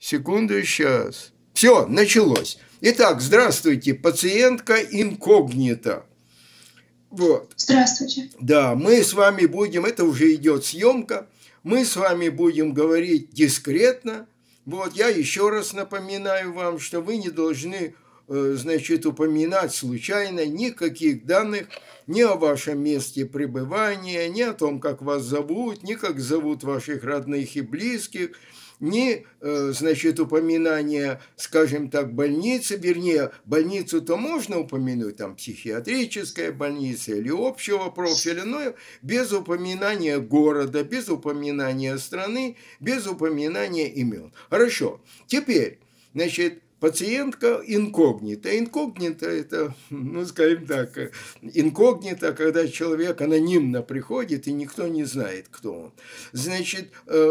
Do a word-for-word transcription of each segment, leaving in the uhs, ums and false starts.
Секунду, сейчас. Все, началось. Итак, здравствуйте, пациентка инкогнита. Вот. Здравствуйте. Да, мы с вами будем, это уже идет съемка, мы с вами будем говорить дискретно. Вот, я еще раз напоминаю вам, что вы не должны, значит, упоминать случайно никаких данных ни о вашем месте пребывания, ни о том, как вас зовут, ни как зовут ваших родных и близких, ни, значит, упоминания, скажем так, больницы, вернее, больницу-то можно упомянуть, там, психиатрическая больница или общего профиля, но без упоминания города, без упоминания страны, без упоминания имен. Хорошо. Теперь, значит, пациентка инкогнита. Инкогнита – это, ну, скажем так, инкогнита, когда человек анонимно приходит, и никто не знает, кто он. Значит,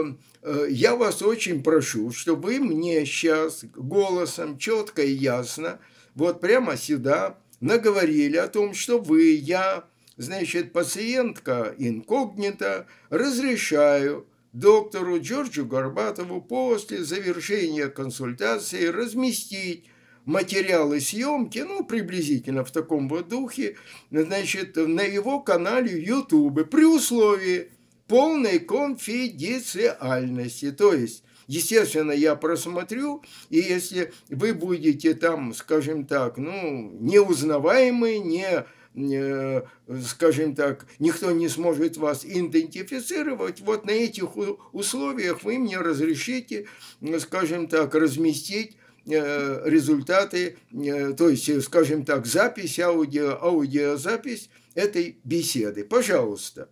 я вас очень прошу, чтобы вы мне сейчас голосом четко и ясно, вот прямо сюда, наговорили о том, что вы, я, значит, пациентка инкогнита, разрешаю доктору Джорджу Горбатову после завершения консультации разместить материалы съемки, ну, приблизительно в таком вот духе, значит, на его канале YouTube, при условии полной конфиденциальности. То есть, естественно, я просмотрю, и если вы будете там, скажем так, ну, неузнаваемы, не... скажем так, никто не сможет вас идентифицировать, вот на этих условиях вы мне разрешите, скажем так, разместить результаты, то есть, скажем так, запись, аудио, аудиозапись этой беседы. Пожалуйста.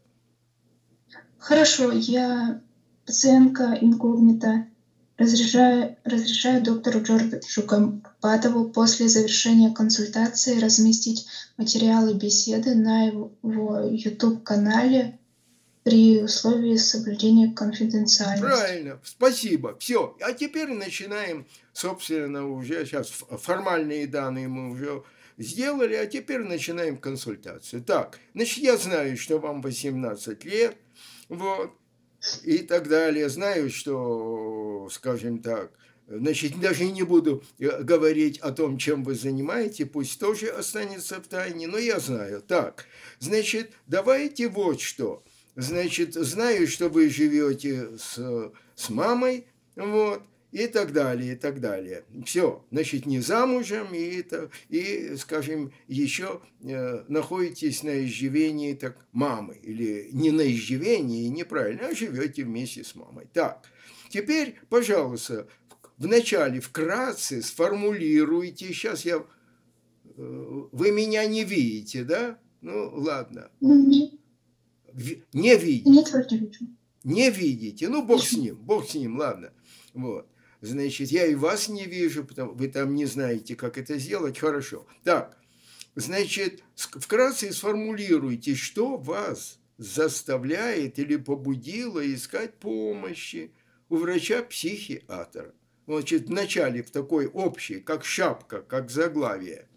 Хорошо, я пациентка инкогнита. Разрешаю, разрешаю доктору Джорджу Горбатову после завершения консультации разместить материалы беседы на его YouTube-канале при условии соблюдения конфиденциальности. Правильно, спасибо. Все. А теперь начинаем, собственно, уже сейчас формальные данные мы уже сделали, а теперь начинаем консультацию. Так, значит, я знаю, что вам восемнадцать лет, вот. И так далее. Знаю, что, скажем так, значит, даже не буду говорить о том, чем вы занимаетесь, пусть тоже останется в тайне, но я знаю. Так, значит, давайте вот что. Значит, знаю, что вы живете с, с мамой, вот, и так далее, и так далее. Все, значит, не замужем, и, это, и скажем, еще э, находитесь на изживении так, мамы, или не на изживении, неправильно, а живете вместе с мамой. Так, теперь, пожалуйста, вначале вкратце сформулируйте, сейчас я, э, вы меня не видите, да? Ну, ладно. Нет. Не видите? Нет, вроде вижу. Не видите? Ну, бог с ним, бог с ним, ладно. Вот. Значит, я и вас не вижу, потому вы там не знаете, как это сделать. Хорошо. Так, значит, вкратце сформулируйте, что вас заставляет или побудило искать помощи у врача-психиатра. Значит, вначале в такой общей, как шапка, как заглавие.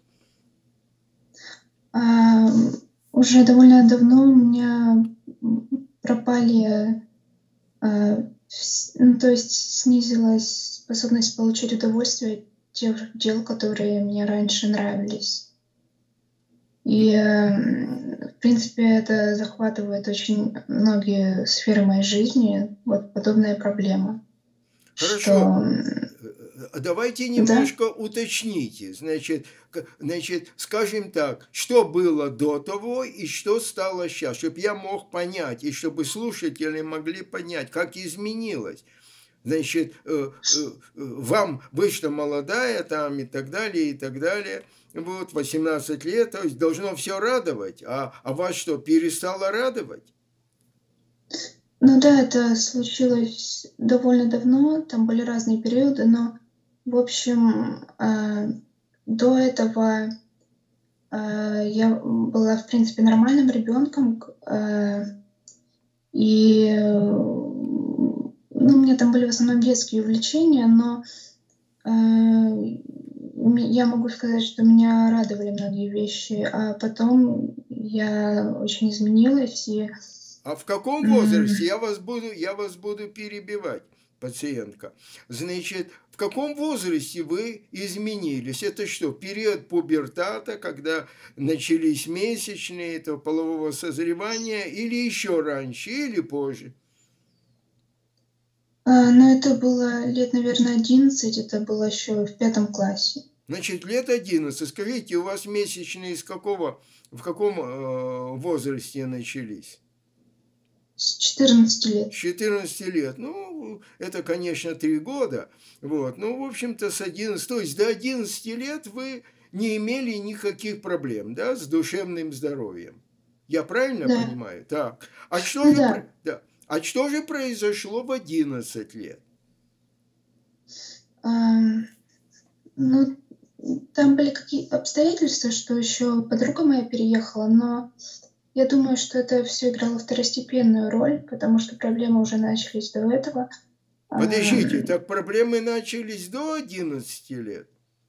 А, уже довольно давно у меня пропали... А, ну, то есть снизилась способность получить удовольствие от тех дел, которые мне раньше нравились. И, в принципе, это захватывает очень многие сферы моей жизни. Вот подобная проблема. Хорошо. Что... Давайте немножко да? уточните. Значит, значит, скажем так, что было до того и что стало сейчас, чтобы я мог понять, и чтобы слушатели могли понять, как изменилось. Значит, вам, вы что молодая там и так далее, и так далее, вот, восемнадцать лет, то есть должно все радовать, а, а вас что, перестало радовать? Ну да, это случилось довольно давно, там были разные периоды, но, в общем, э, до этого э, я была, в принципе, нормальным ребенком, э, и ну, у меня там были в основном детские увлечения, но э, я могу сказать, что меня радовали многие вещи, а потом я очень изменилась и... А в каком возрасте? Я вас буду, я вас буду перебивать. пациентка. Значит, в каком возрасте вы изменились? Это что, период пубертата, когда начались месячные, этого полового созревания, или еще раньше, или позже? А, ну, это было лет, наверное, одиннадцать, это было еще в пятом классе. Значит, лет одиннадцать. Скажите, у вас месячные из какого, в каком э, возрасте начались? С четырнадцати С лет. четырнадцати лет. Ну, это, конечно, три года. Вот. Ну, в общем-то, с одиннадцати, то есть до одиннадцати лет вы не имели никаких проблем, да, с душевным здоровьем. Я правильно Да. понимаю? Так. А что Ну же, да. да. А что же произошло в одиннадцать лет? Ам, ну, там были какие обстоятельства, что еще подруга моя переехала, но я думаю, что это все играло второстепенную роль, потому что проблемы уже начались до этого. Подождите, Ам, так проблемы начались до одиннадцати лет?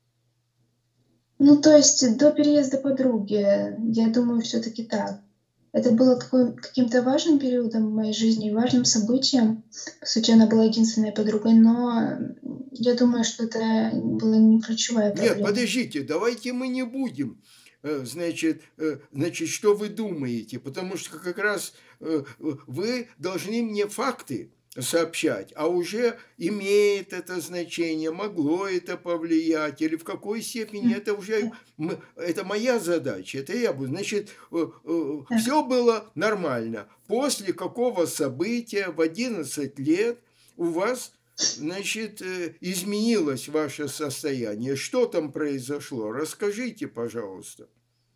ну, то есть до переезда подруги, я думаю, все таки так. Это было какой каким-то важным периодом в моей жизни и важным событием. По сути, она была единственной подругой, но, я думаю, что это была не ключевая Нет, проблема. подождите, давайте мы не будем. Э, Значит, э, значит, что вы думаете? Потому что как раз э, вы должны мне факты сообщать, а уже имеет это значение, могло это повлиять, или в какой степени, М, это уже, да, м- это моя задача, это я буду. Значит, так. все было нормально. После какого события в одиннадцать лет у вас значит, э, изменилось ваше состояние? Что там произошло? Расскажите, пожалуйста.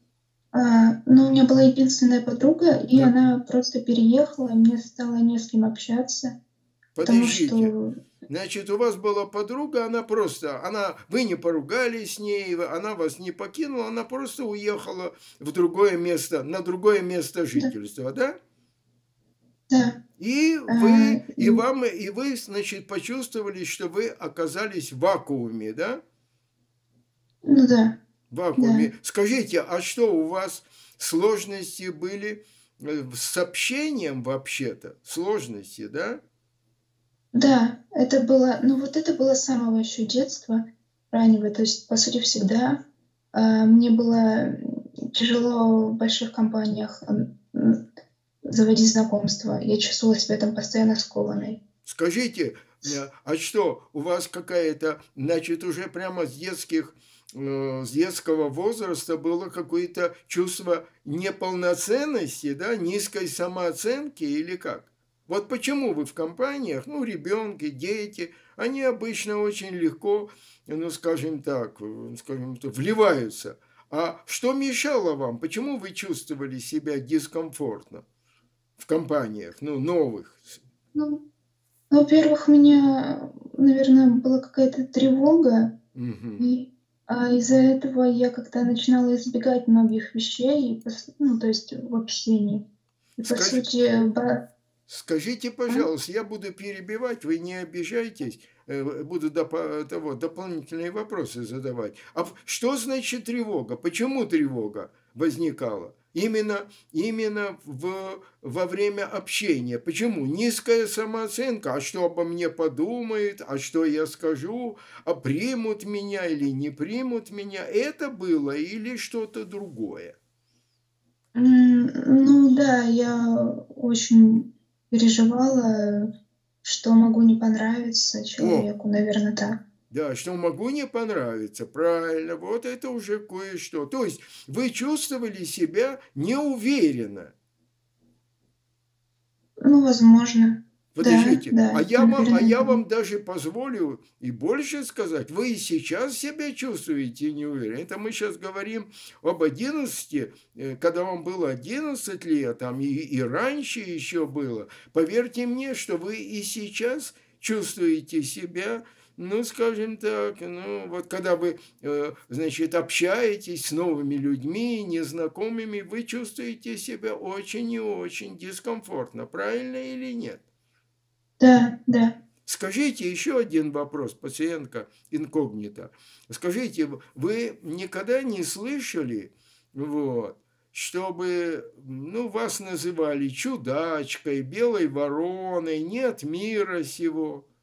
А, ну, у меня была единственная подруга, и Да, она просто переехала, и мне стало не с кем общаться, потому подождите. что Значит, у вас была подруга, она просто, она, вы не поругались с ней, она вас не покинула, она просто уехала в другое место, на другое место да, жительства, да? да, И а, вы, и м, вам, и вы, значит, почувствовали, что вы оказались в вакууме, да? ну да, В да. вакууме. Скажите, а что у вас сложности были э, с общением вообще-то? Сложности, да? Да, это было, ну вот это было с самого еще детства раннего. То есть, по сути, всегда, а, мне было, м, тяжело в больших компаниях, м, м, заводить знакомства. Я чувствовала себя там постоянно скованной. Скажите, э, а что, у вас какая-то, значит, уже прямо с детских, э, с детского возраста было какое-то чувство неполноценности, да, низкой самооценки или как? Вот почему вы в компаниях, ну, ребенки, дети, они обычно очень легко, ну, скажем так, э, скажем так, вливаются. А что мешало вам? Почему вы чувствовали себя дискомфортно в компаниях, ну, новых? Ну, ну, во-первых, у меня, наверное, была какая-то тревога, Мгм. и, а, из-за этого я как-то начинала избегать многих вещей, и пос ну, то есть в общении. И по Скажи, сути, ба скажите, а? пожалуйста, я буду перебивать, вы не обижайтесь, э, буду допо- того, дополнительные вопросы задавать. А в- что значит тревога? Почему тревога возникала? Именно, именно в, во время общения. Почему? Низкая самооценка. А что обо мне подумают? А что я скажу? А примут меня или не примут меня? Это было или что-то другое? М, ну да, я очень переживала, что могу не понравиться О, человеку, наверное, так. да, что могу не понравиться, правильно, вот это уже кое-что. То есть вы чувствовали себя неуверенно. Ну, возможно. Да, Подождите, а да, я вам, а наверное, я да. вам даже позволю и больше сказать, вы и сейчас себя чувствуете неуверенно. Это мы сейчас говорим об одиннадцати, э, когда вам было одиннадцать лет, там и, и раньше еще было. Поверьте мне, что вы и сейчас чувствуете себя, ну, скажем так, ну, вот когда вы, э, значит, общаетесь с новыми людьми, незнакомыми, вы чувствуете себя очень и очень дискомфортно, правильно или нет? Да, да. Скажите еще один вопрос, пациентка инкогнито. Скажите, вы никогда не слышали, вот, чтобы, ну, вас называли чудачкой, белой вороной, нет мира сего?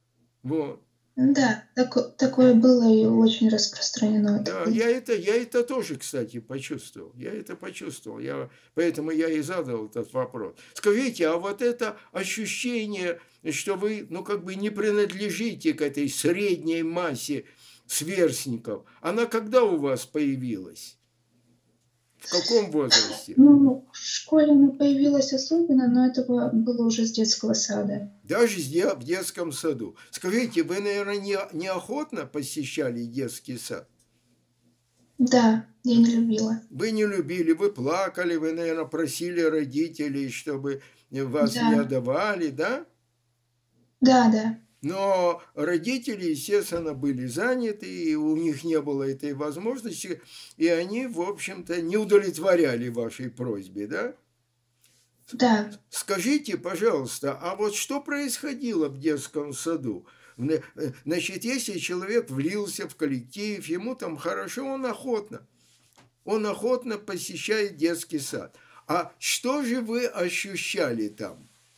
Вот. Да, тако такое было и очень распространено Да, такое. я это, я это тоже, кстати, почувствовал. Я это почувствовал. Я, поэтому я и задал этот вопрос. Скажите, а вот это ощущение, что вы, ну, как бы не принадлежите к этой средней массе сверстников, она когда у вас появилась? В каком возрасте? Ну, в школе оно появилось особенно, но это было было уже с детского сада. Даже в детском саду. Скажите, вы, наверное, не, неохотно посещали детский сад? Да, я не любила. Вы не любили, вы плакали, вы, наверное, просили родителей, чтобы вас не Да, отдавали, да? да-да, Но родители, естественно, были заняты, и у них не было этой возможности, и они, в общем-то, не удовлетворяли вашей просьбе, да? да. Да. Скажите, пожалуйста, а вот что происходило в детском саду? Н- э, Значит, если человек влился в коллектив, ему там хорошо, он охотно, он охотно посещает детский сад. А что же вы ощущали там?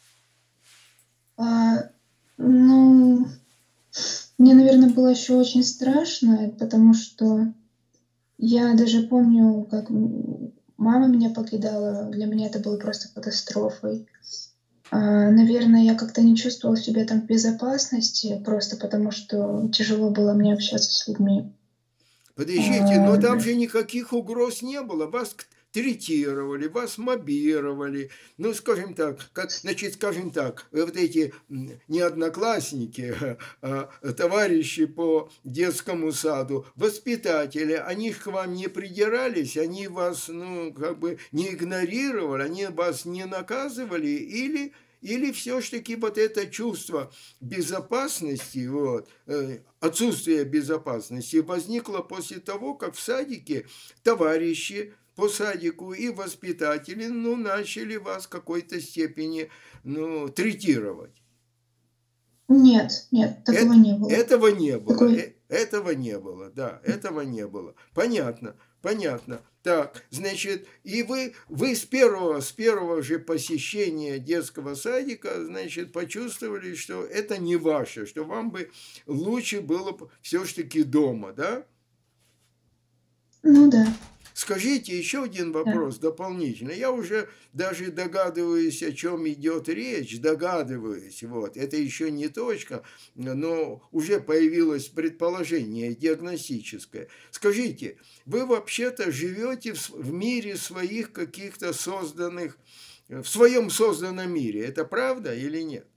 А, ну, мне, наверное, было еще очень страшно, потому что я даже помню, как, м, мама меня покидала. Для меня это было просто катастрофой. А, наверное, я как-то не чувствовала себя там в безопасности, просто потому что тяжело было мне общаться с людьми. Подождите, но А, там же никаких угроз не было. Вас к- третировали, вас мобировали. Ну, скажем так, как, значит, скажем так, э, вот эти м, не одноклассники, а товарищи по детскому саду, воспитатели, они ж к вам не придирались, они вас, ну, как бы не игнорировали, они вас не наказывали, или или все-таки вот это чувство безопасности, вот, э, отсутствие безопасности возникло после того, как в садике товарищи по садику и воспитатели, ну, начали вас в какой-то степени, ну, третировать. нет, нет, такого Эт- не было. этого не было, Такой э- этого не было, да, этого не было. Понятно, понятно. Так, значит, и вы, вы с первого, с первого же посещения детского садика, значит, почувствовали, что это не ваше, что вам бы лучше было все-таки дома, да? ну да, Скажите еще один да. вопрос дополнительно. Я уже даже догадываюсь, о чем идет речь, догадываюсь. Вот. Это еще не точка, но уже появилось предположение диагностическое. Скажите, вы вообще-то живете в, с- в мире своих каких-то созданных, в своем созданном мире. Это правда или нет?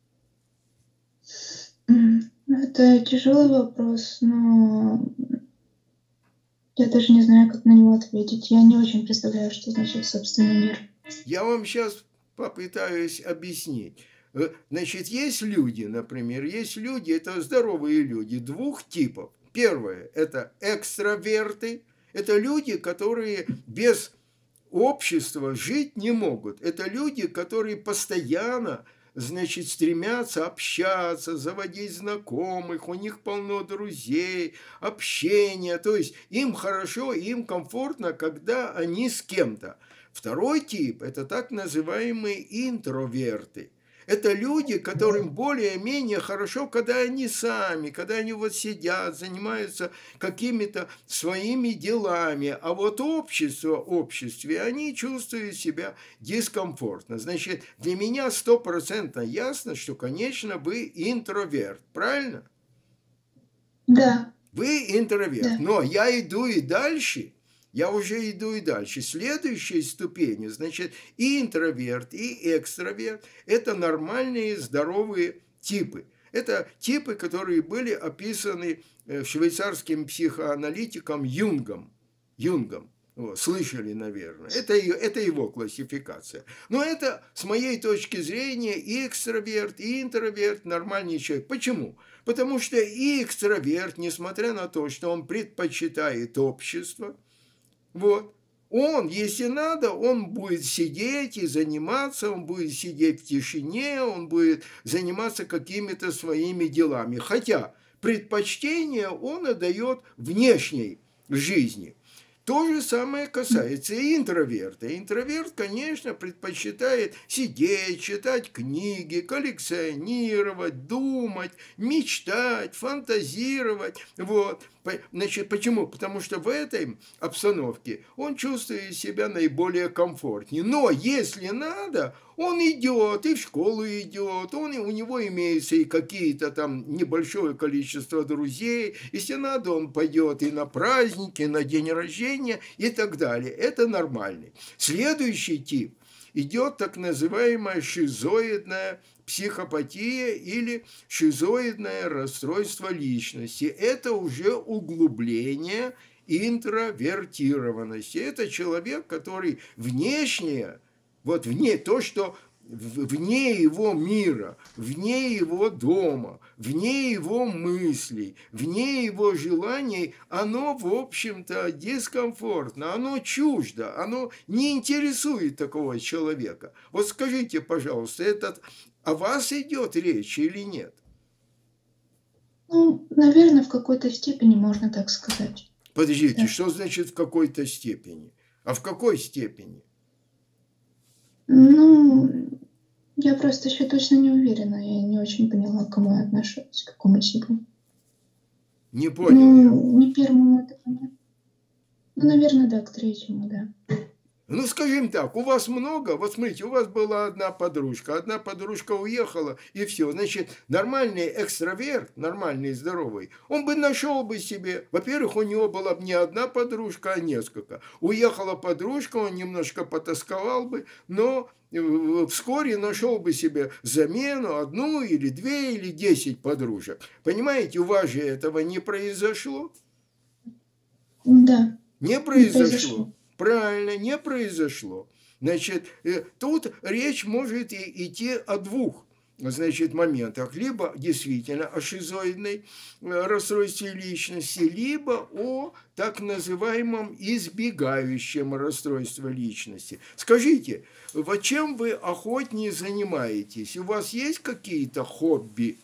М, ну, это тяжелый вопрос, но я даже не знаю, как на него ответить. Я не очень представляю, что значит собственный мир. Я вам сейчас попытаюсь объяснить. Э, Значит, есть люди, например, есть люди, это здоровые люди, двух типов. Первое – это экстраверты, это люди, которые без общества жить не могут. Это люди, которые постоянно, значит, стремятся общаться, заводить знакомых, у них полно друзей, общения. То есть им хорошо, им комфортно, когда они с кем-то. Второй тип – это так называемые интроверты. Это люди, которым более-менее хорошо, когда они сами, когда они вот сидят, занимаются какими-то своими делами, а вот общество, обществе, они чувствуют себя дискомфортно. Значит, для меня стопроцентно ясно, что, конечно, вы интроверт, правильно? Да, Вы интроверт, да. но я иду и дальше, я уже иду и дальше. Следующей ступенью, значит, и интроверт, и экстраверт – это нормальные здоровые типы. Это типы, которые были описаны э, швейцарским психоаналитиком Юнгом. Юнгом. Вот, слышали, наверное. Это, е- это его классификация. Но это, с моей точки зрения, и экстраверт, и интроверт – нормальный человек. Почему? Потому что и экстраверт, несмотря на то, что он предпочитает общество, вот, он, если надо, он будет сидеть и заниматься, он будет сидеть в тишине, он будет заниматься какими-то своими делами. Хотя предпочтение он отдает внешней жизни. То же самое касается и интроверта. Интроверт, конечно, предпочитает сидеть, читать книги, коллекционировать, думать, мечтать, фантазировать. Вот. Значит, почему? Потому что в этой обстановке он чувствует себя наиболее комфортнее. Но если надо, он идет, и в школу идет, он, у него имеются и какие-то там небольшое количество друзей. Если надо, он пойдет и на праздники, и на день рождения и так далее. Это нормальный. Следующий тип идет так называемая шизоидная психопатия или шизоидное расстройство личности. Это уже углубление интровертированности. Это человек, который внешне, вот вне, то, что вне его мира, вне его дома, вне его мыслей, вне его желаний, оно, в общем-то, дискомфортно, оно чуждо, оно не интересует такого человека. Вот скажите, пожалуйста, этот, о вас идет речь или нет? Ну, наверное, в какой-то степени можно так сказать. Подождите, Да. что значит в какой-то степени? А в какой степени? Ну, я просто еще точно не уверена. Я не очень поняла, к кому я отношусь, к какому типу. Не понял я. Ну, не первому это понятно. Ну, наверное, да, к третьему, да. Ну, скажем так, у вас много, вот смотрите, у вас была одна подружка, одна подружка уехала, и все. Значит, нормальный экстраверт, нормальный, здоровый, он бы нашел бы себе, во-первых, у него была бы не одна подружка, а несколько. Уехала подружка, он немножко потасковал бы, но вскоре нашел бы себе замену, одну или две или десять подружек. Понимаете, у вас же этого не произошло? Да. Не произошло. Не произошло. Правильно, не произошло. Значит, тут речь может и идти о двух, значит, моментах. Либо действительно о шизоидной расстройстве личности, либо о так называемом избегающем расстройстве личности. Скажите, вот чем вы охотнее занимаетесь? У вас есть какие-то хобби?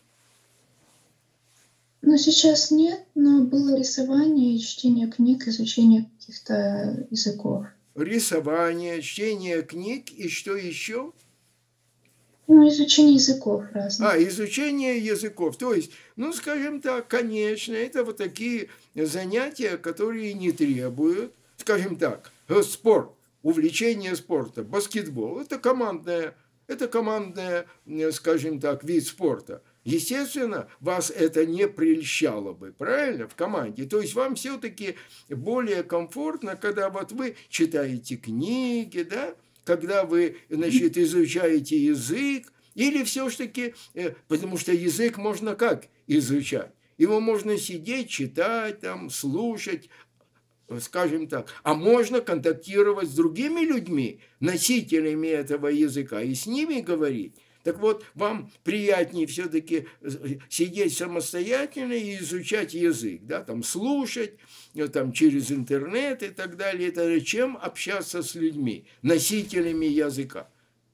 Ну, сейчас нет, но было рисование, чтение книг, изучение каких-то языков. Рисование, чтение книг и что еще? Ну, изучение языков разных. А, изучение языков. То есть, ну, скажем так, конечно, это вот такие занятия, которые не требуют, скажем так, спорт, увлечение спорта, баскетбол. Это командное, это командное, скажем так, вид спорта. Естественно, вас это не прельщало бы, правильно, в команде. То есть вам все-таки более комфортно, когда вот вы читаете книги, да, когда вы, значит, изучаете язык, или все-таки, потому что язык можно как изучать? Его можно сидеть, читать, там, слушать, скажем так, а можно контактировать с другими людьми, носителями этого языка, и с ними говорить. Так вот, вам приятнее все-таки сидеть самостоятельно и изучать язык, да, там, слушать, там, через интернет и так далее, это чем общаться с людьми, носителями языка.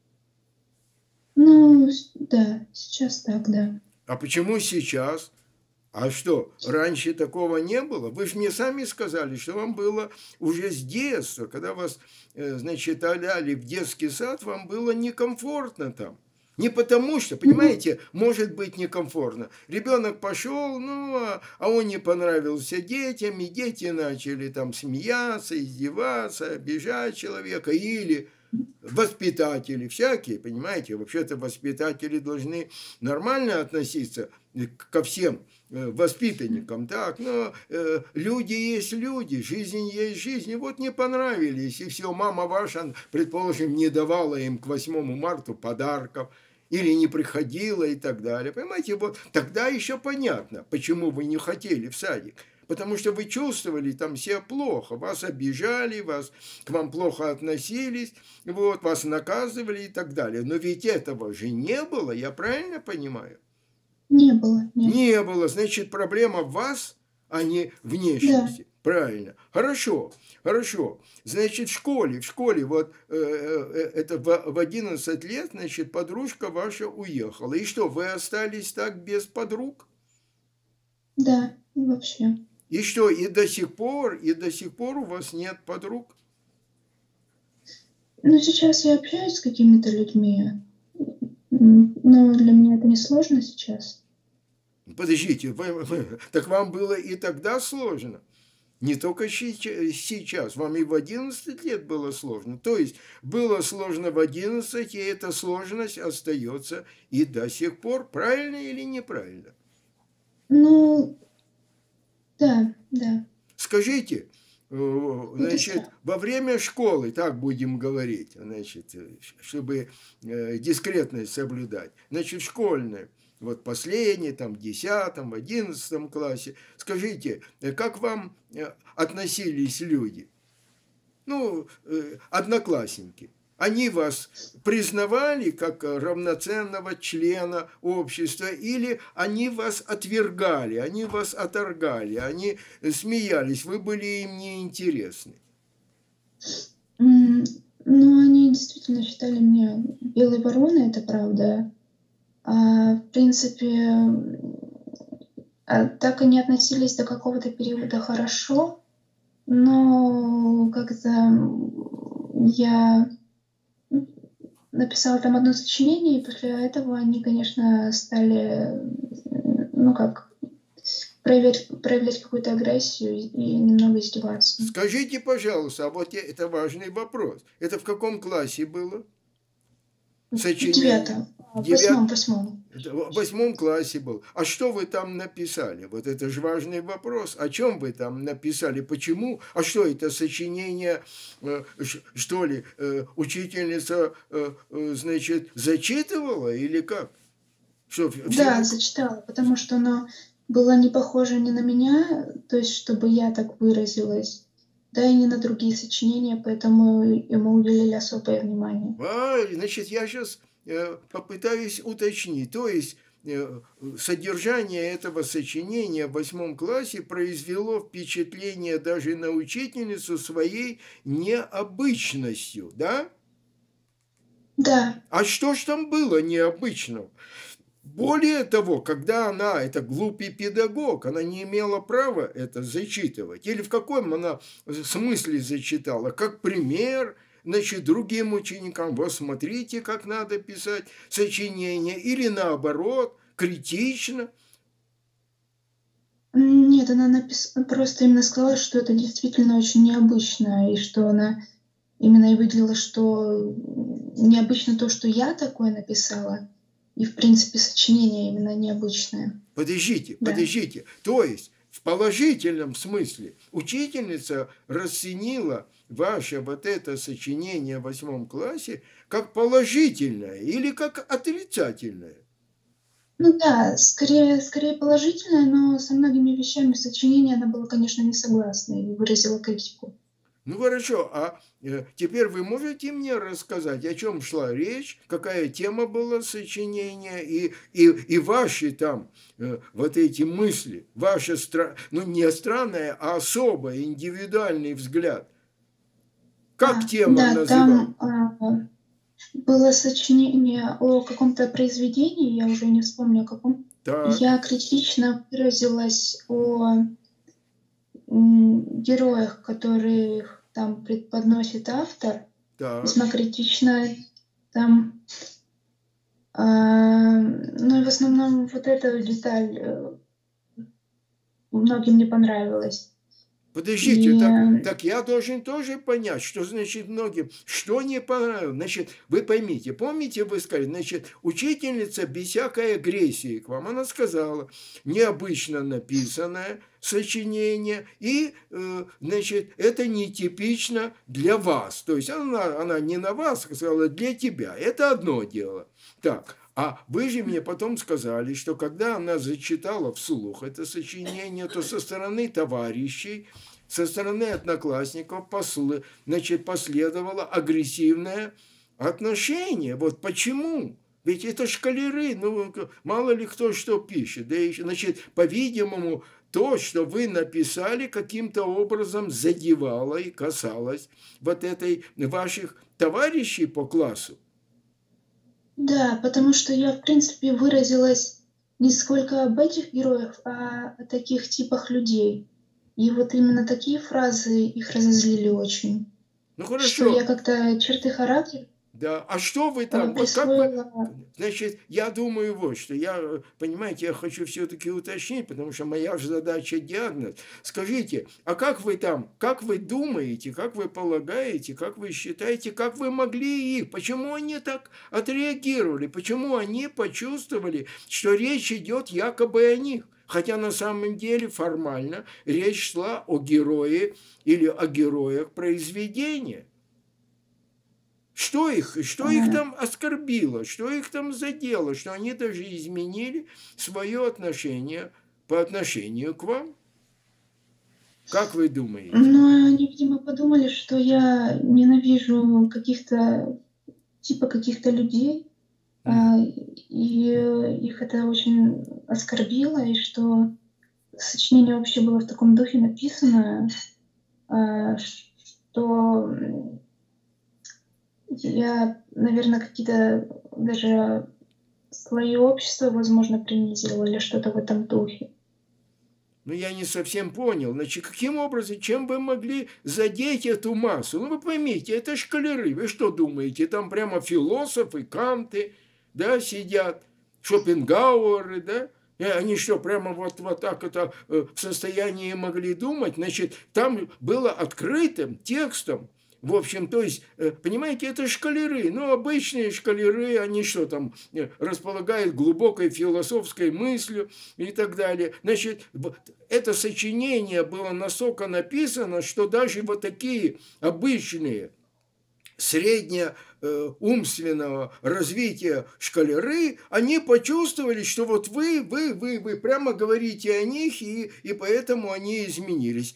Ну, да, сейчас так, да. А почему сейчас? А что, раньше такого не было? Вы же мне сами сказали, что вам было уже с детства, когда вас, значит, отдали в детский сад, вам было некомфортно там. Не потому что, понимаете, может быть некомфортно. Ребенок пошел, ну, а, а он не понравился детям, и дети начали там смеяться, издеваться, обижать человека, или воспитатели всякие, понимаете, вообще-то воспитатели должны нормально относиться ко всем воспитанникам, так, но э, люди есть люди, жизнь есть жизнь, и вот не понравились, и все, мама ваша, предположим, не давала им к восьмому марта подарков, или не приходила и так далее. Понимаете, вот тогда еще понятно, почему вы не хотели в садик. Потому что вы чувствовали там себя плохо, вас обижали, вас, к вам плохо относились, вот, вас наказывали и так далее. Но ведь этого же не было, я правильно понимаю? Не было. Нет. Не было, значит, проблема в вас, а не внешности. Да. Правильно. Хорошо, хорошо. Значит, в школе, в школе, вот э, э, это в, в одиннадцать лет, значит, подружка ваша уехала. И что, вы остались так без подруг? Да, вообще. И что, и до сих пор, и до сих пор у вас нет подруг? Ну, сейчас я общаюсь с какими-то людьми, м, но для меня это не сложно сейчас. Подождите, вы, вы- так вам было и тогда сложно? Не только щи- сейчас, вам и в одиннадцать лет было сложно. То есть было сложно в одиннадцать, и эта сложность остается и до сих пор. Правильно или неправильно? Ну да, да, Скажите, э, это значит, странно. во время школы, так будем говорить, значит, э, чтобы э, дискретность соблюдать, значит, школьная, вот последний, там, в десятом, в одиннадцатом классе, скажите, э, как вам э, относились люди? Ну, э, одноклассники. Они вас признавали как равноценного члена общества, или они вас отвергали, они вас отторгали, они смеялись, вы были им неинтересны. М, ну, они действительно считали меня белой вороной, это правда. А, в принципе, м, а, так они относились до какого-то периода хорошо, но как-то, м, я, м, написала там одно сочинение, и после этого они, конечно, стали, м, ну как, проявлять проявлять какую-то агрессию и и немного издеваться. Скажите, пожалуйста, а вот это важный вопрос. Это в каком классе было? В Сочинение? девятом, а, в Девят... восьмом восьмом. В восьмом классе был. А что вы там написали? Вот это же важный вопрос. О чем вы там написали? Почему? А что это сочинение, э, ш- что ли, э, учительница, э, э, значит, зачитывала или как? Что, в- Да, всему... зачитала, потому что оно было не похоже ни на меня, то есть чтобы я так выразилась, да и не на другие сочинения, поэтому ему уделили особое внимание. А, значит, я сейчас попытаюсь уточнить. То есть э, содержание этого сочинения в восьмом классе произвело впечатление даже на учительницу своей необычностью, да? Да, А что ж там было необычного? Более того, когда она, это глупый педагог, она не имела права это зачитывать. Или в каком она смысле зачитала? Как пример, значит, другим ученикам, вот смотрите, как надо писать сочинение. Или наоборот, критично. м, нет, она напис просто именно сказала, что это действительно очень необычно, и что она именно и выделила, что, м, необычно то, что я такое написала, и в принципе сочинение именно необычное. Подождите, Да. подождите. То есть в положительном смысле учительница расценила ваше вот это сочинение в восьмом классе как положительное или как отрицательное? Ну да, скорее скорее положительное, но со многими вещами сочинения она была, конечно, не согласна и выразила критику. Ну хорошо, а э, теперь вы можете мне рассказать, о чем шла речь, какая тема была сочинения и, и, и ваши там э, вот эти мысли, ваша, стра... ну не странная, а особая, индивидуальный взгляд. А, Как тема да, называлась? там, а, было сочинение о каком-то произведении, я уже не вспомню о каком. Так, Я критично выразилась о, м, героях, которых там преподносит автор. так. Весьма критично там, а, ну и в основном вот эта деталь, э, многим не понравилась. Подождите, И, так, э, так я должен тоже понять, что значит многим, что не понравилось. Значит, вы поймите, помните, вы сказали, значит, учительница без всякой агрессии к вам, она сказала, необычно написанное сочинение, и, э, значит, это нетипично для вас. То есть она, она не на вас сказала, для тебя. Это одно дело. Так, а вы же мне потом сказали, что когда она зачитала вслух это сочинение, то со стороны товарищей, со стороны одноклассников послы, значит, последовало агрессивное отношение. Вот почему? Ведь это шкалеры, ну, мало ли кто что пишет. Да еще, значит, по-видимому, то, что вы написали, каким-то образом задевало и касалось вот этой ваших товарищей по классу. да, потому что я, в принципе, выразилась не сколько об этих героях, а о таких типах людей. И вот именно такие фразы их разозлили очень, Ну что я хорошо, как-то черты характера да. А что вы а, там? Вот как вы... присвоила. Значит, я думаю вот, что я, э, понимаете, я хочу все-таки уточнить, потому что моя же задача диагноз. Скажите, а как вы там, как вы думаете, как вы полагаете, как вы считаете, как вы могли их, почему они так отреагировали, почему они почувствовали, что речь идет якобы о них? Хотя на самом деле формально речь шла о герое или о героях произведения. Что их, что их а, там оскорбило, что их там задело, что они даже изменили свое отношение по отношению к вам? Как вы думаете? Но они, видимо, подумали, что я ненавижу каких-то, типа каких-то людей, Мгм. а, и их это очень оскорбило, и что сочинение вообще было в таком духе написано, а, что м, я, наверное, какие-то даже слои общества, возможно, принизила или что-то в этом духе. Ну, я не совсем понял. Значит, каким образом, чем вы могли задеть эту массу? Ну, вы поймите, это шкалеры. Вы что думаете, там прямо философы, канты, да, сидят, Шопенгауэры, да? И они что, прямо вот, вот так это э, в состоянии могли думать? Значит, там было открытым текстом, в общем, то есть, э, понимаете, это шкалеры. Ну, обычные шкалеры, они что там, э, располагают глубокой философской мыслью и так далее. Значит, это сочинение было настолько написано, что даже вот такие обычные среднее э, умственного развития шкалеры, они почувствовали, что вот вы, вы, вы, вы прямо говорите о них, и, и поэтому они изменились.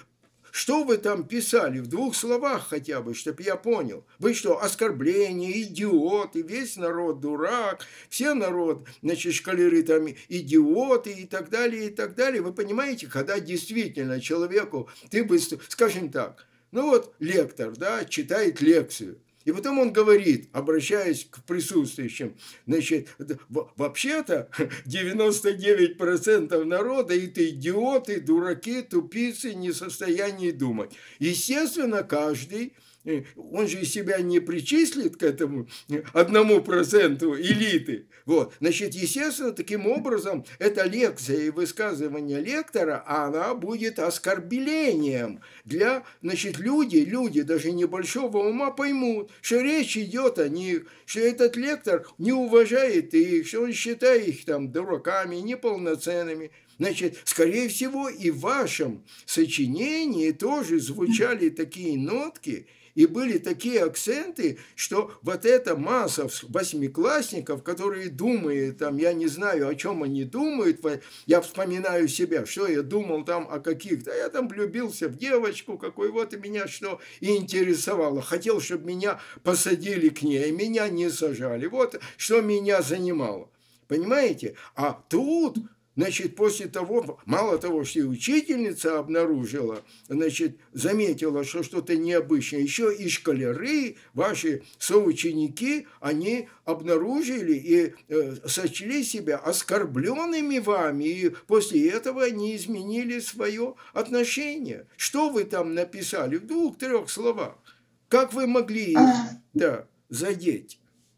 Что вы там писали в двух словах хотя бы, чтобы я понял? Вы что, оскорбления, идиоты, весь народ дурак, все народ, значит, шкалеры там идиоты и так далее, и так далее. Вы понимаете, когда действительно человеку, ты бы, скажем так, ну вот лектор, да, читает лекцию, и потом он говорит, обращаясь к присутствующим, значит, вообще-то девяносто девять процентов народа это идиоты, дураки, тупицы, не в состоянии думать. Естественно, каждый, он же себя не причислит к этому одному проценту элиты. Вот. Значит, естественно, таким образом, эта лекция и высказывание лектора, она будет оскорблением для, значит, люди, люди даже небольшого ума поймут, что речь идет о них, что этот лектор не уважает их, что он считает их там дураками, неполноценными. Значит, скорее всего, и в вашем сочинении тоже звучали такие нотки, и были такие акценты, что вот эта масса восьмиклассников, которые думают, там, я не знаю, о чем они думают, я вспоминаю себя, что я думал там о каких-то, я там влюбился в девочку, какой вот и меня что и интересовало, хотел, чтобы меня посадили к ней, меня не сажали, вот что меня занимало, понимаете? А тут... Значит, после того, мало того, что и учительница обнаружила, значит, заметила, что что-то необычное, еще и школяры, ваши соученики, они обнаружили и э, сочли себя оскорбленными вами, и после этого они изменили свое отношение. Что вы там написали в двух-трех словах? Как вы могли их, А, да, задеть?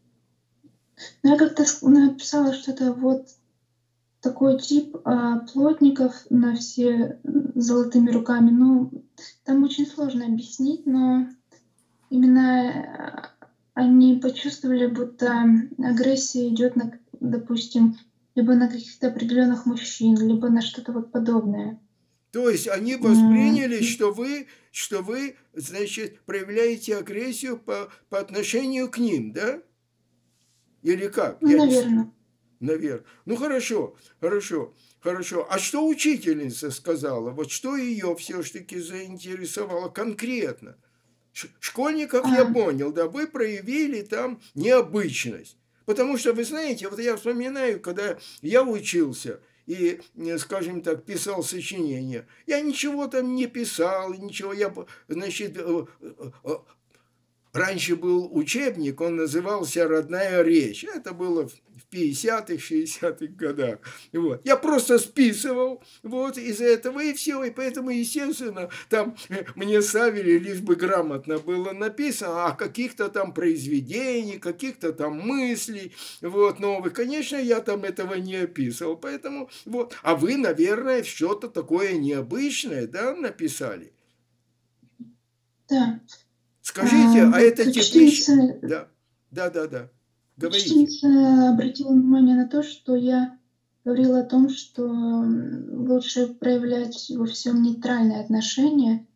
ну, я как-то ск- написала что-то вот такой тип а, плотников на все с золотыми руками. Ну, там очень сложно объяснить, но именно а, они почувствовали, будто агрессия идет на, допустим, либо на каких-то определенных мужчин, либо на что-то вот подобное. То есть они М, восприняли, и- что вы, что вы, значит, проявляете агрессию по, по отношению к ним, да? Или как? Ну, Я не... наверное. Наверное. Ну, хорошо, хорошо, хорошо. А что учительница сказала? Вот что ее все-таки заинтересовало конкретно? Ш- Школьников я А, понял, да, вы проявили там необычность. Потому что, вы знаете, вот я вспоминаю, когда я учился и, э, скажем так, писал сочинения, я ничего там не писал, ничего, я, значит, э, э, э, раньше был учебник, он назывался «Родная речь». Это было в пятидесятых, шестидесятых годах. Вот. Я просто списывал вот из этого и все. И поэтому, естественно, там мне ставили, лишь бы грамотно было написано, о каких-то там произведениях, каких-то там мыслей, вот, новых. Конечно, я там этого не описывал. Поэтому, вот. А вы, наверное, что-то такое необычное, да, написали? Да. Скажите, А, а это вот теплище... учительница, Да, да, да, да. Говорите. учительница обратила внимание на то, что я говорила о том, что м, лучше проявлять во всем нейтральное отношение.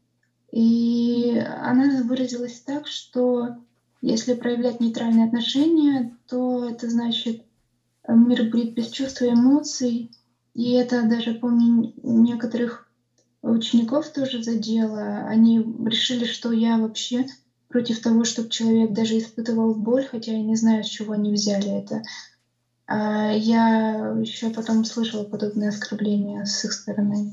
И она выразилась так, что если проявлять нейтральное отношение, то это значит, э, мир будет без чувств и эмоций. И это даже, помню, некоторых учеников тоже задело. Они решили, что я вообще против того, чтобы человек даже испытывал боль, хотя я не знаю, с чего они взяли это. А я еще потом слышала подобные оскорбления с их стороны.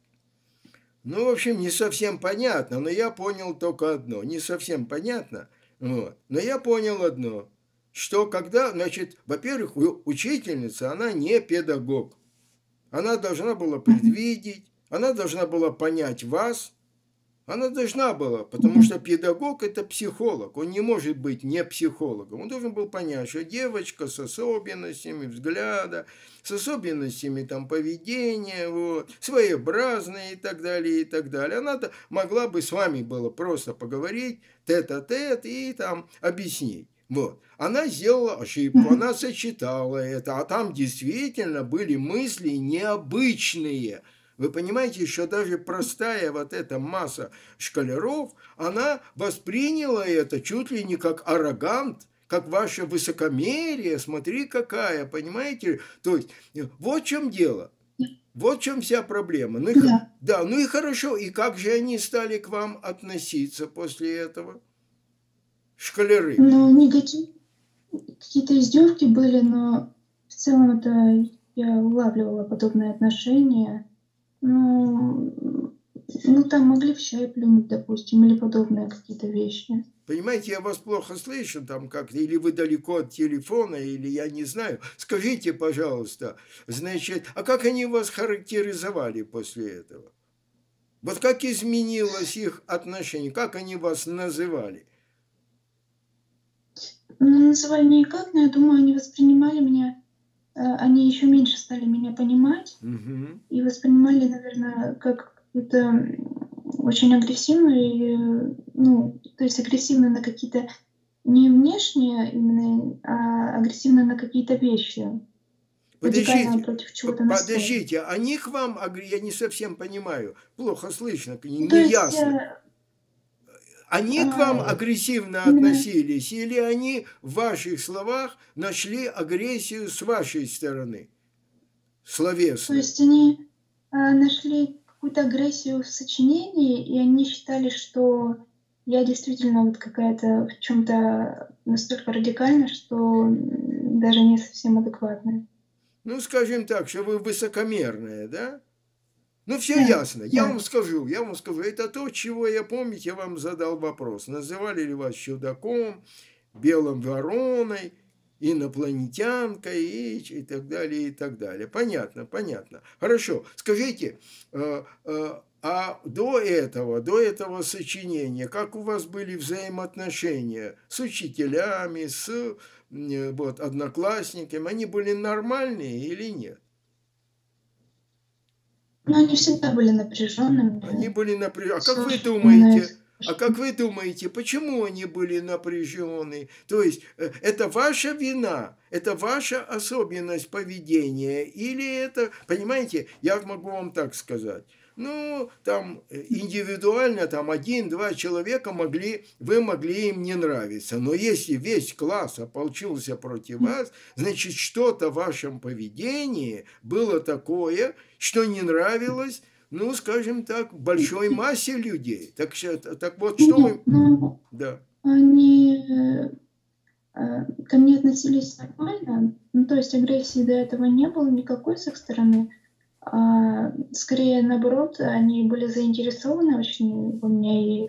Ну, в общем, не совсем понятно, но я понял только одно. Не совсем понятно, вот. Но я понял одно, что когда, значит, во-первых, у- учительница, она не педагог. Она должна была Мгм. предвидеть, она должна была понять вас, она должна была, потому Мгм. что педагог – это психолог, он не может быть не психологом. Он должен был понять, что девочка с особенностями взгляда, с особенностями там, поведения, вот, своеобразная и так далее, и так далее. Она-то могла бы с вами было просто поговорить тет-а-тет и там объяснить. Вот. Она сделала ошибку, Мгм. она сочетала это, а там действительно были мысли необычные. Вы понимаете, что даже простая вот эта масса школяров, она восприняла это чуть ли не как аррогант, как ваше высокомерие, смотри какая, понимаете? То есть вот в чем дело, вот в чем вся проблема. Ну и, Да. да, ну и хорошо, и как же они стали к вам относиться после этого, школяры? Но негатив какие-то издевки были, но в целом это я улавливала подобные отношения. Ну, м, ну, там могли в чай плюнуть, допустим, или подобные какие-то вещи. Понимаете, я вас плохо слышу там как-то, или вы далеко от телефона, или я не знаю. Скажите, пожалуйста, значит, а как они вас характеризовали после этого? Вот как изменилось их отношение, как они вас называли? Ну, называли никак, но я думаю, они воспринимали меня, э, они еще меньше стали меня понимать Мгм. и воспринимали, наверное, как какую-то м, очень агрессивную, и, ну, то есть агрессивную на какие-то не внешние именно, а агрессивно на какие-то вещи, радикально Подождите, против п- чего-то настроены. подождите, они к вам, агр- я не совсем понимаю, плохо слышно, не Ну, то не есть, ясно. э, Они к вам а, агрессивно именно, относились, или они в ваших словах нашли агрессию с вашей стороны, то словесную? есть они, а, нашли какую-то агрессию в сочинении, и они считали, что я действительно вот какая-то в чем то настолько радикальна, что, м, даже не совсем адекватная. Ну, скажем так, что вы высокомерная, да? Ну, все Да, ясно. Я да. вам скажу, я вам скажу. Это то, чего я, помните, я вам задал вопрос. Называли ли вас чудаком, белым вороной, инопланетянкой и, и так далее, и так далее. Понятно, понятно. Хорошо. Скажите, э, э, а до этого, до этого сочинения, как у вас были взаимоотношения с учителями, с м, вот, одноклассниками? Они были нормальные или нет? Но они всегда были Они напряженными, были напряжены. А как вы слушали. думаете, а как вы думаете, почему они были напряжены? То есть э, это ваша вина, это ваша особенность поведения, или это, понимаете, я могу вам так сказать. Ну, там э, индивидуально, там один-два человека могли, вы могли им не нравиться. Но если весь класс ополчился против вас, значит, что-то в вашем поведении было такое, что не нравилось, ну, скажем так, большой массе людей. Так, что- так вот, что Нет, вы... ну, Да. они, э, а, ко мне относились нормально. Ну, то есть агрессии до этого не было никакой с их стороны. А, скорее наоборот, они были заинтересованы очень во мне. И,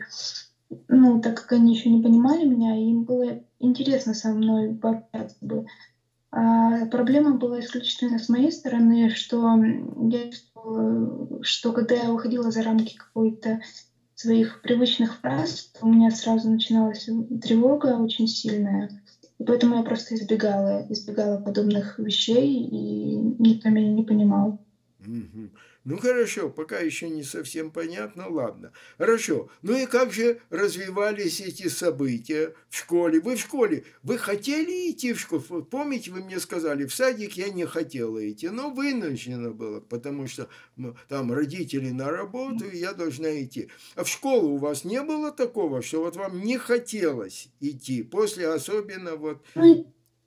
ну, так как они еще не понимали меня, им было интересно со мной пообщаться бы. А, проблема была исключительно с моей стороны, что, м, я чувствовала, что когда я выходила за рамки какой-то своих привычных фраз, то у меня сразу начиналась, м, тревога очень сильная. И поэтому я просто избегала избегала подобных вещей, и никто меня не понимал. Мгм. Ну хорошо, пока еще не совсем понятно, ладно. Хорошо. Ну и как же развивались эти события в школе? Вы в школе, вы хотели идти в школу? Вот помните, вы мне сказали, в садик я не хотела идти, но вынуждена была, потому что м, там родители на работу, и я должна идти. А в школу у вас не было такого, что вот вам не хотелось идти, после особенно вот, Ну,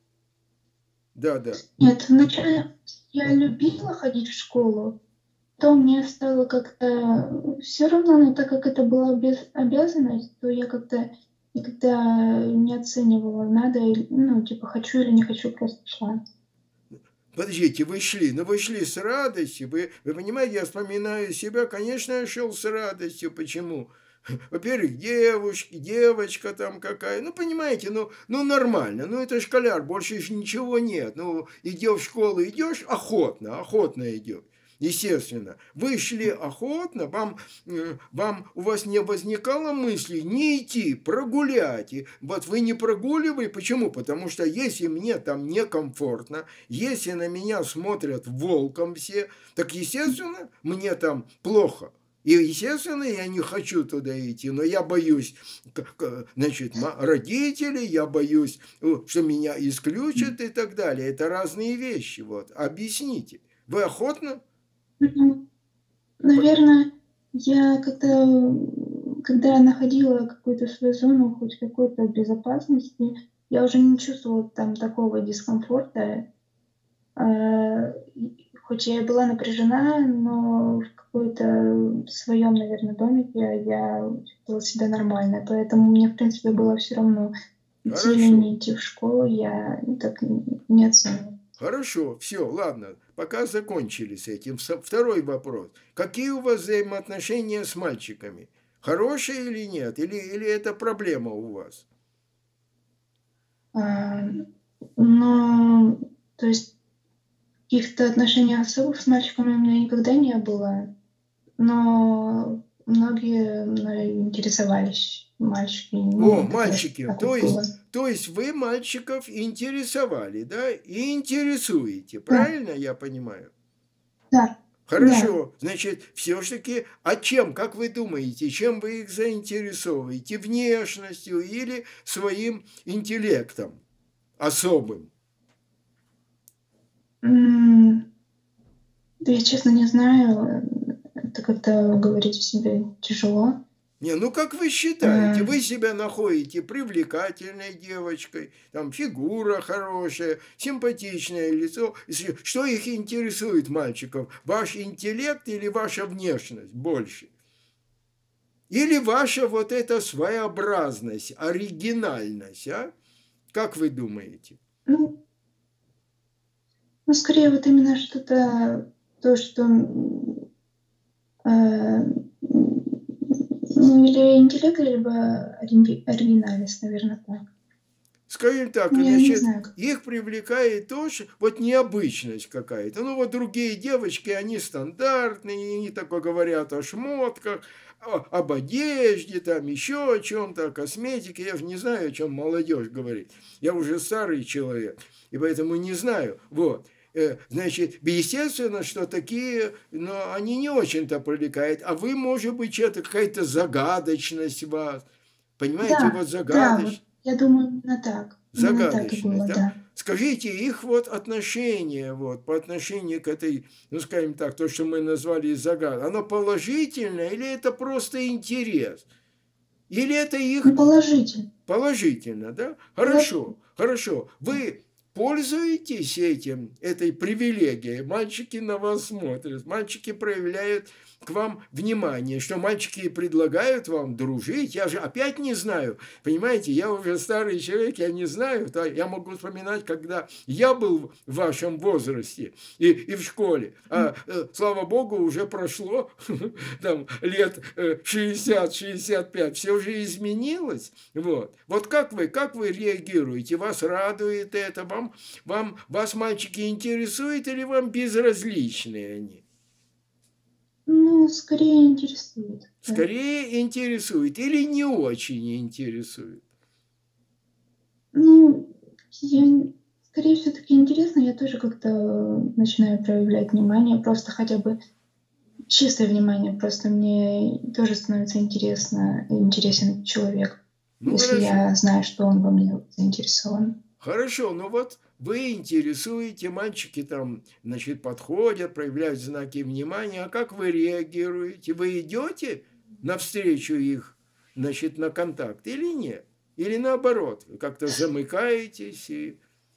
да-да. нет, вначале я любила ходить в школу, потом мне стало как-то все равно, но так как это была обяз обязанность, то я как-то никогда не оценивала, надо или ну, типа, хочу или не хочу, просто шла. Подождите, вы шли, но вы шли с радостью, вы, вы понимаете, я вспоминаю себя, конечно, я шел с радостью, почему? Во-первых, девушки, девочка там какая, ну, понимаете, ну, ну, нормально, ну, это школяр, больше ж ничего нет, ну, идешь в школу, идешь, охотно, охотно идешь. Естественно, вы шли охотно, вам, э, вам, у вас не возникало мысли не идти, прогулять. И вот вы не прогуливали, почему? Потому что если мне там некомфортно, если на меня смотрят волком все, так, естественно, мне там плохо. И, естественно, я не хочу туда идти, но я боюсь, значит, родителей, я боюсь, что меня исключат и так далее. Это разные вещи. Вот. Объясните. Вы охотно? Мгм. Наверно, я когда, когда я находила какую-то свою зону хоть какой-то безопасности, я уже не чувствовала там такого дискомфорта. А, и хоть я и была напряжена, но в какой-то своем, наверно, домике я чувствовала себя нормально. Поэтому мне, в принципе, было все равно, идти или Хорошо. не идти в школу, я так не оценивала. Хорошо, все, ладно, пока закончили с этим. Второй вопрос. Какие у вас взаимоотношения с мальчиками? Хорошие или нет? Или, или это проблема у вас? А, но, то есть каких-то отношений особых с мальчиками у меня никогда не было, но многие мной интересовались, мальчики. О, Ну, это просто мальчики, так то вот было. есть, то есть вы мальчиков интересовали, да? И интересуете, Да, правильно я понимаю? да, да. Хорошо, значит, все-таки, а чем, как вы думаете, чем вы их заинтересовываете? Внешностью или своим интеллектом особым? М, да я, честно, не знаю, это как-то говорить о себе тяжело. Не, ну как вы считаете, А, вы себя находите привлекательной девочкой, там фигура хорошая, симпатичное лицо. Если- Что их интересует, мальчиков? Ваш интеллект или ваша внешность больше? Или ваша вот эта своеобразность, оригинальность, а? Как вы думаете? ну ну, скорее, вот именно что-то, то, что, м, а, м, ну, или интеллект, либо оринги оригинальность, наверно, так. Скажем так, Ну, я не значит, знаю, как. их привлекает то, что вот необычность какая-то. Ну, вот другие девочки, они стандартные, они такое говорят о шмотках, о- об одежде, там еще о чем-то, о косметике. Я же не знаю, о чем молодежь говорит. Я уже старый человек, и поэтому не знаю. Вот. Э, Значит, естественно, что такие, но они не очень-то привлекают. А вы, может быть, что-то, какая-то загадочность у вас. Понимаете, Да, вот да, вот загадочность. я думаю, именно так. Именно так и Загадочность, было, да? да. Скажите, их вот отношение, вот, по отношению к этой, ну, скажем так, то, что мы назвали загадкой, оно положительное или это просто интерес? Или это их Ну, положительно. положительно, да? Положительно. Хорошо, хорошо. Вы пользуетесь этим, этой привилегией? Мальчики на вас смотрят, мальчики проявляют к вам внимание, что мальчики предлагают вам дружить. Я же опять не знаю, понимаете, я уже старый человек, я не знаю. Да, я могу вспоминать, когда я был в вашем возрасте и, и в школе. А, э, слава богу, уже прошло там лет шестьдесят-шестьдесят пять, все уже изменилось. Вот. Вот как вы, как вы реагируете? Вас радует это? Вам Вам, вам, вас мальчики интересуют или вам безразличны они? Ну, скорее интересует. Да. Скорее интересует или не очень интересует? Ну, я, скорее все-таки интересно, я тоже как-то начинаю проявлять внимание, просто хотя бы чистое внимание, просто мне тоже становится интересно, интересен человек, Ну, если хорошо. я знаю, что он во мне заинтересован. Хорошо, ну вот вы интересуете, мальчики там, значит, подходят, проявляют знаки внимания, а как вы реагируете? Вы идете навстречу их, значит, на контакт или нет? Или наоборот, как-то замыкаетесь и...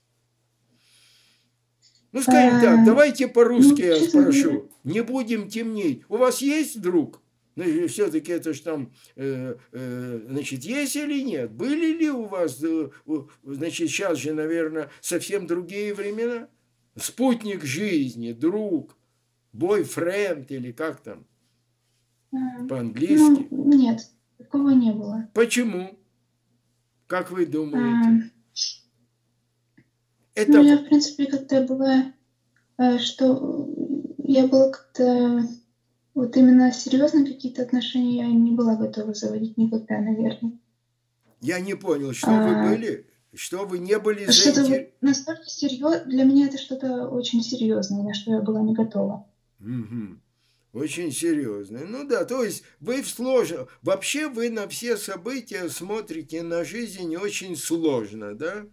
Ну, скажем так, А, давайте по-русски ну, я честно говоря, спрошу, не будем темнить. У вас есть друг? Ну, все-таки это ж там, э, э, значит, есть или нет? Были ли у вас, э, значит, сейчас же, наверное, совсем другие времена? Спутник жизни, друг, бойфренд или как там а, по-английски? ну, нет, такого не было. Почему? Как вы А, думаете? ну, Это я, в принципе, как-то была, а, что я была как-то, вот именно серьезно какие-то отношения я не была готова заводить никогда, наверное. я не понял, что вы А, были, что вы не были что-то заинтересованы. вот настолько серьезно, для меня это что-то очень серьезное, на что я была не готова. Угу. Очень серьезно. Ну да, то есть вы в сложно... Вообще вы на все события смотрите на жизнь очень сложно, да?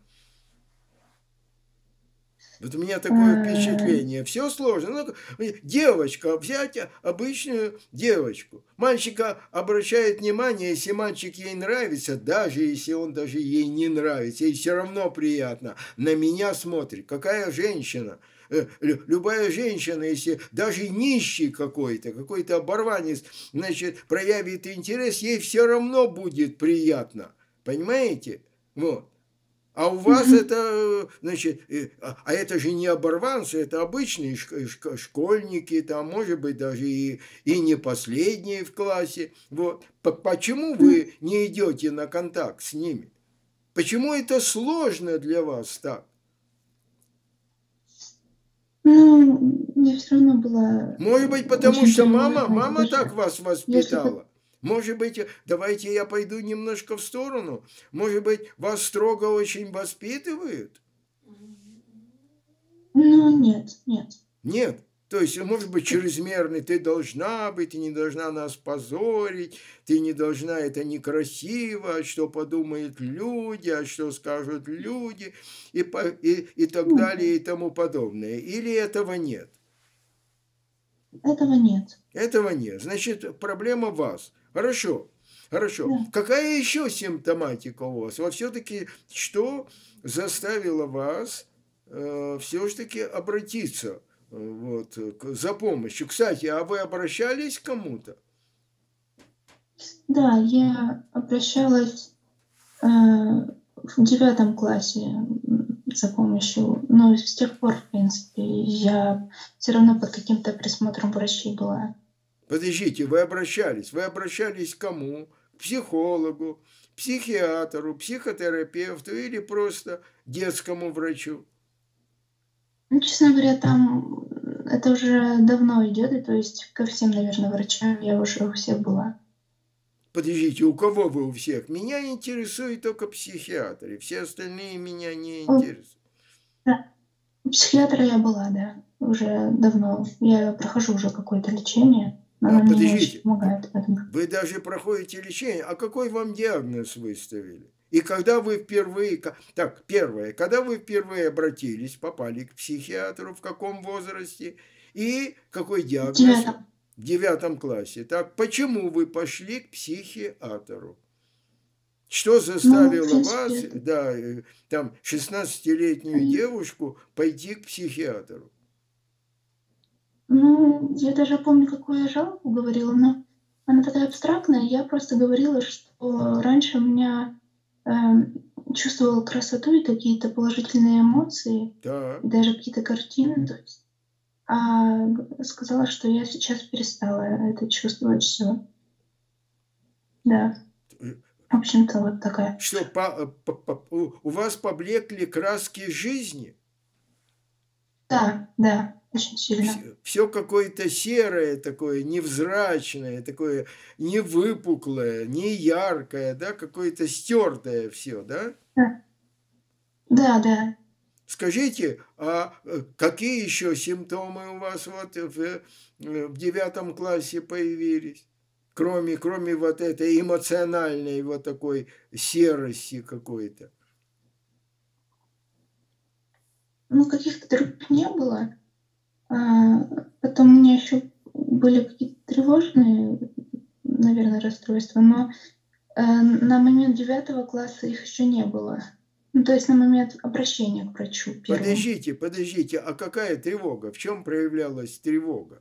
Вот у меня такое А, впечатление. Все сложно. Ну, девочка, взять обычную девочку. Мальчика обращает внимание, если мальчик ей нравится, даже если он даже ей не нравится, ей все равно приятно. На меня смотрит. Какая женщина? Любая женщина, если даже нищий какой-то, какой-то оборванец, значит, проявит интерес, ей все равно будет приятно. Понимаете? Вот. А у вас мгм. это, значит, а а это же не оборванцы, это обычные школьники, там, может быть, даже и, и не последние в классе. Вот. Почему Ну, вы не идете на контакт с ними? Почему это сложно для вас так? ну, мне все равно было Может быть, потому очень что тревожно мама, и мама так даже вас если бы... воспитала. Может быть, давайте я пойду немножко в сторону. Может быть, вас строго очень воспитывают? Ну, нет, нет. Нет. То есть, может быть, чрезмерный, ты должна быть, ты не должна нас позорить, ты не должна, это некрасиво, а что подумают люди, а что скажут люди, и, по, и, и так Ну, далее, и тому подобное. Или этого нет? этого нет. Этого нет. Значит, проблема в вас. Хорошо. Хорошо. Да. Какая еще симптоматика у вас? Вот все-таки что заставило вас э, все-таки обратиться э, вот, к- за помощью? Кстати, а вы обращались к кому-то? Да, я обращалась, э, в девятом классе, м, за помощью, но с тех пор, в принципе, я все равно под каким-то присмотром врачей была. Подождите, вы обращались. Вы обращались к кому? К психологу, психиатру, психотерапевту или просто детскому врачу? Ну, честно говоря, там, м, это уже давно идет, и то есть ко всем, наверное, врачам я уже у всех была. Подождите, у кого вы у всех? Меня интересует только психиатры, все остальные меня не О, интересуют. да, у психиатра я была, да, уже давно. Я прохожу уже какое-то лечение, но А, оно мне не очень подождите, вы, помогает в этом. вы даже проходите лечение, а какой вам диагноз выставили? И когда вы впервые, ка- так, первое, когда вы впервые обратились, попали к психиатру, в каком возрасте, и какой В диагноз? девятом. В девятом классе. Так, почему вы пошли к психиатру? Что Ну, в заставило принципе, вас, это, да, э, там, шестнадцатилетнюю м, девушку пойти к психиатру? ну, я даже помню, какую я жалобу говорила, но она такая абстрактная. Я просто говорила, что раньше у меня, эм, чувствовала красоту и какие-то положительные эмоции, Да. и даже какие-то картины, то есть. А, г сказала, что я сейчас перестала это чувствовать. Всё. Да. В общем-то, вот такая. Что, по, по, по, у, у вас поблекли краски жизни? Да, да, очень сильно. Все, все какое-то серое такое, невзрачное, такое невыпуклое, не яркое, да, какое-то стертое все, да? Да, да, да. Скажите, а э, какие еще симптомы у вас вот в, э, в девятом классе появились? Кроме, кроме вот этой эмоциональной вот такой серости какой-то. Ну, каких-то других не было. А, потом у меня еще были какие-то тревожные, наверное, расстройства, но э, на момент девятого класса их еще не было. Ну, то есть на момент обращения к врачу первым. Подождите, подождите, а какая тревога? В чем проявлялась тревога?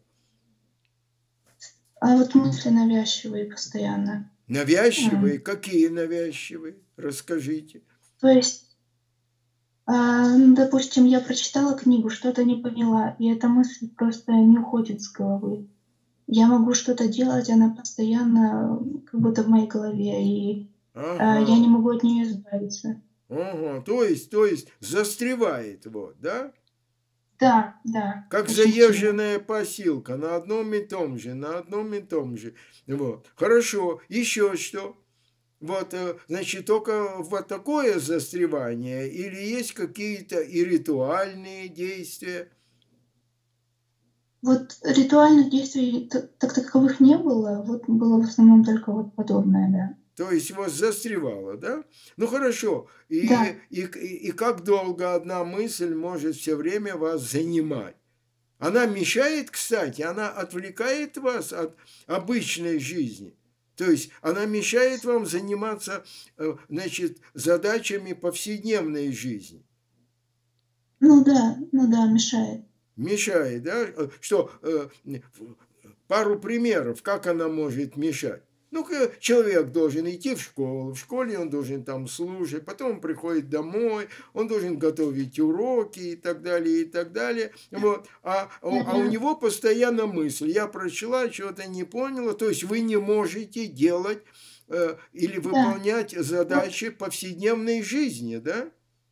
А вот мысли навязчивые постоянно. Навязчивые? М, Какие навязчивые? Расскажите. То есть, а, ну, допустим, я прочитала книгу, что-то не поняла, и эта мысль просто не уходит с головы. Я могу что-то делать, она постоянно как будто в моей голове, и а, я не Ага, могу от нее избавиться. ага, то есть, то есть застревает, вот, да? Да, да, Как очень сильно. заезженная посилка на одном и том же, на одном и том же. Вот. Хорошо, еще что? Вот, э, значит, только вот такое застревание или есть какие-то и ритуальные действия? Вот ритуальных действий т так таковых не было, вот было в основном только вот подобное, да. То есть вот застревало, да? Ну хорошо, и, Да, и, и, и как долго одна мысль может все время вас занимать? Она мешает, кстати, она отвлекает вас от обычной жизни. То есть она мешает вам заниматься, э, значит, задачами повседневной жизни. ну да, ну да, мешает. Мешает, да? Э, Что, э, пару примеров, как она может мешать. Ну, человек должен идти в школу, в школе он должен там слушать, потом он приходит домой, он должен готовить уроки и так далее, и так далее. Вот. А, а у Мгм. него постоянно мысль, я прочла, чего-то не поняла, то есть вы не можете делать э, или Да, выполнять вот, задачи повседневной жизни, да?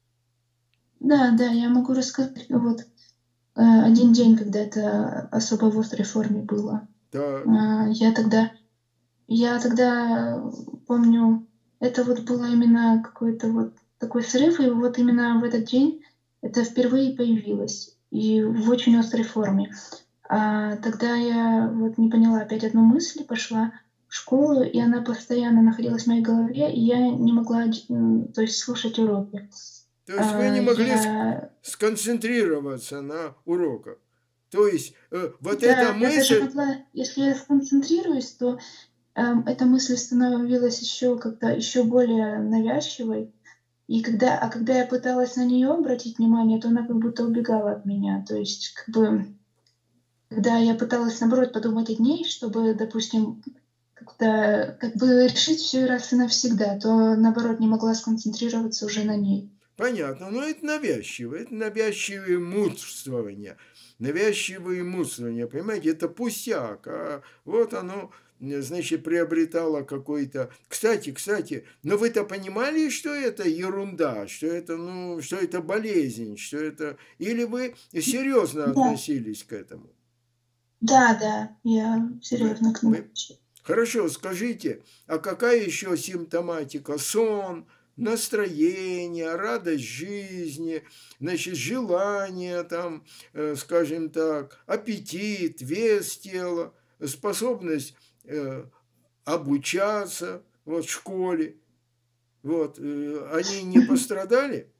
да, да, я могу рассказать, вот, э, один день, когда это особо в острой форме было. Так, А, я тогда я тогда помню, это вот было именно какой-то вот такой срыв, и вот именно в этот день это впервые появилось, и в очень острой форме. А, тогда я вот не поняла опять одну мысль, пошла в школу, и она постоянно находилась в моей голове, и я не могла, дь м, то есть слушать уроки. то есть вы А, не могли ск- я сконцентрироваться на уроках. То есть э, вот эта да, я даже мысль, могла, если я сконцентрируюсь, то, эм, эта мысль становилась еще как-то еще более навязчивой. И когда а когда я пыталась на нее обратить внимание, то она как будто убегала от меня. То есть, как бы, когда я пыталась, наоборот, подумать о ней, чтобы, допустим, как-то, как бы решить все раз и навсегда, то, наоборот, не могла сконцентрироваться уже на ней. понятно, но это навязчиво, это навязчивое мудствование, навязчивое мудствование, понимаете, это пустяк, а вот оно, э, значит, приобретало какой-то... Кстати, кстати, но вы-то понимали, что это ерунда, что это, ну, что это болезнь, что это... Или вы серьезно Да, относились к этому? да, да, я Вы, серьезно к нему вы отношусь. Хорошо, скажите, а какая еще симптоматика? Сон, настроение, радость жизни, значит, желание, там, э, скажем так, аппетит, вес тела, способность э, обучаться вот, в школе. Вот, э, они не Мгм. пострадали?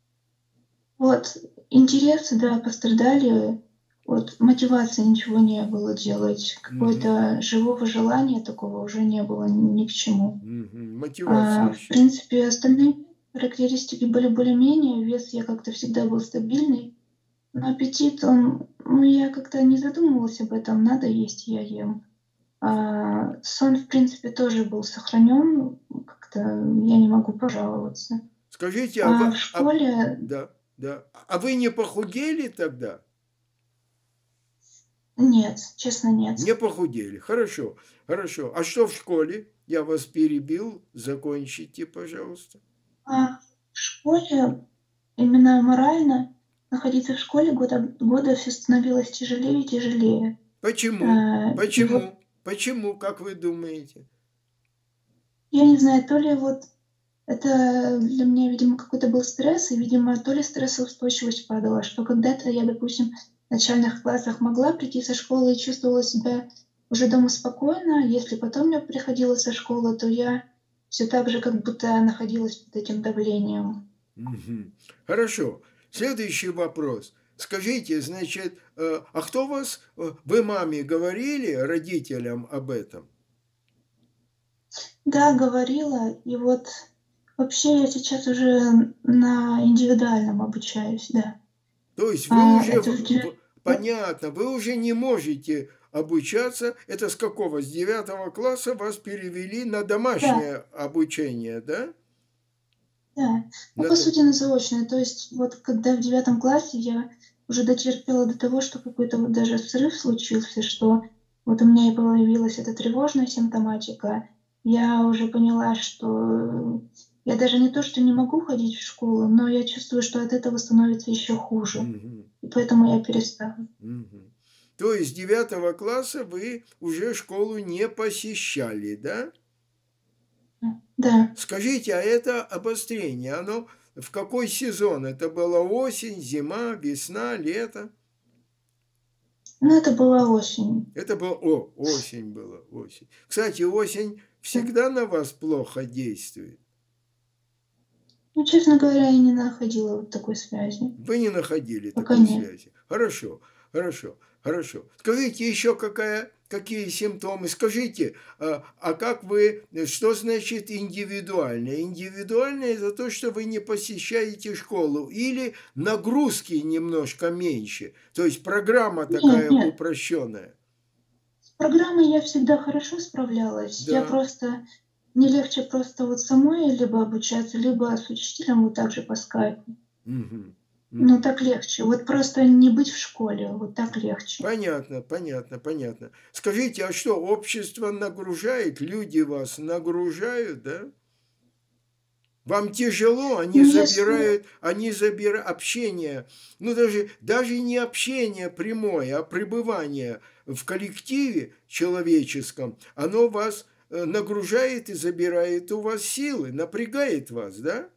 Вот интересы, да, пострадали. Вот мотивации ничего не было делать. Мгм, Какое-то живого желания такого уже не было ни к чему. мгм. Мотивация А, в еще. принципе, остальные характеристики были более-менее. Вес я как-то всегда был стабильный. Но аппетит, он, ну, я как-то не задумывалась об этом. Надо есть, я ем. А, сон, в принципе, тоже был сохранен. Как-то я не могу пожаловаться. Скажите, а, вы, А в а, школе, да, да, а вы не похудели тогда? Нет, честно, нет. Не похудели. Хорошо, хорошо. А что в школе? Я вас перебил. Закончите, пожалуйста. А в школе, именно морально, находиться в школе года года все становилось тяжелее и тяжелее. Почему? Э, и вот Почему? Почему, как вы думаете? я не знаю, то ли вот это для меня, видимо, какой-то был стресс, и, видимо, то ли стрессоустойчивость падала, что когда-то я, допустим, в начальных классах могла прийти со школы и чувствовала себя уже дома спокойно. Если потом я приходила со школы, то я все так же как будто находилась под этим давлением. Мгм. Хорошо. Следующий вопрос. Скажите, значит, э, а кто вас, э, вы маме говорили, родителям об этом? Да, говорила. И вот вообще я сейчас уже на индивидуальном обучаюсь, да. То есть вы А, уже, это в- в девя в- понятно, вы уже не можете обучаться. Это с какого? С девятого класса вас перевели на да, домашнее обучение, да? да. Ну, На по д- сути, на заочное. То есть вот когда в девятом классе я уже дотерпела до того, что какой-то вот даже срыв случился, что вот у меня и появилась эта тревожная симптоматика. Я уже поняла, что я даже не то, что не могу ходить в школу, но я чувствую, что от этого становится еще хуже. Мгм. И поэтому я перестала. Мгм. То есть с девятого класса вы уже школу не посещали, да? Да. Скажите, а это обострение, оно в какой сезон? Это была осень, зима, весна, лето? Ну, это была осень. Это было, о, осень была, осень. Кстати, осень Да. всегда на вас плохо действует. Ну, честно говоря, я не находила вот такой связи. Вы не находили Пока такой нет. связи. Хорошо, хорошо, хорошо. Скажите еще какая, какие симптомы. Скажите, а, а как вы, что значит индивидуально? Индивидуально это то, что вы не посещаете школу или нагрузки немножко меньше. То есть программа Нет, такая нет. упрощенная. С программой я всегда хорошо справлялась. Я Да. просто мне легче просто вот самой либо обучаться, либо с учителем вот так же по скайпу. Мгм, Ну, мгм. так легче. Вот просто не быть в школе, вот так легче. Понятно, понятно, понятно. Скажите, а что, общество нагружает, люди вас нагружают, да? Вам тяжело, они Ну, если забирают, они забирают общение, ну даже, даже не общение прямое, а пребывание в коллективе человеческом, оно вас э, нагружает и забирает у вас силы, напрягает вас, да?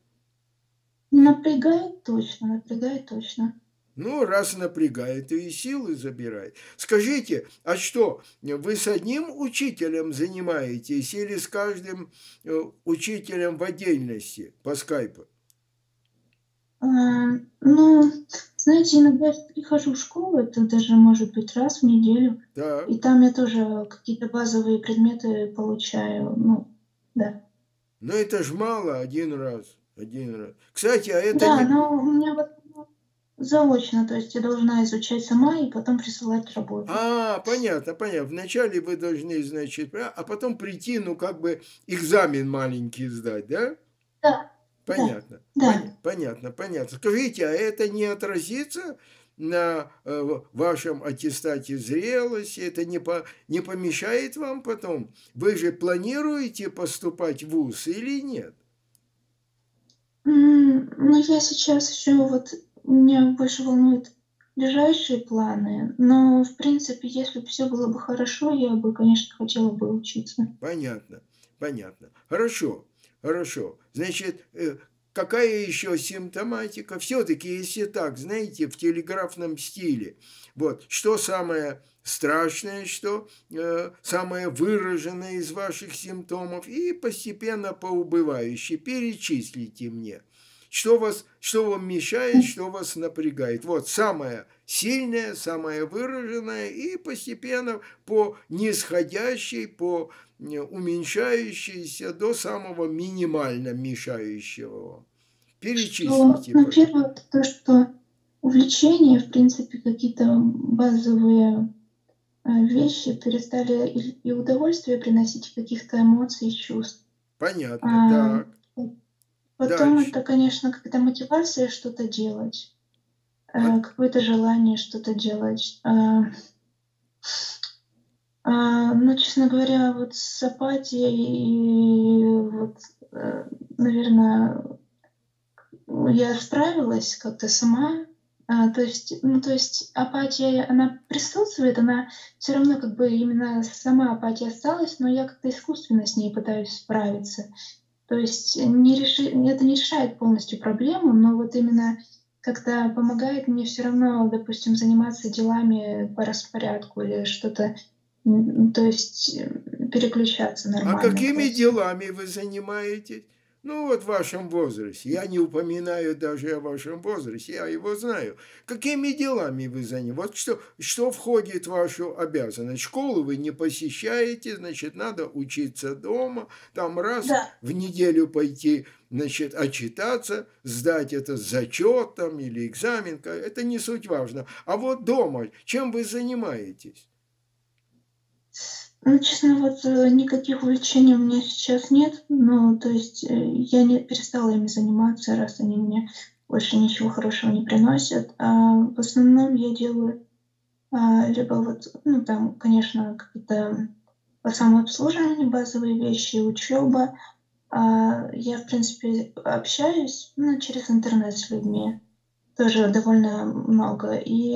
напрягает точно, напрягает точно. Ну, раз напрягает, то и силы забирает. Скажите, а что, вы с одним учителем занимаетесь или с каждым э, учителем в отдельности по скайпу? А, ну, знаете, иногда я прихожу в школу, это даже может быть раз в неделю, Так. и там я тоже какие-то базовые предметы получаю. Ну да. Но это ж мало один раз. Один раз. Кстати, а это Да, не... но у меня вот ну, заочно, то есть я должна изучать сама и потом присылать работу. А, понятно, понятно. Вначале вы должны, значит, а а потом прийти, ну, как бы экзамен маленький сдать, да? Да, да, Понятно, да. поня- понятно, понятно. Скажите, а это не отразится на э, в- вашем аттестате зрелости? Это не, по, не помешает вам потом? Вы же планируете поступать в вуз или нет? М, ну, я сейчас еще вот меня больше волнуют ближайшие планы, но, в принципе, если бы все было бы хорошо, я бы, конечно, хотела бы учиться. Понятно, понятно. Хорошо, хорошо. Значит, э, какая еще симптоматика? Все-таки, если так, знаете, в телеграфном стиле, вот, что самое страшное, что э, самое выраженное из ваших симптомов, и постепенно по убывающей перечислите мне. Что, вас, что вам мешает, что вас напрягает. Вот самое сильное, самое выраженное, и постепенно по нисходящей, по не, уменьшающейся до самого минимально мешающего. Что, Перечислите, ну, пожалуйста. первое, это то, что увлечения, в принципе, какие-то базовые, а, вещи перестали и и удовольствие приносить, и каких-то эмоций и чувств. Понятно, А, так. п потом Дальше. это, конечно, какая-то мотивация что-то делать, А, э, какое-то желание что-то делать. А А, ну, честно говоря, вот с апатией, вот, э, наверное, я справилась как-то сама. А, то есть, ну, то есть апатия, она присутствует, она все равно как бы именно сама апатия осталась, но я как-то искусственно с ней пытаюсь справиться. То есть не реши это не решает полностью проблему, но вот именно как-то помогает мне все равно, допустим, заниматься делами по распорядку или что-то, м, то есть, э, переключаться А нормально какими просто. делами вы занимаетесь? Ну, вот в вашем возрасте. Я не упоминаю даже о вашем возрасте, я его знаю. Какими делами вы занимаетесь? Вот что, что входит в вашу обязанность? Школу вы не посещаете, значит, надо учиться дома, там раз Да. в неделю пойти, значит, отчитаться, сдать это зачет там или экзамен, это не суть важно. А вот дома, чем вы занимаетесь? Ну, честно, вот, э, никаких увлечений у меня сейчас нет. Ну, то есть, э, я не перестала ими заниматься, раз они мне больше ничего хорошего не приносят. А, в основном я делаю, а, либо вот, ну, там, конечно, какие-то по самообслуживанию базовые вещи, учеба. А, я, в принципе, общаюсь, ну, через интернет с людьми, тоже довольно много. И,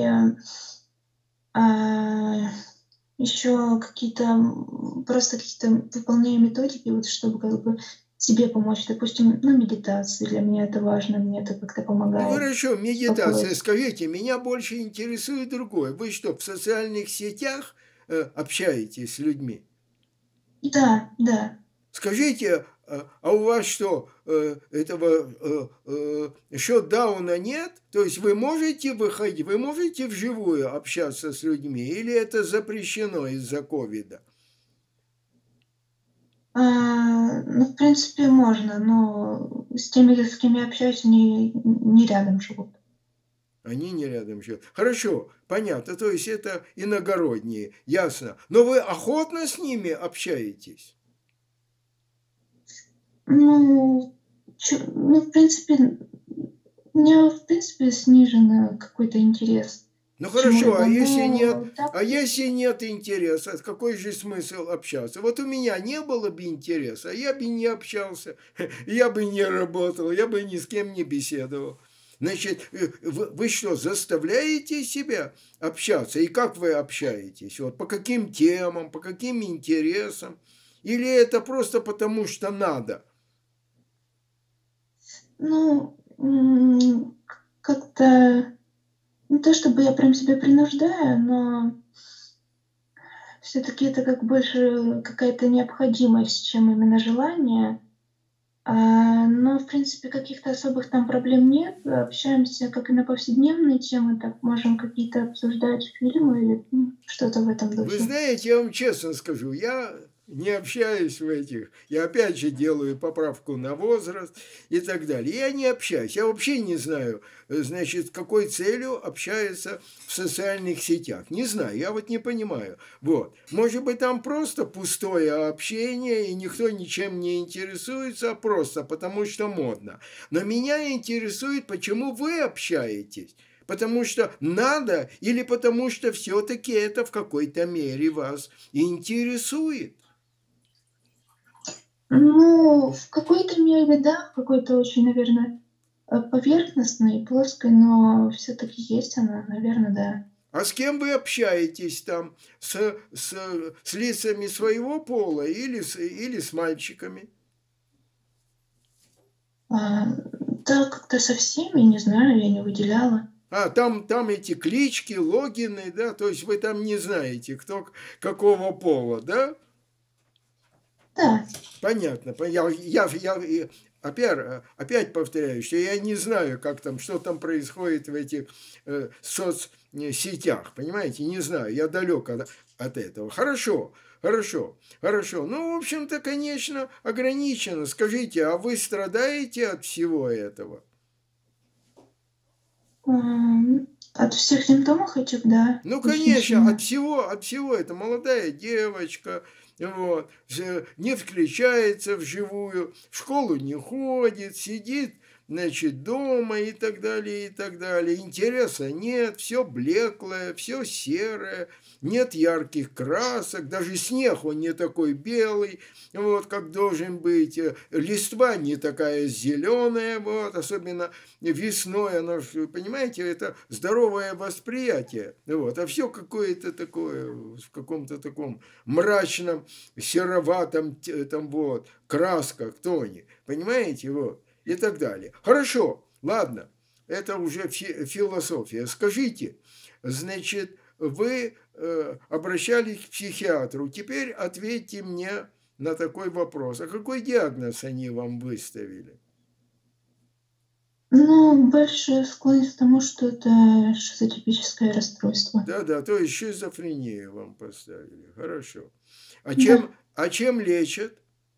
а еще какие-то, м, просто какие-то выполняю методики, вот чтобы как бы себе помочь. Допустим, ну, медитация для меня это важно, мне это как-то Ну помогает хорошо, медитация. успокоиться. Скажите, меня больше интересует другое. Вы что, в социальных сетях э, общаетесь с людьми? Да, да. Скажите, а а у вас что, э, этого э, э, шотдауна нет? То есть вы можете выходить, вы можете вживую общаться с людьми, или это запрещено из-за ковида? А, ну, в принципе, можно, но с теми, с кем я общаюсь, они не рядом живут. Они не рядом живут. Хорошо, понятно. То есть это иногородние, ясно. Но вы охотно с ними общаетесь? Ну, чё ну, в принципе, у меня, в принципе, снижен какой-то интерес Ну к хорошо, чему-либо, а если нет, но так. а если нет интереса, какой же смысл общаться? Вот у меня не было бы интереса, я бы не общался, я бы не работал, я бы ни с кем не беседовал. Значит, э, вы, вы что, заставляете себя общаться? И как вы общаетесь? Вот по каким темам, по каким интересам? Или это просто потому, что надо? Ну, м, как-то не то чтобы я прям себя принуждаю, но все таки это как больше какая-то необходимость, чем именно желание. А, но, в принципе, каких-то особых там проблем нет. Общаемся как и на повседневные темы, так можем какие-то обсуждать фильмы или, м, что-то в этом Вы духе. знаете, я вам честно скажу, я не общаюсь в этих, я опять же делаю поправку на возраст и так далее. Я не общаюсь, я вообще не знаю, э, значит, с какой целью общаются в социальных сетях. Не знаю, я вот не понимаю. Вот. Может быть, там просто пустое общение, и никто ничем не интересуется, а просто потому что модно. Но меня интересует, почему вы общаетесь. Потому что надо или потому что все-таки это в какой-то мере вас интересует? Ну, в какой-то мере, да, в какой-то очень, наверное, э, поверхностной, плоской, но все таки есть она, наверное, да. А с кем вы общаетесь там? С, с, с лицами своего пола или с, или с мальчиками? А, да, как-то со всеми, не знаю, я не выделяла. А, там, там эти клички, логины, да? То есть вы там не знаете, кто к- какого пола, да? Да. Понятно. Пон- Я, я, я и опять, опять повторяю, что я не знаю, как там, что там происходит в этих э, соцсетях, понимаете, не знаю, я далек от, от этого. Хорошо, хорошо, хорошо. Ну, в общем-то, конечно, ограничено. Скажите, а вы страдаете от всего этого? Ам, от всех симптомов этих, да, Ну, очень конечно, от сильно. всего, от всего. Это молодая девочка, вот, не включается вживую, в школу не ходит, сидит, значит, дома и так далее, и так далее. Интереса нет, все блеклое, все серое, нет ярких красок, даже снег он не такой белый, вот, как должен быть, листва не такая зеленая, вот, особенно весной, оно, понимаете, это здоровое восприятие, вот, а все какое-то такое, в каком-то таком мрачном, сероватом, там, вот, красках, тоне, понимаете, вот, и так далее. Хорошо, ладно, это уже фи философия. Скажите, значит, вы э, обращались к психиатру, теперь ответьте мне на такой вопрос. А какой диагноз они вам выставили? Ну, больше склонность к тому, что это шизотипическое расстройство. Да-да, то есть шизофрению вам поставили. Хорошо. А Да. чем, а чем лечат?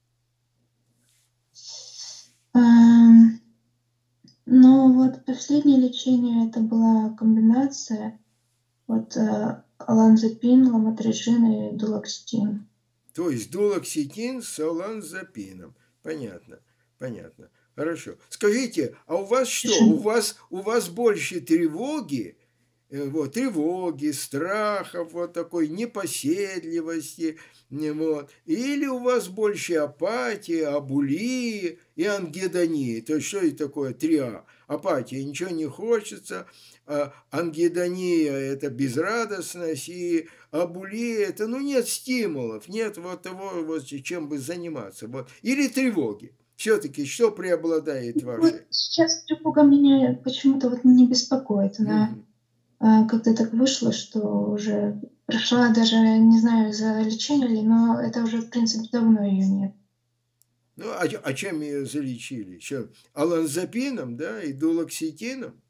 Эм, ну, вот последнее лечение это была комбинация вот э, оланзапин, ламотреджин и дулоксетин. То есть дулоксетин с оланзапином. Понятно, понятно. Хорошо. Скажите, а у вас что? У вас, у вас больше тревоги, э, вот, тревоги, страхов, вот такой непоседливости, не, вот, или у вас больше апатии, абулии и ангидонии? То есть что это такое? Три А. Апатия, ничего не хочется, а ангидония – это безрадостность, и абулия – это, ну, нет стимулов, нет вот того, вот, чем бы заниматься. Вот. Или тревоги. Все-таки что преобладает Вот вашей? сейчас тревога меня почему-то вот не беспокоит. Она Мгм. а, как-то так вышло, что уже прошла даже, не знаю, за лечение ли, но это уже, в принципе, давно ее нет. Ну, а, а чем ее залечили? Чем? Аланзапином, да, и дулоксетином?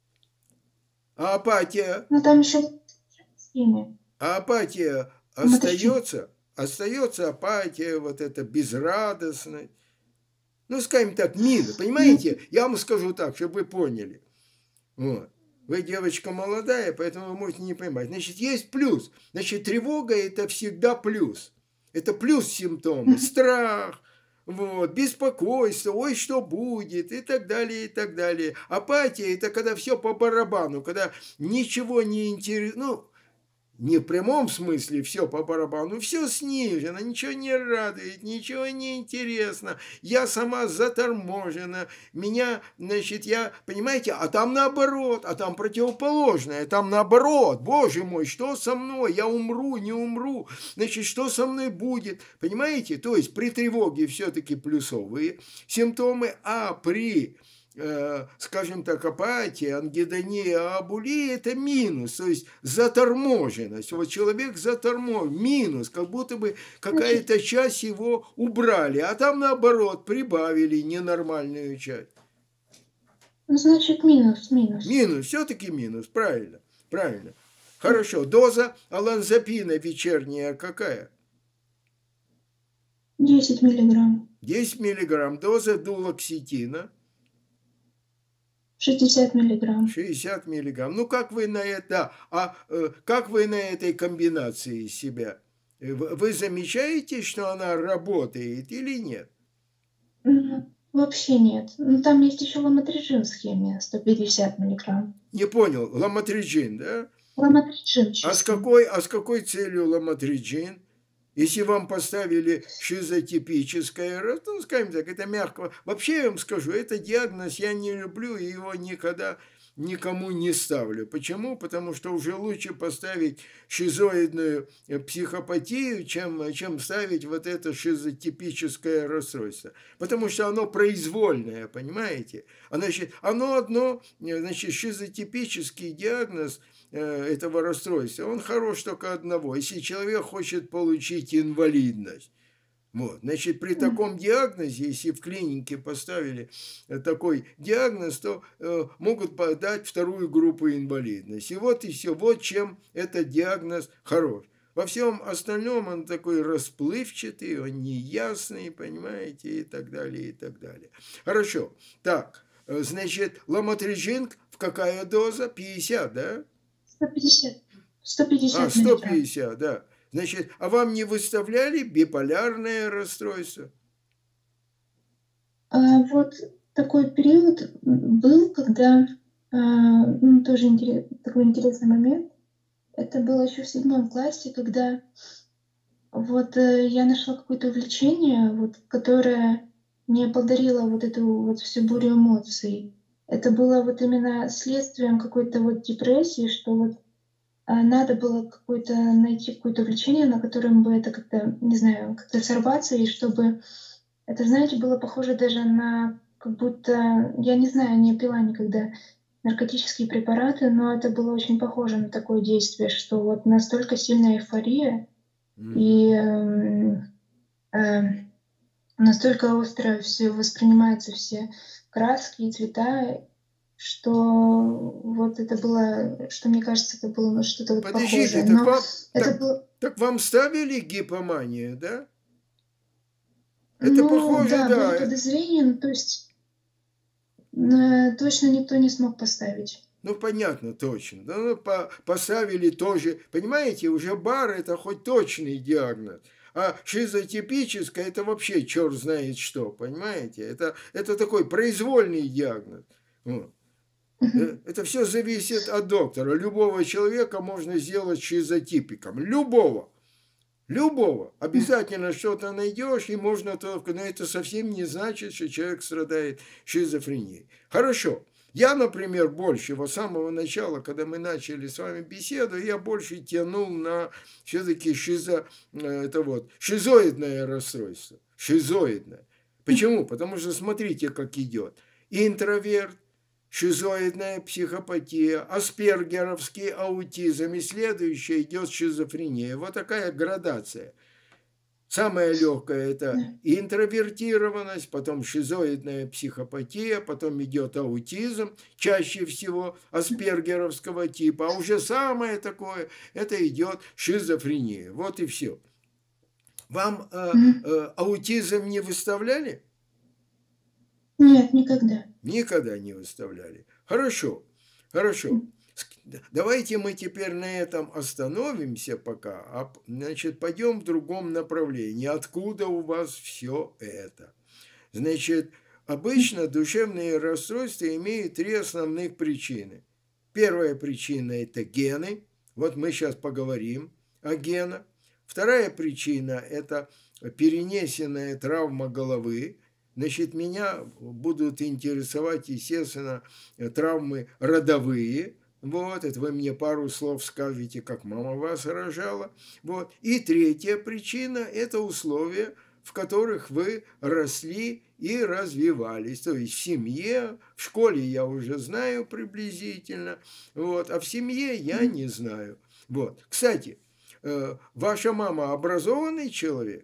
А апатия? Ну, там еще схеме. А апатия Ламотреджин. остается? Остается апатия, вот эта безрадостность. Ну, скажем так, мина, Ну, понимаете? Я вам скажу так, чтобы вы поняли. Вот. Вы девочка молодая, поэтому вы можете не понимать. Значит, есть плюс. Значит, тревога – это всегда плюс. Это плюс симптомы. Страх, вот, беспокойство, ой, что будет, и так далее, и так далее. Апатия – это когда все по барабану, когда ничего не интересно. Ну, не в прямом смысле все по барабану, все снижено, ничего не радует, ничего не интересно, я сама заторможена, меня, значит, я, понимаете, а там наоборот, а там противоположное, там наоборот, боже мой, что со мной, я умру, не умру, значит, что со мной будет, понимаете, то есть при тревоге все-таки плюсовые симптомы, а при скажем так, апатия, ангидония, абулия – это минус, то есть заторможенность. Вот человек заторможен, минус, как будто бы какая-то часть его убрали, а там наоборот прибавили ненормальную часть. ну, значит, минус, минус. Минус, все-таки минус, правильно, правильно. Хорошо, доза оланзапина вечерняя какая? десять миллиграмм. десять миллиграмм. Доза дулоксетина? шестьдесят миллиграмм. шестьдесят миллиграмм. Ну, как вы на это, а э, как вы на этой комбинации себя? Вы замечаете, что она работает или нет? Ну, вообще нет. Ну, там есть еще ламотреджин в схеме, сто пятьдесят миллиграмм. Не понял, ламотреджин, да? Ламотреджин А с чистый. какой, а с какой целью ламотреджин? Если вам поставили шизотипическое, ну, скажем так, это мягко. Вообще, я вам скажу, это диагноз, я не люблю, и его никогда никому не ставлю. Почему? Потому что уже лучше поставить шизоидную психопатию, чем, чем ставить вот это шизотипическое расстройство. Потому что оно произвольное, понимаете? Значит, оно одно, значит, шизотипический диагноз этого расстройства, он хорош только одного. Если человек хочет получить инвалидность, вот, значит, при таком диагнозе, если в клинике поставили такой диагноз, то э, могут подать вторую группу инвалидности. И вот и все. Вот чем этот диагноз хорош. Во всем остальном он такой расплывчатый, он неясный, понимаете, и так далее, и так далее. Хорошо. Так, значит, ламотреджин, какая доза? пятьдесят, да? сто пятьдесят. сто пятьдесят А, сто миллиграмм. пятьдесят, да. Значит, а вам не выставляли биполярное расстройство? А вот такой период был, когда, а, ну, тоже интере такой интересный момент. Это было еще в седьмом классе, когда вот, э, я нашла какое-то увлечение, вот, которое мне подарило вот эту вот всю бурю эмоций. Это было вот именно следствием какой-то вот депрессии, что вот, а, надо было какое-то найти какое-то увлечение, на котором бы это как-то, не знаю, как-то сорваться, и чтобы это, знаете, было похоже даже на как будто, я не знаю, не пила никогда наркотические препараты, но это было очень похоже на такое действие, что вот настолько сильная эйфория Мгм. и, эм, э, настолько остро все воспринимаются, все краски и цвета, что вот это было, что мне кажется, это было на что-то вот Подождите, похожее. так Но вам, это так, было, так вам ставили гипоманию, да? Это ну похоже, да, были да. подозрения, ну то есть, э, точно никто не смог поставить. Ну, понятно, точно. Да, ну, по- поставили тоже. Понимаете, уже бар – это хоть точный диагноз. А шизотипическое – это вообще черт знает что, понимаете? Это, это такой произвольный диагноз. Вот. Мгм. Э, Это все зависит от доктора. Любого человека можно сделать шизотипиком. Любого. Любого. М. Обязательно что-то найдешь, и можно только... Но это совсем не значит, что человек страдает шизофренией. Хорошо. Я, например, больше, вот с самого начала, когда мы начали с вами беседу, я больше тянул на все-таки шизо, э, это вот, шизоидное расстройство. Шизоидное. Почему? Потому что смотрите, как идет. Интроверт, шизоидная психопатия, аспергеровский аутизм, и следующее идет шизофрения. Вот такая градация. Самая легкая – это Да. интровертированность, потом шизоидная психопатия, потом идет аутизм, чаще всего аспергеровского типа, а уже самое такое – это идет шизофрения. Вот и все. Вам э, Мгм. э, аутизм не выставляли? Нет, никогда. Никогда не выставляли. Хорошо, хорошо. М. Давайте мы теперь на этом остановимся пока, а значит, пойдем в другом направлении. Откуда у вас все это? Значит, М. обычно душевные расстройства имеют три основных причины. Первая причина – это гены. Вот мы сейчас поговорим о генах. Вторая причина – это перенесенная травма головы. Значит, меня будут интересовать, естественно, травмы родовые. Вот, это вы мне пару слов скажете, как мама вас рожала. Вот. И третья причина – это условия, в которых вы росли и развивались. То есть в семье, в школе я уже знаю приблизительно, вот, а в семье я Мгм. не знаю. Вот. Кстати, э, ваша мама образованный человек?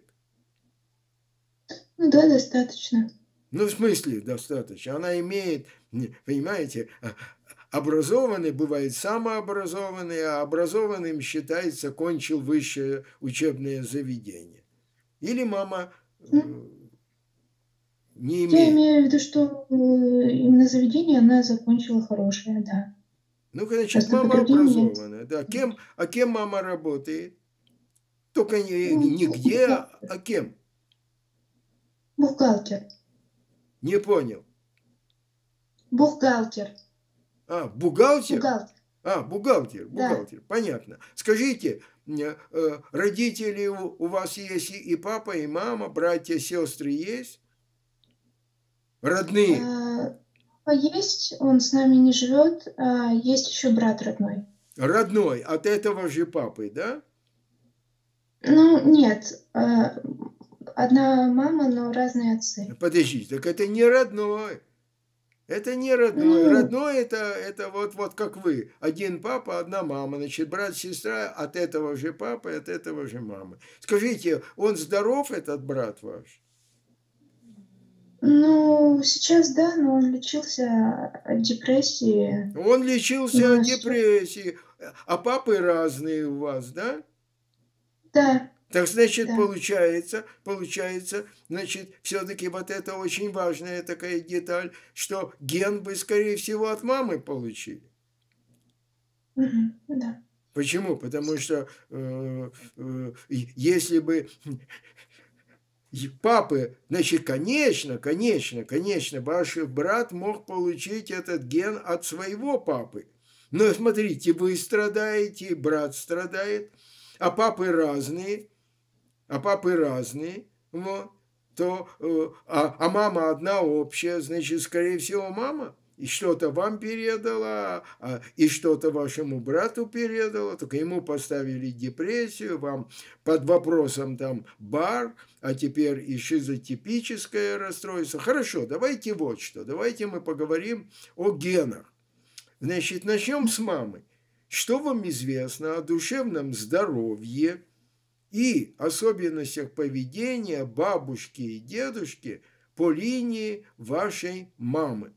Ну да, достаточно. Ну, в смысле достаточно. Она имеет, понимаете, а, образованный бывает самообразованный, а образованным считается кончил высшее учебное заведение. Или мама М. э, не Я имеет. имею в виду, что, э, именно заведение она закончила хорошее, да. Ну, значит, Просто по мама другим я не образованная, да. Кем, а кем мама работает? Только не, Ну, не бу где, бухгалтер. а кем? Бухгалтер. Не понял. Бухгалтер. А, бухгалтер? Бухгалтер. А, бухгалтер, Да. бухгалтер, понятно. Скажите, э, э, родители у, у вас есть и, и папа, и мама, братья, сестры есть? Родные? А, папа есть, он с нами не живет, а есть еще брат родной. Родной, от этого же папы, да? Ну, нет, а, одна мама, но разные отцы. Подождите, так это не родной. Это не родной. Ну, Родной это, это вот, вот как вы. Один папа, одна мама. Значит, брат, сестра от этого же папы, от этого же мамы. Скажите, он здоров, этот брат ваш? ну, сейчас да, но он лечился от депрессии, Он лечился от но сейчас депрессии. А папы разные у вас, да? да, Так значит, да. получается, получается, значит, все-таки вот это очень важная такая деталь, что ген вы, скорее всего, от мамы получили. Мгм. Да. Почему? Потому что э, э, если бы И папы, значит, конечно, конечно, конечно, ваш брат мог получить этот ген от своего папы. Но смотрите, вы страдаете, брат страдает, а папы разные, а папы разные, вот, то, э, а, а мама одна общая, значит, скорее всего, мама и что-то вам передала, а, и что-то вашему брату передала, только ему поставили депрессию, вам под вопросом там бар, а теперь и шизотипическое расстройство. Хорошо, давайте вот что, давайте мы поговорим о генах. Значит, начнем с мамы. Что вам известно о душевном здоровье и особенностях поведения бабушки и дедушки по линии вашей мамы?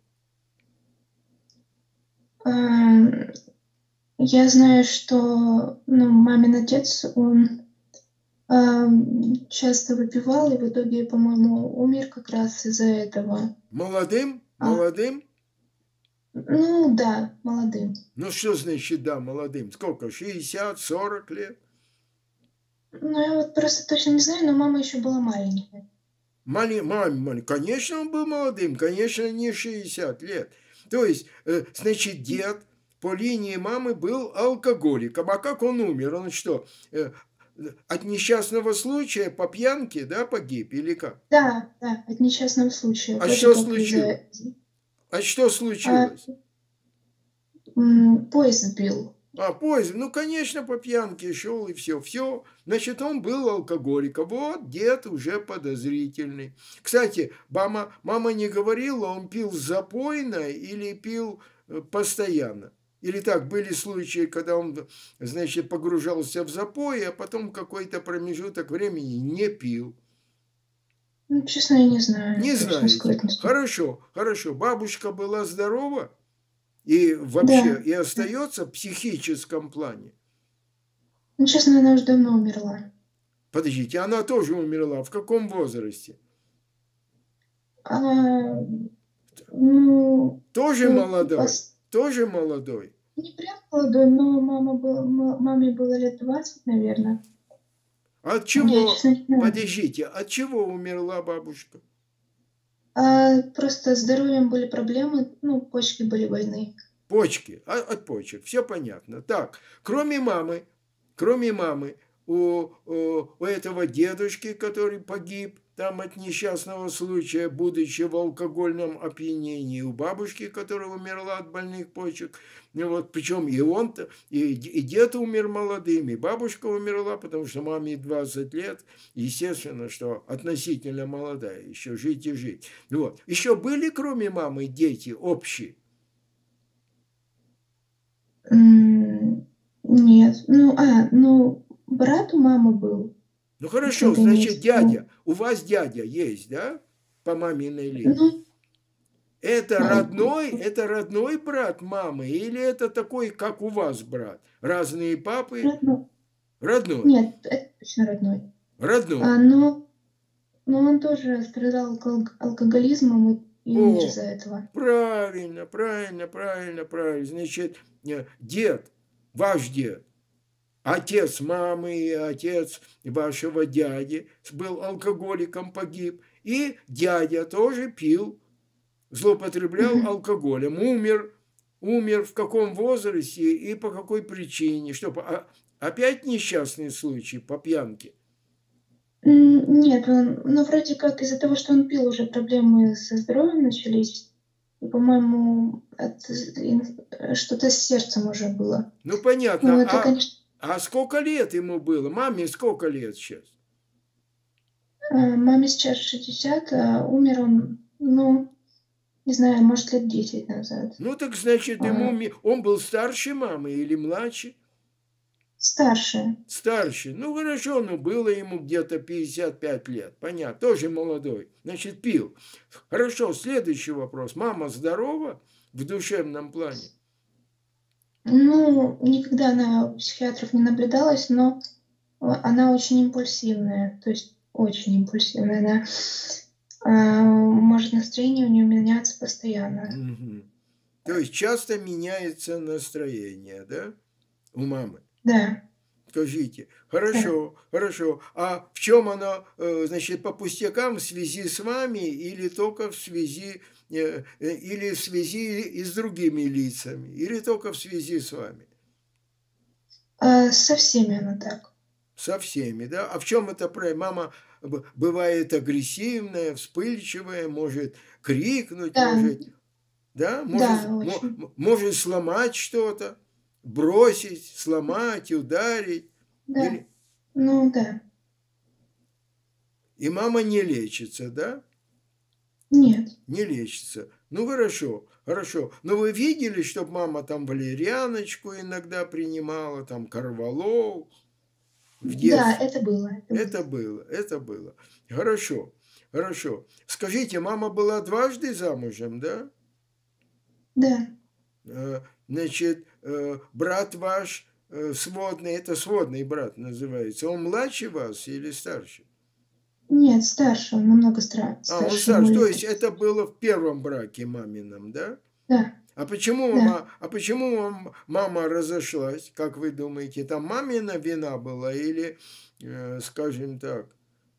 Я знаю, что, ну, мамин отец, он э, часто выпивал и в итоге, по-моему, умер как раз из-за этого. Молодым? А, Молодым? ну да, молодым. Ну что значит да, молодым? Сколько? шестьдесят, сорок лет? Ну, я вот просто точно не знаю, но мама еще была маленькая. Мали, маме, мали. Конечно, он был молодым, конечно, не шестьдесят лет. То есть, э, значит, дед по линии мамы был алкоголиком. А как он умер? Он что, э, от несчастного случая по пьянке, да, погиб или как? Да, да, от несчастного случая. А Вроде что как случилось? из-за... А что А, случилось? м, поезд сбил. А, поезд, ну, конечно, по пьянке шел и все, все. Значит, он был алкоголиком. Вот дед уже подозрительный. Кстати, мама, мама не говорила, он пил запойно или пил э, постоянно. Или так, были случаи, когда он, значит, погружался в запой, а потом какой-то промежуток времени не пил. Ну, честно, я не знаю. Не Точно знаете. сказать не смогу. Хорошо, хорошо. Бабушка была здорова и вообще Да. и остается в психическом плане. Ну, честно, она уже давно умерла. Подождите, она тоже умерла. В каком возрасте? А, ну, Тоже э, молодой? пос- Тоже молодой? не прям молодой, но мама была, м- маме было лет двадцать, наверное. От Я, чего? честно, не знаю. Подождите, от чего умерла бабушка? А, просто с здоровьем были проблемы, ну, почки были больны. Почки, а- от почек, все понятно. Так, кроме мамы, кроме мамы, у, у, у этого дедушки, который погиб там от несчастного случая, будучи в алкогольном опьянении, у бабушки, которая умерла от больных почек, ну вот, причем и он, и, и дед умер молодым, и бабушка умерла, потому что маме двадцать лет, естественно, что относительно молодая, еще жить и жить. Вот. Еще были, кроме мамы, дети общие? М, Нет. Ну, а, ну, брат у мамы был. Ну хорошо, Какой-то значит, есть. дядя, Ну, у вас дядя есть, да, по маминой линии? ну, Это ну, родной, это родной брат мамы или это такой, как у вас брат? Разные папы? родной. Родной, Нет, это точно родной. А, родной. но, но он тоже страдал алко- алкоголизмом и, и умер О, из-за этого. правильно, правильно, правильно, правильно. Значит, э, дед, ваш дед, отец мамы и отец вашего дяди был алкоголиком, погиб. И дядя тоже пил, злоупотреблял Мгм. алкоголем, умер, умер в каком возрасте и по какой причине, что а, опять несчастный случай по пьянке. М, Нет, он, ну, вроде как из-за того, что он пил, уже проблемы со здоровьем начались. И, по-моему, от- ин- что-то с сердцем уже было. Ну Ну, понятно, это, а, конечно, а сколько лет ему было? Маме сколько лет сейчас? а, маме сейчас шестьдесят, а умер он, ну, не знаю, может, лет десять назад. Ну так значит, ему А, ми- он был старше мамы или младше? Старше. Старше. Ну хорошо, ну было ему где-то пятьдесят пять лет. Понятно, тоже молодой. Значит, пил. Хорошо, следующий вопрос. Мама здорова в душевном плане? Ну, никогда она у психиатров не наблюдалась, но а, она очень импульсивная, то есть очень импульсивная. Она а, может настроение у нее меняться постоянно. Мгм. То есть часто меняется настроение, да, у мамы? Да. Скажите, Да. хорошо, хорошо. А в чем оно, э, значит, по пустякам в связи с вами или только в связи, э, э, или в связи и с другими лицами, или только в связи с вами? А, со всеми оно так. Со всеми, да? А в чем это про мама б- бывает агрессивная, вспыльчивая, может крикнуть, Да, может, да, может, да, мо- очень. м- может сломать что-то, бросить, сломать, ударить, Да. или Ну да. и мама не лечится, да? Нет. Не лечится. Ну хорошо, хорошо. Но вы видели, чтобы мама там валерьяночку иногда принимала, там корвалол в Да, детстве? это было, это было. Это было, это было. Хорошо, хорошо. Скажите, мама была дважды замужем, да? Да. Э, Значит, э, брат ваш э, сводный, это сводный брат называется, он младше вас или старше? Нет, старше, он намного стра А, он старше, ему старше, то лет есть это было в первом браке мамином, да? Да, А почему да. мама, а почему мам- мама разошлась, как вы думаете? Там мамина вина была или, э, скажем так,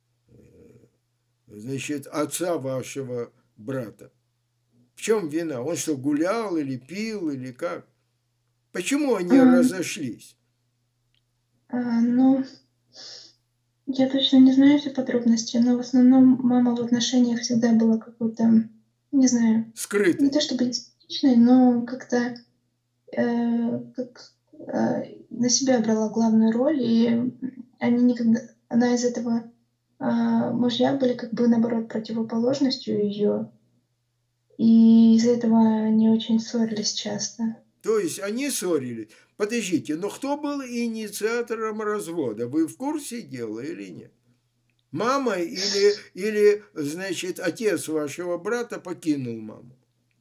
значит, отца вашего брата? В чем вина? Он что, гулял или пил, или как? Почему они Ам, разошлись? а, ну, я точно не знаю все подробности, но в основном мама в отношениях всегда была какой-то, не знаю, не Скрытой. то чтобы деспотичной, но как-то, э, как, э, на себя брала главную роль, и они никогда она из этого а, мужья были как бы, наоборот, противоположностью ее, и из-за этого они очень ссорились часто. То есть они ссорились. Подождите, но кто был инициатором развода? Вы в курсе дела или нет? Мама или, или, значит, отец вашего брата покинул маму?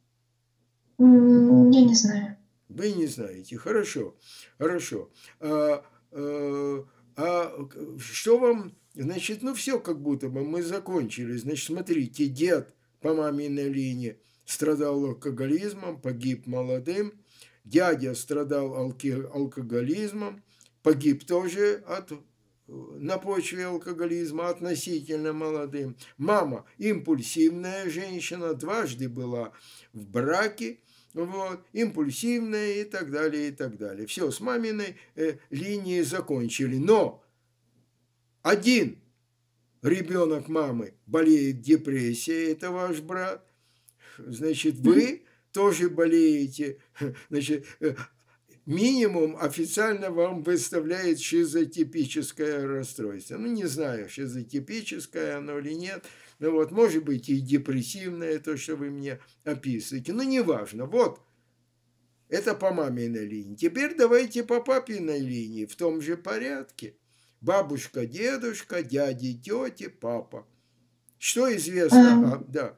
М, я не знаю. Вы не знаете. Хорошо, хорошо. А, э, а что вам, значит, ну все как будто бы мы закончили. Значит, смотрите, дед по маминой линии страдал алкоголизмом, погиб молодым. Дядя страдал алки- алкоголизмом, погиб тоже от, на почве алкоголизма, относительно молодым. Мама импульсивная женщина, дважды была в браке, вот, импульсивная и так далее, и так далее. Все, с маминой э, линии закончили. Но один ребенок мамы болеет депрессией, это ваш брат, значит, Мгм. вы тоже болеете, значит, э, минимум официально вам выставляет шизотипическое расстройство. Ну, не знаю, шизотипическое оно или нет. Ну вот, может быть, и депрессивное, то, что вы мне описываете. Но неважно. Вот, это по маминой линии. Теперь давайте по папиной линии в том же порядке. Бабушка, дедушка, дяди, тети, папа. Что А, известно? А, да.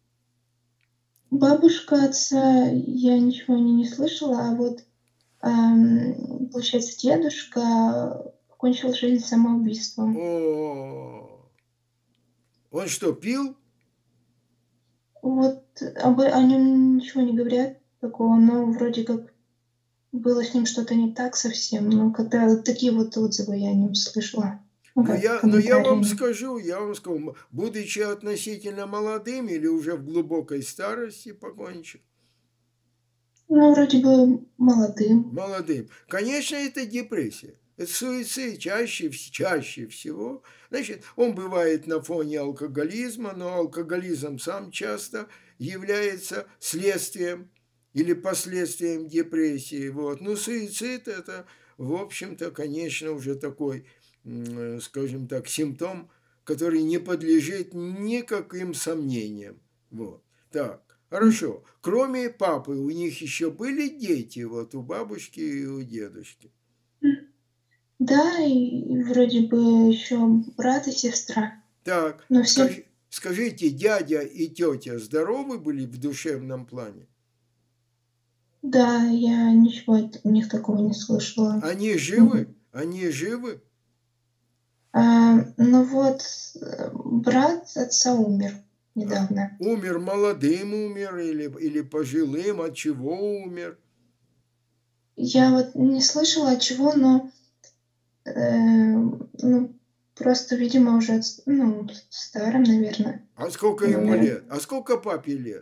бабушка отца я ничего о ней не слышала, а вот, ам, получается, дедушка покончил жизнь самоубийством. О, он что, пил? Вот об о нём ничего не говорят такого, но вроде как было с ним что-то не так совсем. Но когда вот такие вот отзывы я о нём слышала, ну, Но как я, но я вам комментарии. скажу, я вам скажу, будучи относительно молодым или уже в глубокой старости покончил, Ну, вроде бы молодым. молодым, конечно, это депрессия. Это суицид чаще, вс- чаще всего. Значит, он бывает на фоне алкоголизма, но алкоголизм сам часто является следствием или последствием депрессии. Вот. Ну, суицид – это, в общем-то, конечно, уже такой, м, скажем так, симптом, который не подлежит никаким сомнениям. Вот. Так. Хорошо. Кроме папы, у них еще были дети, вот у бабушки и у дедушки. М. Да, и вроде бы еще брат и сестра, Так, но все. скажи, скажите, дядя и тетя здоровы были в душевном плане? Да, я ничего от них такого не слышала. Они Мгм. живы? Они живы? А, ну вот, э, брат отца умер А, недавно. умер молодым, умер или, или пожилым, от чего умер? Я вот не слышала от чего, но э, ну, просто, видимо, уже, ну, старым, наверное, А сколько он ему умер. лет? А сколько папе лет?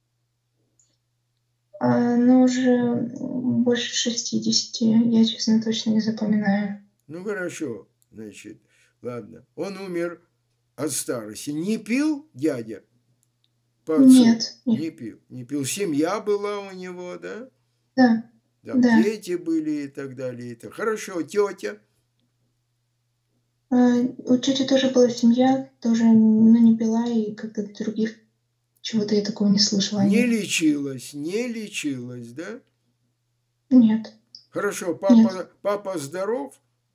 А, ну, уже больше шестидесяти. Я, честно, точно не запоминаю. Ну, хорошо, значит, ладно. Он умер от старости. Не пил дядя по отцу? Нет, нет. Не пил. Не пил. Семья была у него, да? Да, Там да. дети были и так далее. И так. Хорошо, тетя. А, у тети тоже была семья, тоже, ну, не пила, и как-то других чего-то я такого не слышала о Не ней. лечилась, не лечилась, да? Нет, Хорошо, нет. папа, папа здоров?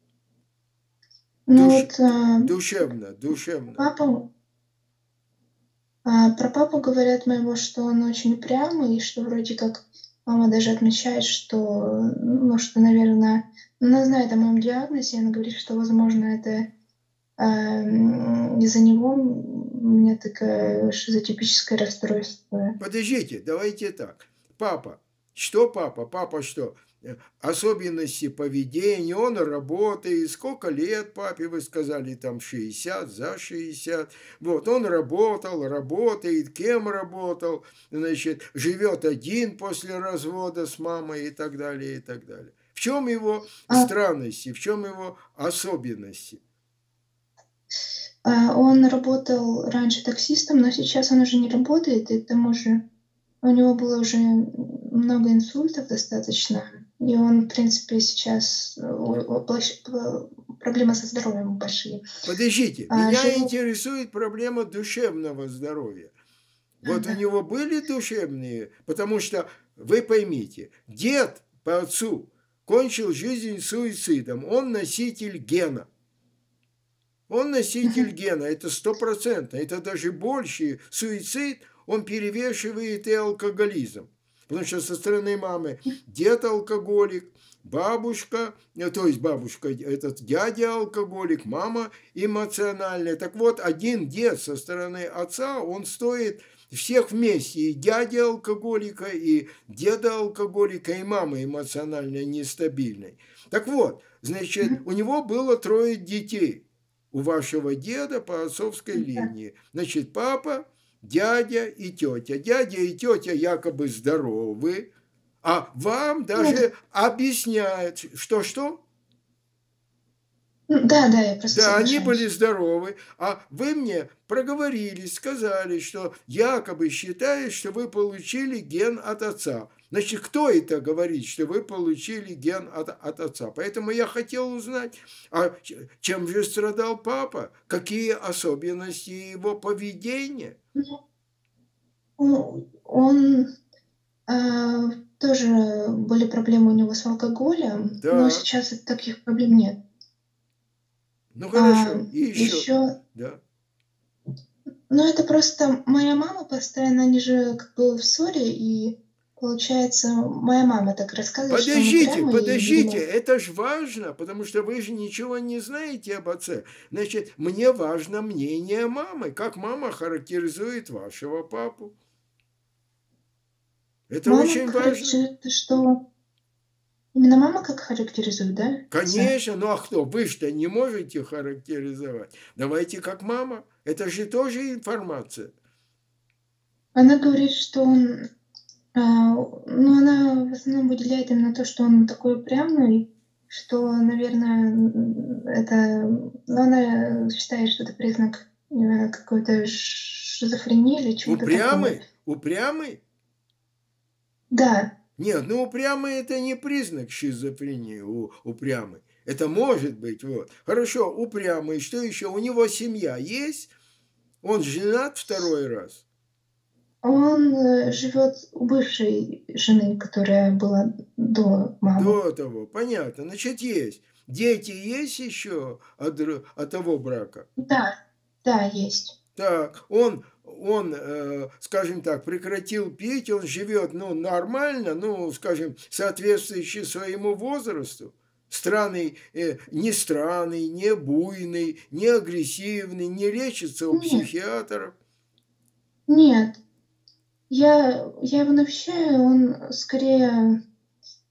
Ну Душ, вот, а, душевно, душевно. папа, а, про папу говорят моего, что он очень упрямый, и что вроде как мама даже отмечает, что, ну, что, наверное, она знает о моем диагнозе, и она говорит, что, возможно, это а, м, из-за него у меня такое шизотипическое расстройство. Подождите, давайте так. Папа. Что папа? Папа что? Э, Особенности поведения, он работает. Сколько лет папе, вы сказали, там шестьдесят, за шестьдесят. Вот, он работал, работает, кем работал, значит, живет один после развода с мамой и так далее, и так далее. В чем его А, странности, в чем его особенности? а, он работал раньше таксистом, но сейчас он уже не работает, и к тому же у него было уже много инсультов достаточно, и он, в принципе, сейчас э, у- у- площ- п- проблемы со здоровьем большие. Подождите, А, меня живу, интересует проблема душевного здоровья. а, Вот у да. него были душевные, потому что, вы поймите, дед по отцу кончил жизнь суицидом, он носитель гена. Он носитель Мгм. гена, это стопроцентно, это даже больше. Суицид, он перевешивает и алкоголизм. Потому что со стороны мамы дед алкоголик, бабушка, э, то есть бабушка, этот дядя алкоголик, мама эмоциональная. Так вот, один дед со стороны отца, он стоит всех вместе, и дядя алкоголика, и деда алкоголика, и мамы эмоционально нестабильной. Так вот, значит, Мгм. у него было трое детей у вашего деда по отцовской Да. линии. Значит, папа, дядя и тетя. Дядя и тетя якобы здоровы, а вам Ну, даже объясняют, что-что? м, да, да, я просто Да, они были соглашаюсь. здоровы, а вы мне проговорились, сказали, что якобы считают, что вы получили ген от отца. Значит, кто это говорит, что вы получили ген от, от отца? Поэтому я хотел узнать, а чем же страдал папа? Какие особенности его поведения? Ну, ну, он а, тоже были проблемы у него с алкоголем, но Да, сейчас таких проблем нет. ну А, хорошо, и еще, еще, да. ну, это просто моя мама постоянно, они же как бы в ссоре, и получается, моя мама так рассказывает, что он Подождите, упрямый, и, подождите, видимо, это ж важно, потому что вы же ничего не знаете об отце. Значит, мне важно мнение мамы, как мама характеризует вашего папу. Это мама очень важно. характеризует, что именно мама как характеризует, да, отца? Конечно, ну а кто? Вы что, не можете характеризовать? Давайте как мама. Это же тоже информация. Она говорит, что он, а, ну, она в основном выделяет именно то, что он такой упрямый, что, наверное, м, это, ну, она считает, что это признак э, какой-то шизофрении или чего-то такого. Упрямый? Упрямый? Да, Нет, ну упрямый это не признак шизофрении, у, упрямый. Это может быть, вот. Хорошо, упрямый, что еще? У него семья есть? Он женат второй раз? он э, живет у бывшей жены, которая была до мамы. До того, понятно, значит, есть. Дети есть еще от, др- от того брака? Да, да, есть. Так, он, он э, скажем так, прекратил пить, он живет, ну, нормально, ну, скажем, соответствующий своему возрасту. Странный, э, не странный, не буйный, не агрессивный, не лечится у Нет, психиатров. нет. Я, я его навещаю, он скорее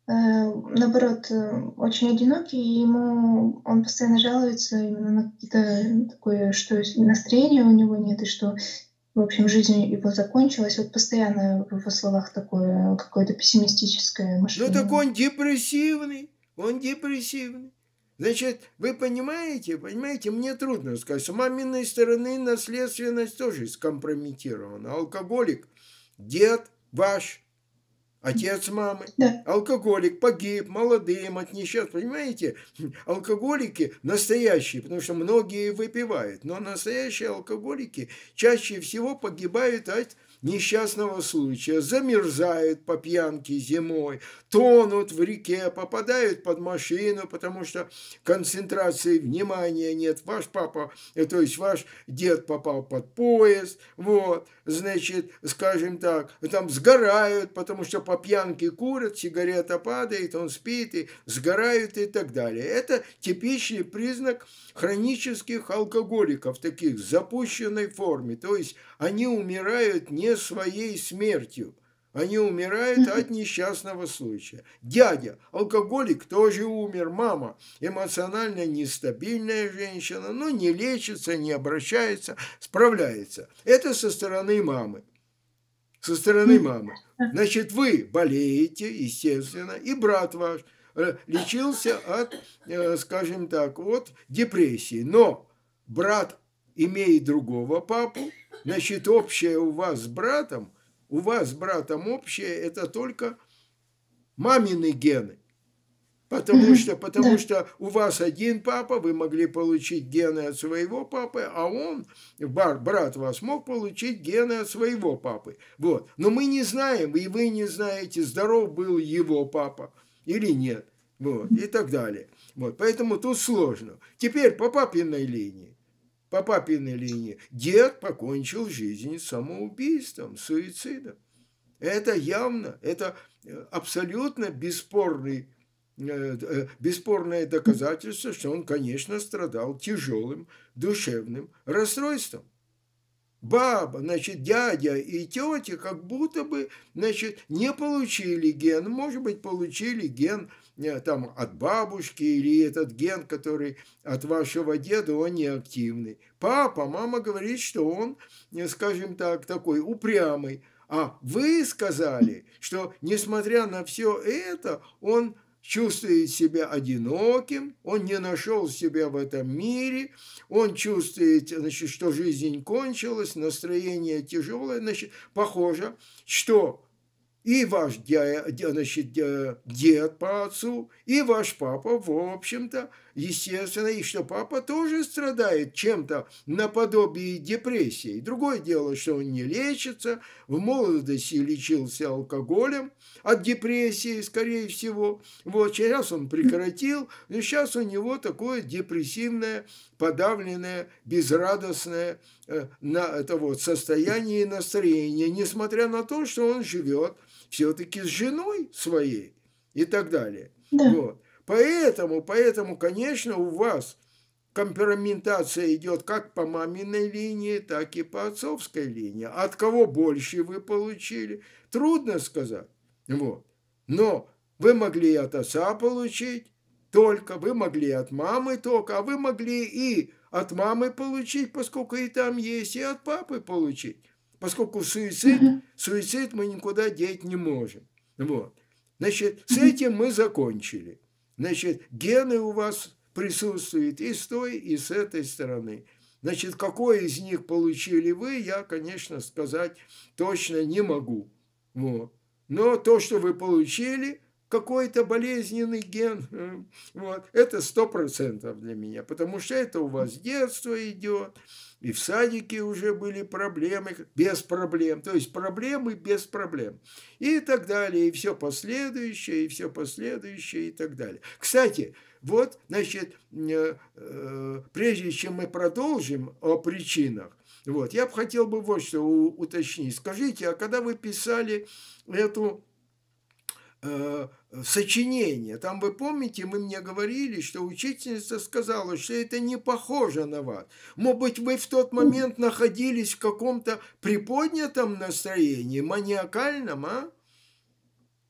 э, наоборот, э, очень одинокий, и ему он постоянно жалуется именно на какие-то такое, что с настроения у него нет, и что, в общем, жизнь его закончилась. Вот постоянно в его словах такое какое-то пессимистическое Ну так мышление. он депрессивный, он депрессивный. Значит, вы понимаете, понимаете, мне трудно сказать, с маминой стороны наследственность тоже скомпрометирована. Алкоголик, дед ваш, отец мамы, Да. алкоголик погиб молодым от несчастья. Понимаете, алкоголики настоящие, потому что многие выпивают, но настоящие алкоголики чаще всего погибают от несчастного случая, замерзают по пьянке зимой, тонут в реке, попадают под машину, потому что концентрации внимания нет. Ваш папа, то есть ваш дед попал под поезд, вот, значит, скажем так, там сгорают, потому что по пьянке курят, сигарета падает, он спит и сгорают и так далее. Это типичный признак хронических алкоголиков, таких в запущенной форме, то есть они умирают не своей смертью, они умирают от несчастного случая. Дядя, алкоголик, тоже умер. Мама, эмоционально нестабильная женщина, но не лечится, не обращается, справляется. Это со стороны мамы. Со стороны мамы. Значит, вы болеете, естественно, и брат ваш лечился от, скажем так, от депрессии. Но брат имеет другого папу, значит, общее у вас с братом, у вас с братом общее, это только мамины гены. Потому что, потому Да. что у вас один папа, вы могли получить гены от своего папы, а он, брат вас, мог получить гены от своего папы. Вот. Но мы не знаем, и вы не знаете, здоров был его папа или нет. Вот. И так далее. Вот. Поэтому тут сложно. Теперь по папиной линии. По папиной линии. Дед покончил жизнь самоубийством, суицидом. Это явно, это абсолютно бесспорный бесспорное доказательство, что он, конечно, страдал тяжелым душевным расстройством. Баба, значит, дядя и тетя как будто бы, значит, не получили ген, может быть, получили ген там от бабушки или этот ген, который от вашего деда, он неактивный. Папа, мама говорит, что он, скажем так, такой упрямый. А вы сказали, что, несмотря на все это, он чувствует себя одиноким, он не нашел себя в этом мире, он чувствует, значит, что жизнь кончилась, настроение тяжелое, значит, похоже, что и ваш дядя, значит, дед по отцу, и ваш папа, в общем-то, естественно, и что папа тоже страдает чем-то наподобие депрессии. Другое дело, что он не лечится, в молодости лечился алкоголем от депрессии, скорее всего. Вот, сейчас он прекратил, но сейчас у него такое депрессивное, подавленное, безрадостное э, на, это вот, состояние и настроение, несмотря на то, что он живет все-таки с женой своей и так далее. Да. Вот. Поэтому, поэтому, конечно, у вас компрометация идет как по маминой линии, так и по отцовской линии. От кого больше вы получили, трудно сказать. Вот. Но вы могли от отца получить только, вы могли от мамы только, а вы могли и от мамы получить, поскольку и там есть, и от папы получить. Поскольку суицид, uh-huh. суицид мы никуда деть не можем. Вот. Значит, с этим мы закончили. Значит, гены у вас присутствуют и с той, и с этой стороны. Значит, какой из них получили вы, я, конечно, сказать точно не могу. Вот. Но то, что вы получили, какой-то болезненный ген, вот, это сто процентов для меня, потому что это у вас с детства идет, и в садике уже были проблемы, без проблем, то есть проблемы без проблем, и так далее, и все последующее, и все последующее, и так далее. Кстати, вот, значит, прежде чем мы продолжим о причинах, вот, я бы хотел бы вот что уточнить. Скажите, а когда вы писали эту сочинение. Там, вы помните, мы мне говорили, что учительница сказала, что это не похоже на вас. Может быть, вы в тот момент находились в каком-то приподнятом настроении, маниакальном, а?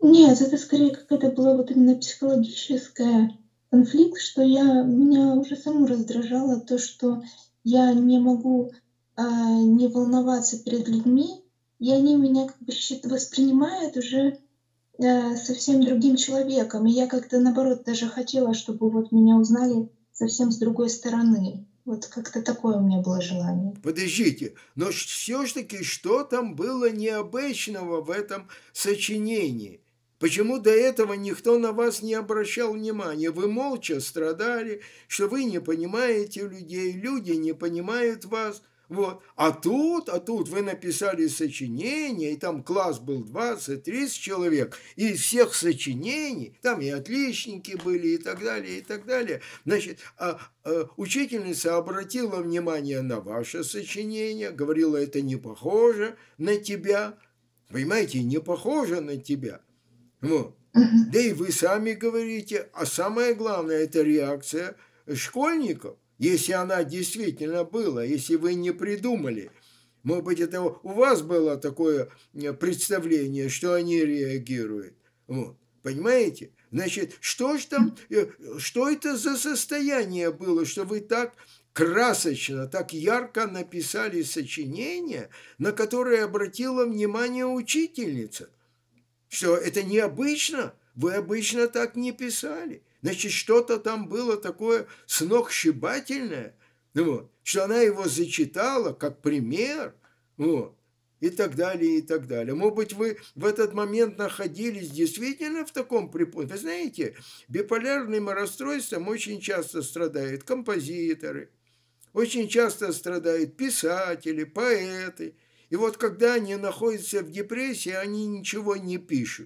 Нет, это скорее какая-то была вот именно психологическая конфликт, что я меня уже саму раздражало то, что я не могу, а, не волноваться перед людьми, и они меня как бы счит воспринимают уже, э, совсем другим человеком. И я как-то, наоборот, даже хотела, чтобы вот меня узнали совсем с другой стороны. Вот как-то такое у меня было желание. Подождите, но все ж таки, что там было необычного в этом сочинении? Почему до этого никто на вас не обращал внимания? Вы молча страдали, что вы не понимаете людей, люди не понимают вас. Вот. А тут, а тут вы написали сочинение, и там класс был двадцать-тридцать человек, и из всех сочинений, там и отличники были, и так далее, и так далее. Значит, а, а, учительница обратила внимание на ваше сочинение, говорила, это не похоже на тебя. Понимаете, не похоже на тебя. Вот. Мгм. Да и вы сами говорите, а самое главное, это реакция школьников, если она действительно была, если вы не придумали. Может быть, это у вас было такое представление, что они реагируют. Вот. Понимаете? Значит, что ж там, что это за состояние было, что вы так красочно, так ярко написали сочинение, на которое обратила внимание учительница? Что это необычно, вы обычно так не писали. Значит, что-то там было такое сногсшибательное, вот, что она его зачитала как пример, вот, и так далее, и так далее. Может быть, вы в этот момент находились действительно в таком припадке. Вы знаете, биполярным расстройством очень часто страдают композиторы, очень часто страдают писатели, поэты. И вот когда они находятся в депрессии, они ничего не пишут.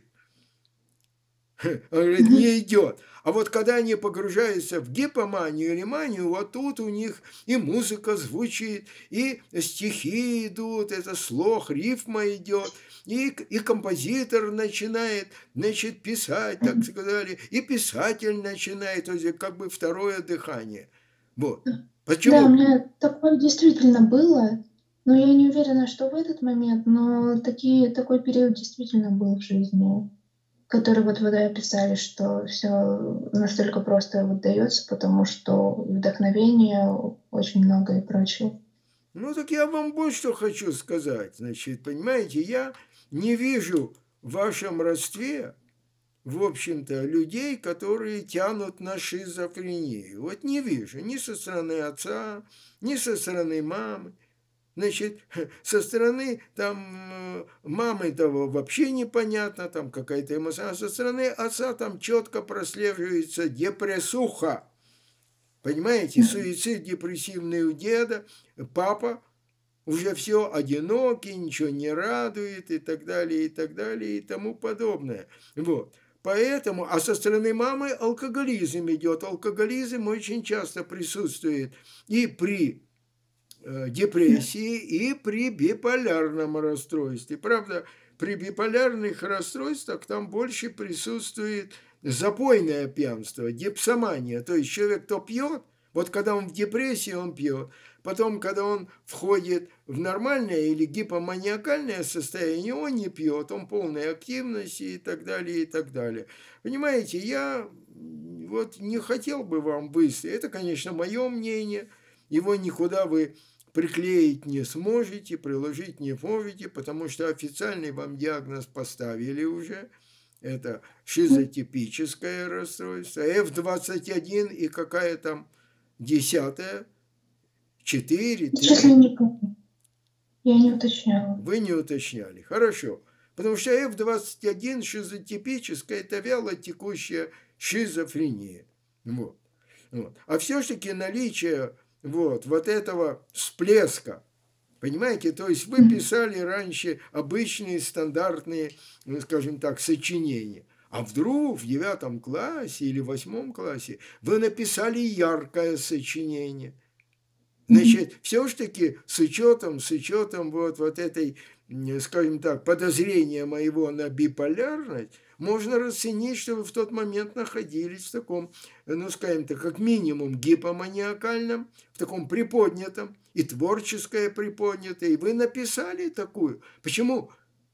Он говорит, Мгм. не идет. А вот когда они погружаются в гипоманию или манию, вот тут у них и музыка звучит, и стихи идут, это слог, рифма идет, и, и композитор начинает, значит, писать, так Мгм. сказали, и писатель начинает, то есть как бы второе дыхание. Вот. Да, у Почему? меня такое действительно было, но я не уверена, что в этот момент, но такие такой период действительно был в жизни, который вот вы описали, что все настолько просто вот даётся, потому что вдохновения очень много и прочего. Ну, так я вам вот что хочу сказать. Значит, понимаете, я не вижу в вашем родстве, в общем-то, людей, которые тянут на шизофрению. Вот не вижу ни со стороны отца, ни со стороны мамы. Значит, со стороны там э, мамы того вообще непонятно, там какая-то эмоция, а со стороны отца там четко прослеживается депрессуха. Понимаете, Мгм. суицид депрессивный у деда, папа уже все одинокий, ничего не радует и так далее, и так далее, и тому подобное. Вот. Поэтому, а со стороны мамы алкоголизм идет. Алкоголизм очень часто присутствует и при э, депрессии, и при биполярном расстройстве. Правда, при биполярных расстройствах там больше присутствует запойное пьянство, дипсомания. То есть человек то пьет, вот когда он в депрессии, он пьет. Потом, когда он входит в нормальное или гипоманиакальное состояние, он не пьет, он полной активности и так далее, и так далее. Понимаете, я вот не хотел бы вам выставить, это, конечно, мое мнение, его никуда вы приклеить не сможете, приложить не можете, потому что официальный вам диагноз поставили уже. Это шизотипическое расстройство, эф двадцать один и какая там десятая, четыре, Честно, три. не помню, я не уточняла. Вы не уточняли. Хорошо. Потому что эф двадцать один шизотипическая – это вяло текущая шизофрения. Вот. Вот. А все-таки наличие вот, вот этого всплеска, понимаете, то есть вы Мгм. писали раньше обычные стандартные, ну, скажем так, сочинения, а вдруг в девятом классе или восьмом классе вы написали яркое сочинение. Мгм. Значит, все-таки с учетом, с учетом вот, вот этой, скажем так, подозрения моего на биполярность, можно расценить, что вы в тот момент находились в таком, ну, скажем так, как минимум гипоманиакальном, в таком приподнятом, и творческое приподнятое, и вы написали такую. Почему?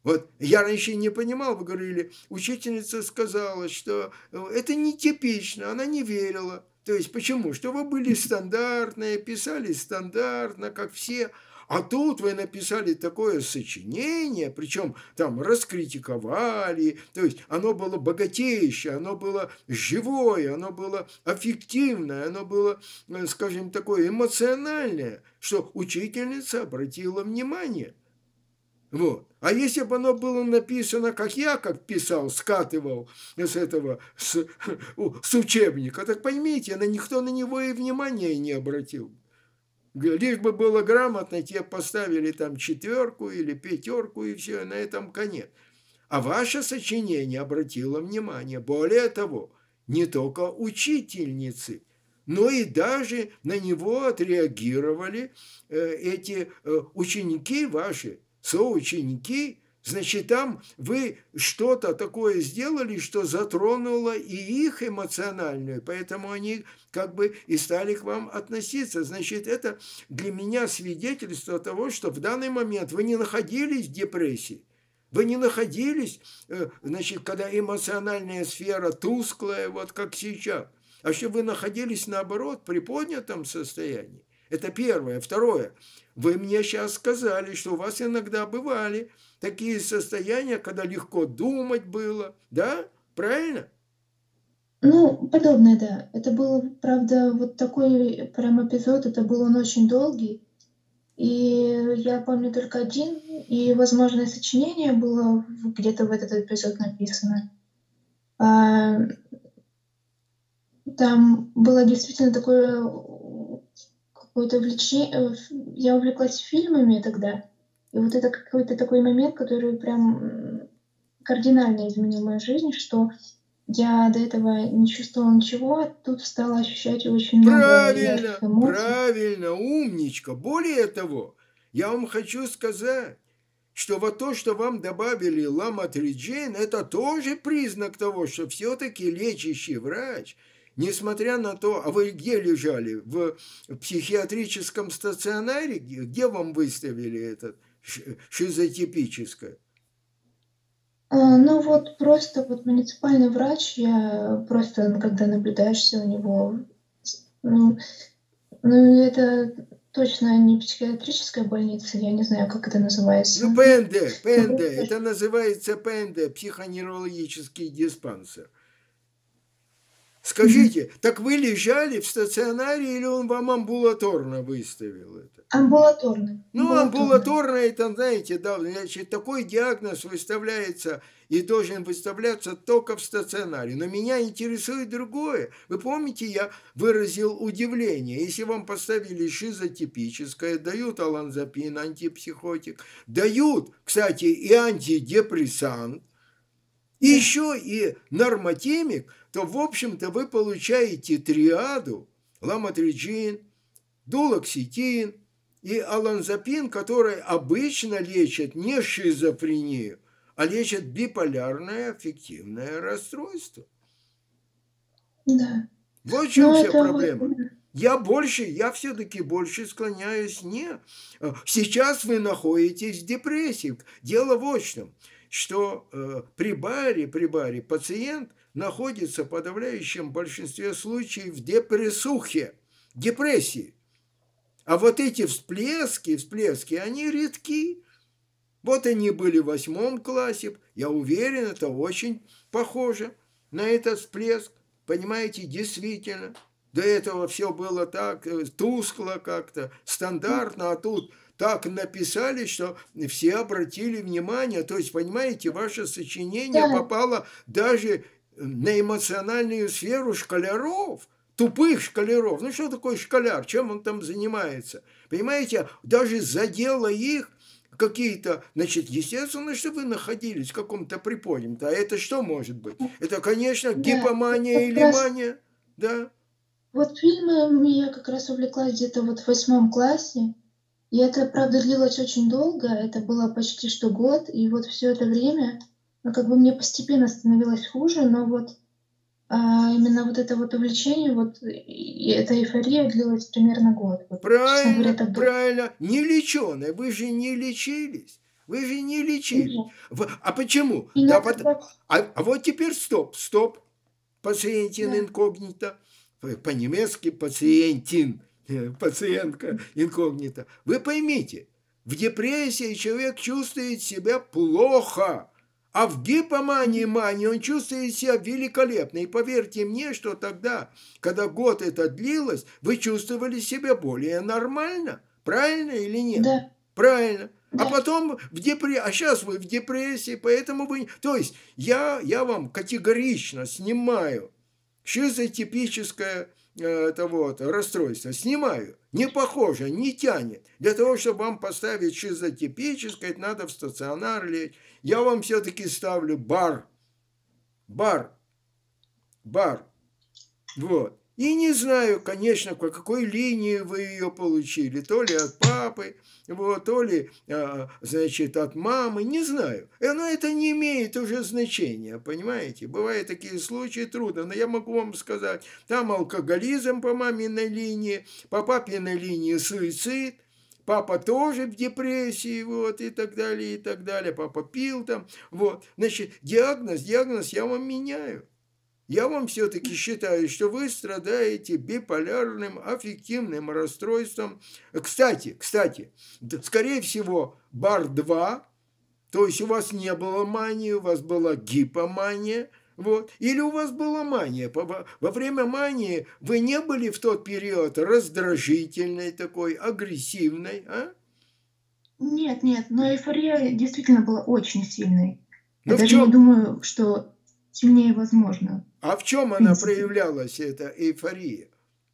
Вот я раньше не понимал, вы говорили, учительница сказала, что это нетипично, она не верила. То есть почему? Что вы были стандартные, писали стандартно, как все, а тут вы написали такое сочинение, причем там раскритиковали, то есть оно было богатейшее, оно было живое, оно было аффективное, оно было, скажем, такое эмоциональное, что учительница обратила внимание. Вот. А если бы оно было написано, как я, как писал, скатывал с этого, с, с учебника, так поймите, на никто на него и внимания не обратил. Лишь бы было грамотно, тебе поставили там четверку или пятерку, и все, и на этом конец. А ваше сочинение обратило внимание. Более того, не только учительницы, но и даже на него отреагировали эти ученики ваши, соученики. Значит, там вы что-то такое сделали, что затронуло и их эмоциональную, поэтому они как бы и стали к вам относиться. Значит, это для меня свидетельство того, что в данный момент вы не находились в депрессии, вы не находились, значит, когда эмоциональная сфера тусклая, вот как сейчас, а что вы находились, наоборот, при поднятом состоянии. Это первое. Второе. Вы мне сейчас сказали, что у вас иногда бывали такие состояния, когда легко думать было, да? Правильно? Ну, подобное, да. Это был, правда, вот такой прям эпизод, это был он очень долгий. И я помню только один, и, возможно, сочинение было где-то в этот эпизод написано. А, там было действительно такое какое-то влечение. Я увлеклась фильмами тогда, и вот это какой-то такой момент, который прям кардинально изменил мою жизнь, что я до этого не чувствовала ничего, а тут стала ощущать очень много ярких эмоций. Правильно, умничка. Более того, я вам хочу сказать, что вот то, что вам добавили ламотриджин, это тоже признак того, что все-таки лечащий врач, несмотря на то, а вы где лежали? В психиатрическом стационаре? Где вам выставили это шизотипическое? А, ну вот просто вот муниципальный врач, я просто, когда наблюдаешься у него, ну, ну это точно не психиатрическая больница, я не знаю, как это называется. Ну, ПНД, ПНД, это называется ПНД, психоневрологический диспансер. Скажите, mm-hmm. так вы лежали в стационаре или он вам амбулаторно выставил это? Амбулаторно. Ну, амбулаторно это, знаете, да, значит, такой диагноз выставляется и должен выставляться только в стационаре. Но меня интересует другое. Вы помните, я выразил удивление. Если вам поставили шизотипическое, дают оланзапин, антипсихотик, дают, кстати, и антидепрессант, и еще и нормотемик, то, в общем-то, вы получаете триаду, ламотриджин, дулоксетин и оланзапин, которые обычно лечат не шизофрению, а лечат биполярное аффективное расстройство. Да. Вот в чем вся проблема. Вот... Я больше, я все-таки больше склоняюсь не. Сейчас вы находитесь в депрессии. Дело вот в чем, что э, при баре, при баре пациент находится в подавляющем большинстве случаев в депрессухе, депрессии. А вот эти всплески, всплески, они редки. Вот они были в восьмом классе. Я уверен, это очень похоже на этот всплеск. Понимаете, действительно. До этого все было так тускло как-то, стандартно, а тут так написали, что все обратили внимание. То есть, понимаете, ваше сочинение да. попало даже на эмоциональную сферу школяров, тупых школяров. Ну, что такое школяр? Чем он там занимается? Понимаете, даже задело их какие-то, значит, естественно, что вы находились в каком-то приподнятом. А это что может быть? Это, конечно, гипомания да, или раз... мания, да. Вот фильмами я как раз увлеклась где-то вот в восьмом классе, и это, правда, длилось очень долго, это было почти что год, и вот все это время, ну, как бы мне постепенно становилось хуже, но вот а, именно вот это вот увлечение, вот и эта эйфория длилась примерно год. Вот, правильно, говоря, правильно, не леченая, вы же не лечились. Вы же не лечили. Нет. Вы- А почему? И Да, надо под- как... а, а вот теперь стоп, стоп. Пациентин Да, инкогнито. По-немецки пациентин, э, пациентка инкогнито. Вы поймите, в депрессии человек чувствует себя плохо, а в гипомании, мании он чувствует себя великолепно. И поверьте мне, что тогда, когда год это длилось, вы чувствовали себя более нормально. Правильно или нет? да, Правильно. А да. потом в депрессии, а сейчас вы в депрессии, поэтому вы... То есть я, я вам категорично снимаю шизотипическое э, это вот, расстройство. Снимаю. Не похоже, не тянет. Для того, чтобы вам поставить шизотипическое, это надо в стационар лечь. Я вам все-таки ставлю бар. Бар. Бар. Вот. И не знаю, конечно, по какой линии вы ее получили. То ли от папы, вот, то ли, а, значит, от мамы, не знаю. Но это не имеет уже значения, понимаете? Бывают такие случаи, трудно. Но я могу вам сказать, там алкоголизм по маминой линии, по папиной линии суицид. Папа тоже в депрессии, вот, и так далее, и так далее. Папа пил там, вот. Значит, диагноз, диагноз я вам меняю. Я вам все-таки считаю, что вы страдаете биполярным аффективным расстройством. Кстати, кстати, скорее всего, бар два, то есть у вас не было мании, у вас была гипомания, вот, или у вас была мания. Во время мании вы не были в тот период раздражительной такой, агрессивной, а? Нет, нет, но эйфория действительно была очень сильной. Я Ну в даже не чем, думаю, что сильнее возможно, а в чем в она принципе. проявлялась, эта эйфория?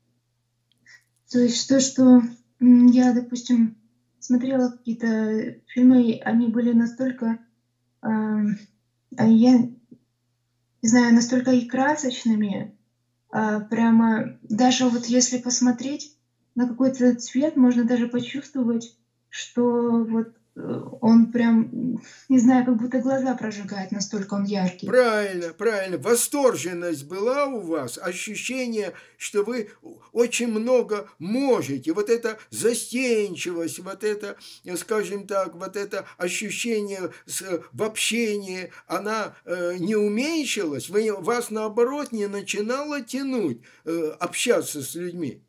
То есть то, что м, я, допустим, смотрела какие-то фильмы, и они были настолько, ам, а я не знаю, настолько и красочными, а, прямо даже вот если посмотреть на какой-то цвет, можно даже почувствовать, что вот э, он прям, м, не знаю, как будто глаза прожигает, настолько он яркий. Правильно, правильно. Восторженность была у вас, ощущение, что вы очень много можете. Вот эта застенчивость, вот это, скажем так, вот это ощущение в общении, она э, не уменьшилась, вы, вас наоборот не начинало тянуть э, общаться с людьми.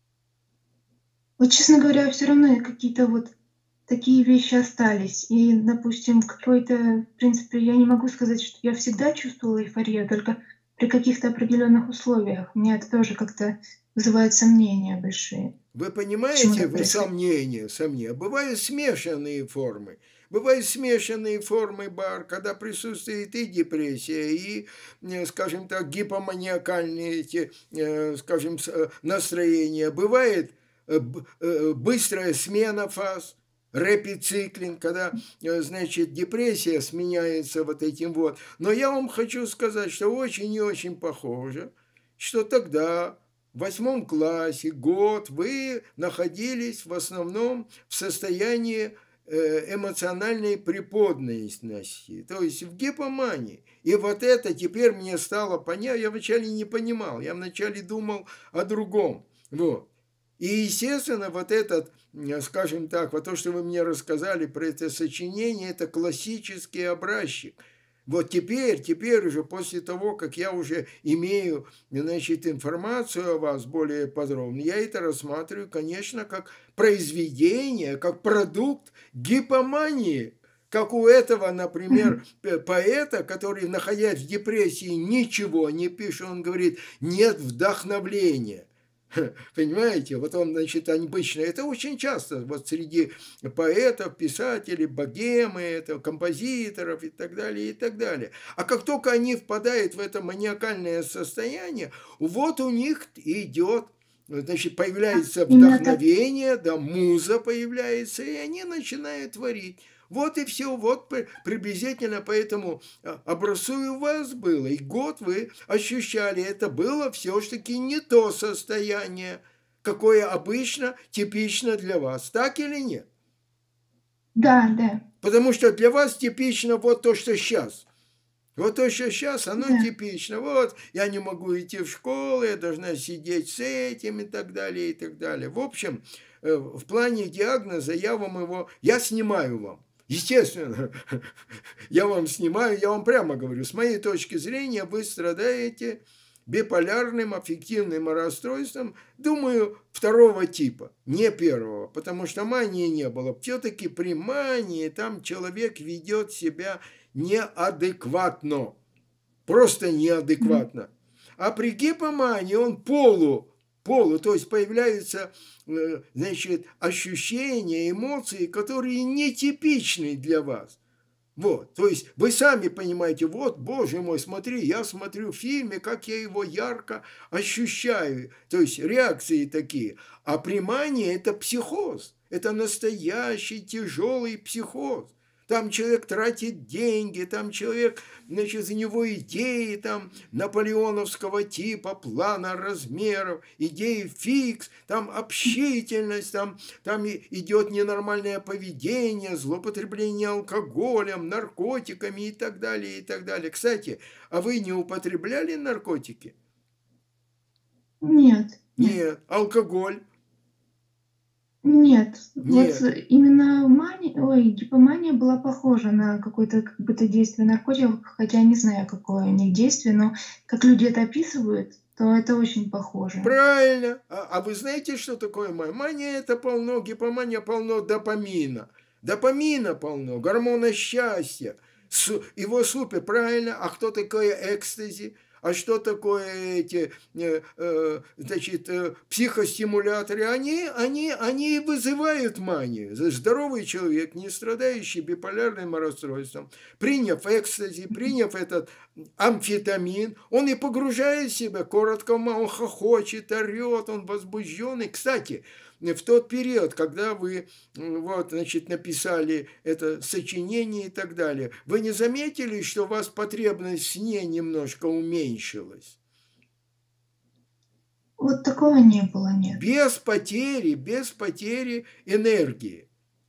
Вот, честно говоря, все равно какие-то вот такие вещи остались. И, допустим, какой-то, в принципе, я не могу сказать, что я всегда чувствовала эйфорию, только при каких-то определенных условиях. Меня это тоже как-то вызывает сомнения большие. Вы Почему понимаете, так вы происходит? сомнения, сомнения. Бывают смешанные формы. Бывают смешанные формы бар, когда присутствует и депрессия, и, э, скажем так, гипоманиакальные эти, э, скажем, с- э, настроения. Бывает э, б- э, быстрая смена фаз, репициклинг, когда, э, значит, депрессия сменяется вот этим вот. Но я вам хочу сказать, что очень и очень похоже, что тогда в восьмом классе, год, вы находились в основном в состоянии э, эмоциональной приподнятости, то есть в гипомании. И вот это теперь мне стало понятно, я вначале не понимал, я вначале думал о другом. Вот. И, естественно, вот этот, э, скажем так, вот то, что вы мне рассказали про это сочинение, это классический образчик. Вот теперь, теперь уже после того, как я уже имею, значит, информацию о вас более подробно, я это рассматриваю, конечно, как произведение, как продукт гипомании, как у этого, например, поэта, который, находясь в депрессии, ничего не пишет, он говорит, нет вдохновления. Понимаете, вот он, значит, обычно, это очень часто вот среди поэтов, писателей, богемы, это, композиторов и так далее, и так далее. А как только они впадают в это маниакальное состояние, вот у них идет, значит, появляется Именно так. вдохновение, да, муза появляется, и они начинают творить. Вот и все, вот приблизительно по этому образцу и у вас было. И год вы ощущали, это было все-таки не то состояние, какое обычно типично для вас. Так или нет? Да, да, Потому что для вас типично вот то, что сейчас. Вот то, что сейчас, оно да. типично. Вот, я не могу идти в школу, я должна сидеть с этим и так далее, и так далее. В общем, в плане диагноза я вам его, я снимаю вам. Естественно, я вам снимаю, я вам прямо говорю, с моей точки зрения вы страдаете биполярным аффективным расстройством, думаю, второго типа, не первого, потому что мании не было. Все-таки при мании там человек ведет себя неадекватно, просто неадекватно. А при гипомании он полу, полу, то есть появляются, значит, ощущения, эмоции, которые нетипичны для вас. Вот, то есть вы сами понимаете, вот, боже мой, смотри, я смотрю в фильме, как я его ярко ощущаю, то есть реакции такие. А при мании это психоз, это настоящий тяжелый психоз. Там человек тратит деньги, там человек, значит, за него идеи там наполеоновского типа, плана размеров, идеи фикс, там общительность, там, там идет ненормальное поведение, злоупотребление алкоголем, наркотиками и так далее, и так далее. Кстати, а вы не употребляли наркотики? Нет. Нет. Алкоголь? Нет, вот Нет. именно мания, ой, гипомания была похожа на какое-то как будто действие наркотиков, хотя я не знаю, какое у них действие, но как люди это описывают, то это очень похоже. Правильно. А, а вы знаете, что такое мания? Мания это полно, гипомания полно допамина. Допамина полно, гормона счастья. Его супер, правильно. А кто такое экстази? А что такое эти, э, э, значит, э, психостимуляторы? Они, они, они вызывают манию. Здоровый человек, не страдающий биполярным расстройством, приняв экстази, приняв этот амфетамин, он и погружает себя, коротко, он хохочет, орет, он возбужденный. Кстати, в тот период, когда вы вот, значит, написали это сочинение и так далее, вы не заметили, что у вас потребность в сне немножко уменьшилась? Вот такого не было, нет. Без потери, без потери энергии.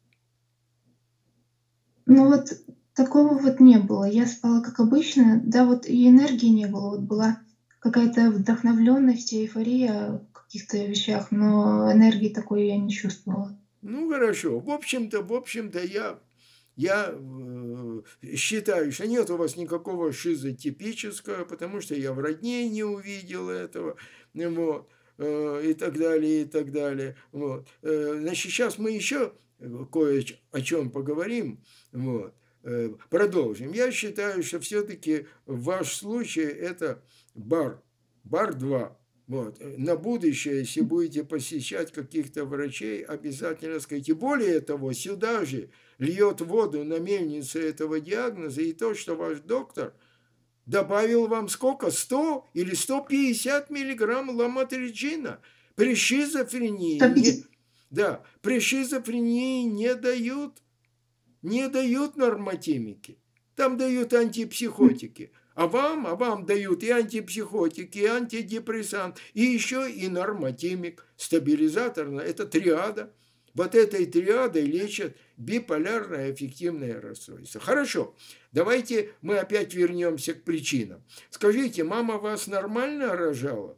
Ну вот такого вот не было. Я спала как обычно, да, вот и энергии не было, вот была какая-то вдохновленность, эйфория в каких-то вещах, но энергии такой я не чувствовала. Ну, хорошо. В общем-то, в общем-то, я, я э, считаю, что нет у вас никакого шизотипического, потому что я в родне не увидел этого, вот, э, и так далее, и так далее. Вот. Э, значит, сейчас мы еще кое о чем поговорим, вот, э, продолжим. Я считаю, что все-таки ваш случай это бар, бар два. Вот. На будущее, если будете посещать каких-то врачей, обязательно скажите. Более того, сюда же льет воду на мельницу этого диагноза и то, что ваш доктор добавил вам сколько? сто или сто пятьдесят миллиграмм ламотриджина. При шизофрении, не, да, при шизофрении не дают, не дают нормотимики. Там дают антипсихотики. А вам, а вам дают и антипсихотики, и антидепрессант, и еще и нормотимик, стабилизатор. Это триада. Вот этой триадой лечат биполярное аффективное расстройство. Хорошо, давайте мы опять вернемся к причинам. Скажите, мама вас нормально рожала?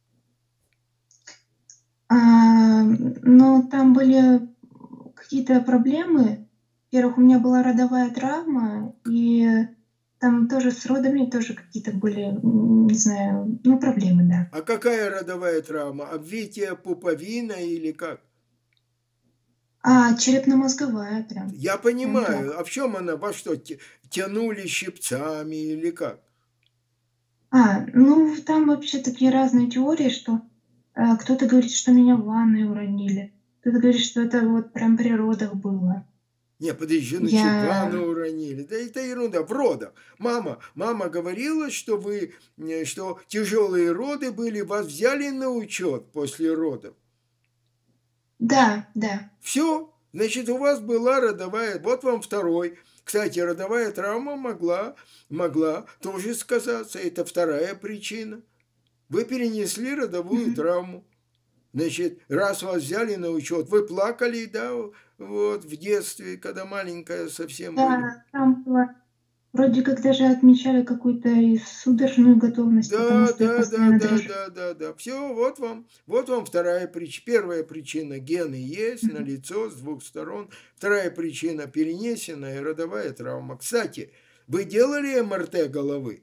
А, но там были какие-то проблемы. Во-первых, у меня была родовая травма, и там тоже с родами тоже какие-то были, не знаю, ну, проблемы, да. А какая родовая травма? Обвитие пуповина или как? А, черепно-мозговая прям. Я Прям понимаю. так. А в чем она? Во что? Тянули щипцами или как? А, ну, там вообще такие разные теории, что э, кто-то говорит, что меня в ванной уронили, кто-то говорит, что это вот прям при родах было. Не, подожди, ну что, Я... ванну уронили? Да это ерунда, в родах. Мама, мама говорила, что вы, э, что тяжелые роды были, вас взяли на учет после родов. Да, да. Все, значит, у вас была родовая, вот вам второй. Кстати, родовая травма могла, могла тоже сказаться, это вторая причина. Вы перенесли родовую Мгм. травму. Значит, раз вас взяли на учет, вы плакали, да, вот, в детстве, когда маленькая совсем были. Да, там было. Вроде как даже отмечали какую-то и судорожную готовность, потому Да, что я да, да, постоянно да, дрожала. да, да, да. Все, вот вам, вот вам вторая причина. Первая причина – гены есть, Мгм. налицо с двух сторон. Вторая причина – перенесенная родовая травма. Кстати, вы делали эм эр тэ головы?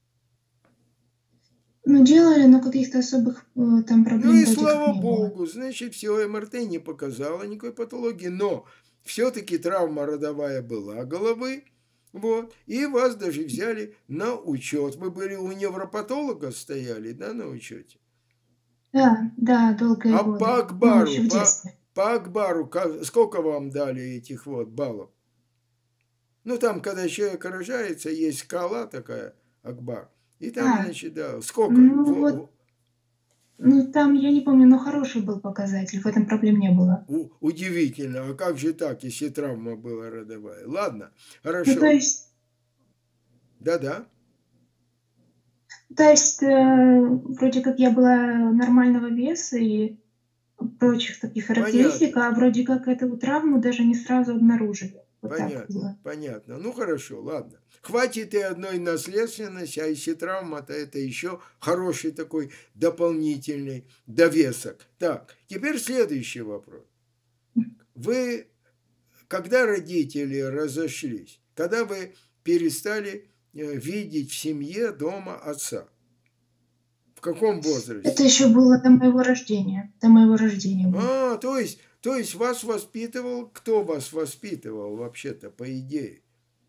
Ну, делали, но каких-то особых, э, там Ну проблем и вроде как слава не было. богу, значит, все, эм эр тэ не показало никакой патологии, но все-таки травма родовая была головы, вот, и вас даже взяли на учет. Вы были у невропатолога стояли, да, на учете? Да, да, долгие А по годы. Ну, еще Акбару, в по, детстве. по Акбару ка- сколько вам дали этих вот баллов? Ну, там, когда человек рожается, есть скала такая, Акбар, и там, А, значит, да, сколько? ну В- вот, в- ну там, я не помню, но хороший был показатель, в этом проблем не было. У- удивительно, а как же так, если травма была родовая? Ладно, Ну, то хорошо. есть, Да-да, то есть, э, вроде как я была нормального веса и прочих таких характеристик, понятно, а вроде как эту травму даже не сразу обнаружили. Вот так понятно, было. понятно. Ну, хорошо, ладно. Хватит и одной наследственности, а если травма, то это еще хороший такой дополнительный довесок. Так, теперь следующий вопрос. Вы, когда родители разошлись, когда вы перестали э, видеть в семье дома отца? В каком Это возрасте? еще было до моего рождения. До моего рождения было. А, то есть, то есть вас воспитывал, кто вас воспитывал вообще-то, по идее?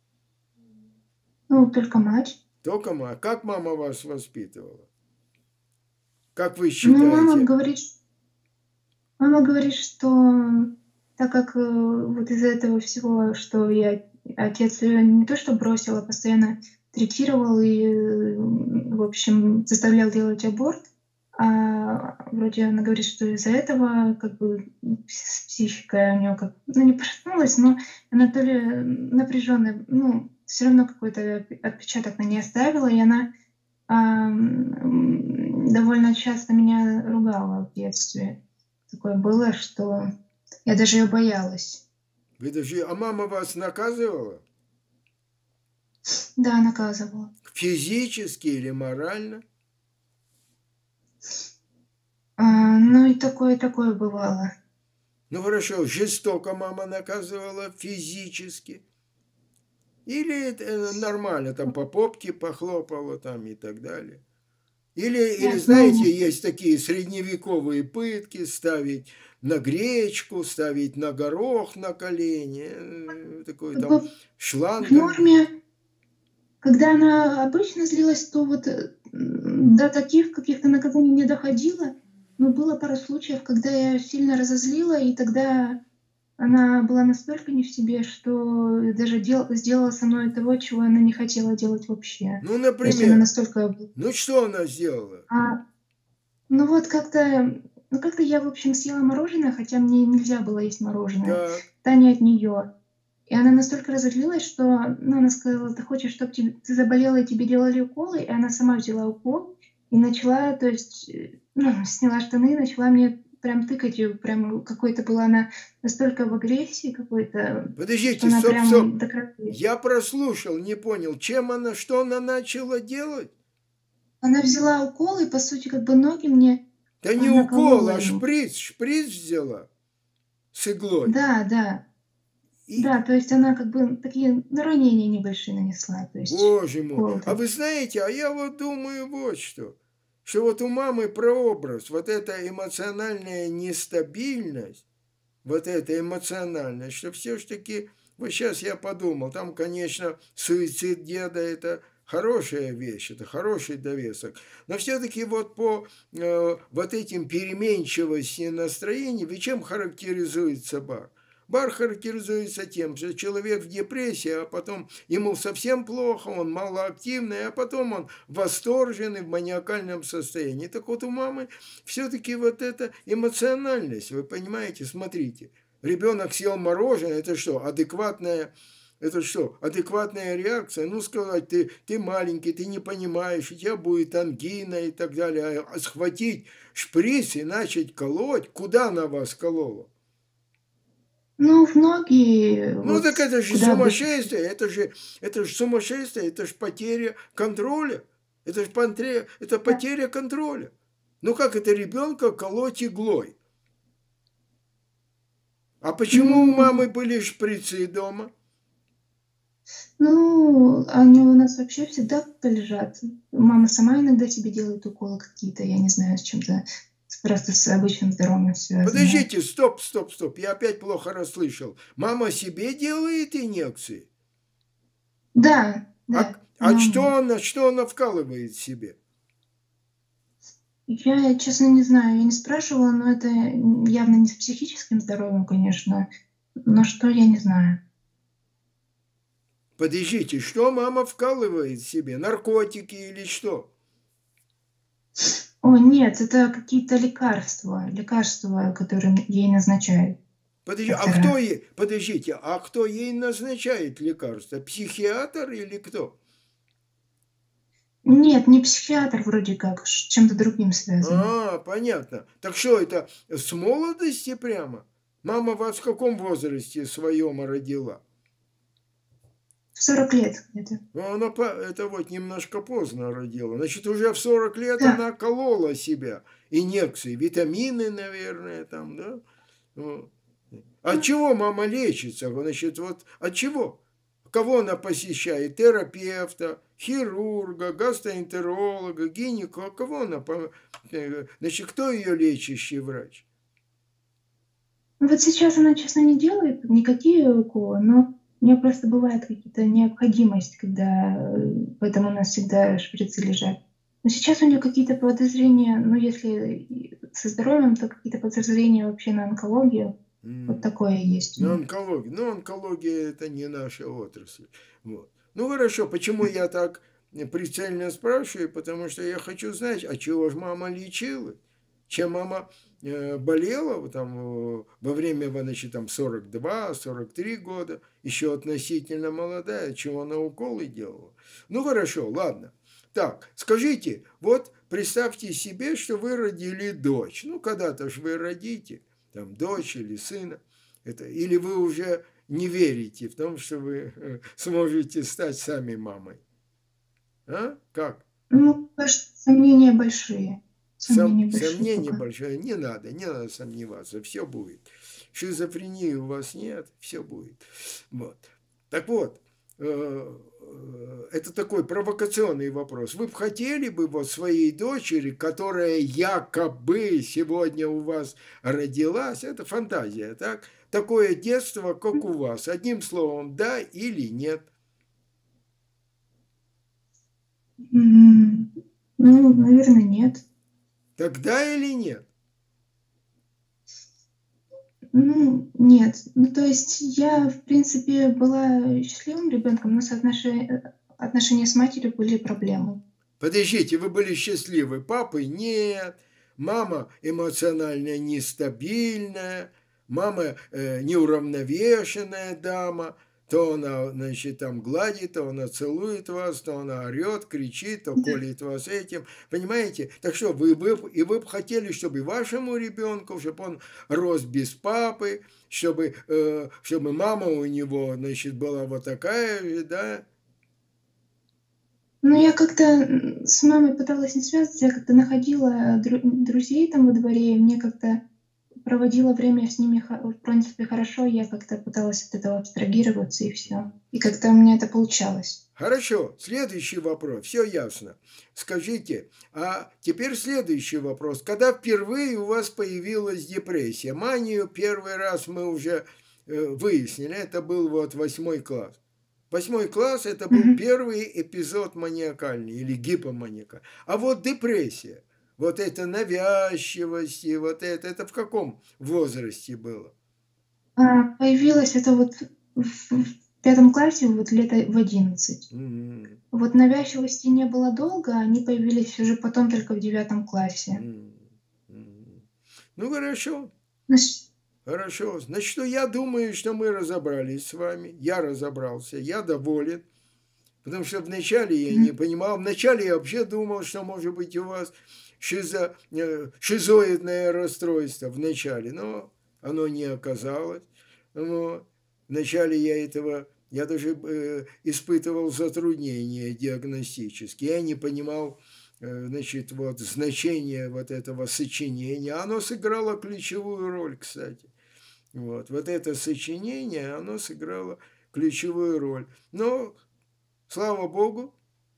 Ну, только мать. Только мама. Как мама вас воспитывала? Как вы Ну, мама считаете? говорит, мама говорит, что так как, э, вот из-за этого всего, что я отец её не то что бросил, а постоянно третировал и, м, в общем, заставлял делать аборт. А, вроде она говорит, что из-за этого как бы, м, пс психика у неё как, ну, не проснулась, но она то ли напряжённая, ну, всё равно какой-то отпе отпечаток на ней оставила, и она, ам, м, довольно часто меня ругала в детстве. Такое было, что я даже её боялась. Вы даже... А мама вас наказывала? Да, наказывала. Физически или морально? А, ну и такое, такое бывало. Ну хорошо, жестоко мама наказывала физически? Или это э, нормально, там по попке похлопала там и так далее? Или, или, Нет, ну, знаете, есть такие средневековые пытки, ставить на гречку, ставить на горох на колени, э, такой как там бы в шлангом бить. норме, когда она обычно злилась, то вот, э, м, до таких каких-то наказаний не доходило. Но было пару случаев, когда я сильно разозлила, и тогда она была настолько не в себе, что даже дел сделала со мной того, чего она не хотела делать вообще. Ну, То есть она например, настолько б ну что она сделала? а, ну вот как-то, ну как-то я, в общем, съела мороженое, хотя мне нельзя было есть мороженое. Так, Это не от неё. И она настолько разозлилась, что, ну, она сказала: "Ты хочешь, чтоб теб ты заболела и тебе делали уколы?" И она сама взяла укол и начала, то есть, э, ну, сняла штаны и начала мне прям тыкать её. Прям какой-то была она настолько в агрессии какой-то, что подождите, она стоп, прям стоп. до крови. Я прослушал, не понял, чем она, что она начала делать? Она взяла укол и, по сути, как бы ноги мне, Да а, не укол, наколола а ими. шприц, шприц взяла с иглой. Да, да. И, Да, то есть она как бы такие, ну, ранения небольшие нанесла, то есть боже мой, уколы а вы такие. знаете, а я вот думаю вот что, что вот у мамы прообраз, вот эта эмоциональная нестабильность, вот эта эмоциональность, что все-таки, вот сейчас я подумал, там, конечно, суицид деда – это хорошая вещь, это хороший довесок, но все-таки вот по э, вот этим переменчивости настроений, ведь чем характеризуется бар? Бар характеризуется тем, что человек в депрессии, а потом ему совсем плохо, он малоактивный, а потом он восторженный, в маниакальном состоянии. Так вот у мамы все-таки вот эта эмоциональность, вы понимаете, смотрите, ребенок съел мороженое, это что, адекватная, это что, адекватная реакция? Ну, сказать, ты, ты маленький, ты не понимаешь, у тебя будет ангина и так далее. А схватить шприц и начать колоть, куда она вас колола? Ну, в ноги, Ну, вот так это же куда обычно. сумасшествие, это же, это же сумасшествие, это же потеря контроля. Это же потеря, это Да. потеря контроля. Ну, как это ребенка колоть иглой? А почему у Ну, мамы были шприцы дома? ну, они у нас вообще всегда как-то лежат. Мама сама иногда себе делает уколы какие-то, я не знаю, с чем-то, с- просто с обычным здоровьем связанные. Подождите, стоп, стоп, стоп, я опять плохо расслышал. Мама себе делает инъекции? Да, А, да, а она что умеет. она, что она вкалывает себе? Я, честно, не знаю, я не спрашивала, но это явно не с психическим здоровьем, конечно. Но что, я не знаю. Подождите, что мама вкалывает себе? Наркотики или что? О, нет, это какие-то лекарства, лекарства, которые ей назначают Подожди, а кто доктора. ей, подождите, а кто ей назначает лекарства? Психиатр или кто? Нет, не психиатр вроде как, с чем-то другим связано. А, понятно. Так что это, с молодости прямо? Мама вас в каком возрасте своем родила? В сорок лет где-то. Ну, она, по- это вот немножко поздно родила. Значит, уже в сорок лет Да. она колола себя. Инъекции, витамины, наверное, там, да? Вот. От чего мама лечится? Значит, вот от чего? Кого она посещает? Терапевта, хирурга, гастроэнтеролога, гинеколога? Кого она? по- э, Значит, кто ее лечащий врач? Ну вот сейчас она, честно, не делает никакие уколы, но у нее просто бывает какие-то необходимость, когда э, поэтому у нас всегда шприцы лежат. Но сейчас у нее какие-то подозрения, ну если и со здоровьем, то какие-то подозрения вообще на онкологию. Вот М, такое есть у Ну, нее. онкология. Ну, онкология – это не наша отрасль. Вот. Ну, хорошо. Почему я так прицельно спрашиваю? Потому что я хочу знать, а чего же мама лечила? Чем мама э, болела вот там, э, во время, значит, там сорок два сорок три года, еще относительно молодая, чего она уколы делала? Ну, хорошо, ладно. Так, скажите, вот представьте себе, что вы родили дочь. Ну, когда-то же вы родите, там, дочь или сына. Это, или вы уже не верите в том, что вы э, сможете стать сами мамой? А? Как? Ну, кажется, сомнения большие. Сом, Сомнения большие сомнение пока. большое. Не надо, не надо сомневаться. Все будет. Шизофрении у вас нет, все будет. Вот. Так вот, э, э, это такой провокационный вопрос. Вы бы хотели бы вот своей дочери, которая якобы сегодня у вас родилась, это фантазия, так? Такое детство, как у вас. Одним словом, да или нет. М, Ну, наверное, нет. Тогда или нет? Ну, нет. Ну, то есть я, в принципе, была счастливым ребенком, но с отноше- отношения с матерью были проблемы. Подождите, вы были счастливы, папы нет, мама эмоционально нестабильная, мама э, неуравновешенная дама, то она, значит, там гладит, то она целует вас, то она орет, кричит, то Да. колет вас этим, понимаете? Так что вы, вы и вы бы хотели, чтобы и вашему ребенку, чтобы он рос без папы, чтобы, э, чтобы мама у него, значит, была вот такая же, да? Но Я, я как-то м, с мамой пыталась не связываться, я как-то находила дру- друзей там во дворе, и мне как-то проводила время с ними, хо- в принципе, хорошо, я как-то пыталась от этого абстрагироваться, и все. И как-то у меня это получалось. Хорошо, следующий вопрос, все ясно. Скажите, а теперь следующий вопрос. Когда впервые у вас появилась депрессия? Манию первый раз мы уже э, выяснили, это был вот восьмой класс. Восьмой класс – это был Мгм. первый эпизод маниакальный или гипоманиакальный. А вот депрессия, вот это навязчивость, и вот это, это в каком возрасте было? А, появилось это вот в, в пятом классе, вот лето в одиннадцать. М, Вот навязчивости не было долго, они появились уже потом только в девятом классе. м, м. Ну, хорошо. Ну, с Хорошо. Значит, что я думаю, что мы разобрались с вами. Я разобрался, я доволен. Потому что вначале я не Мгм. понимал. Вначале я вообще думал, что может быть у вас шизо, э, шизоидное расстройство вначале. Но оно не оказалось. Вот. Вначале я этого, я даже э, испытывал затруднения диагностические, я не понимал, э, значит, вот значение вот этого сочинения. Оно сыграло ключевую роль, кстати. Вот, вот это сочинение, оно сыграло ключевую роль. Но, слава Богу,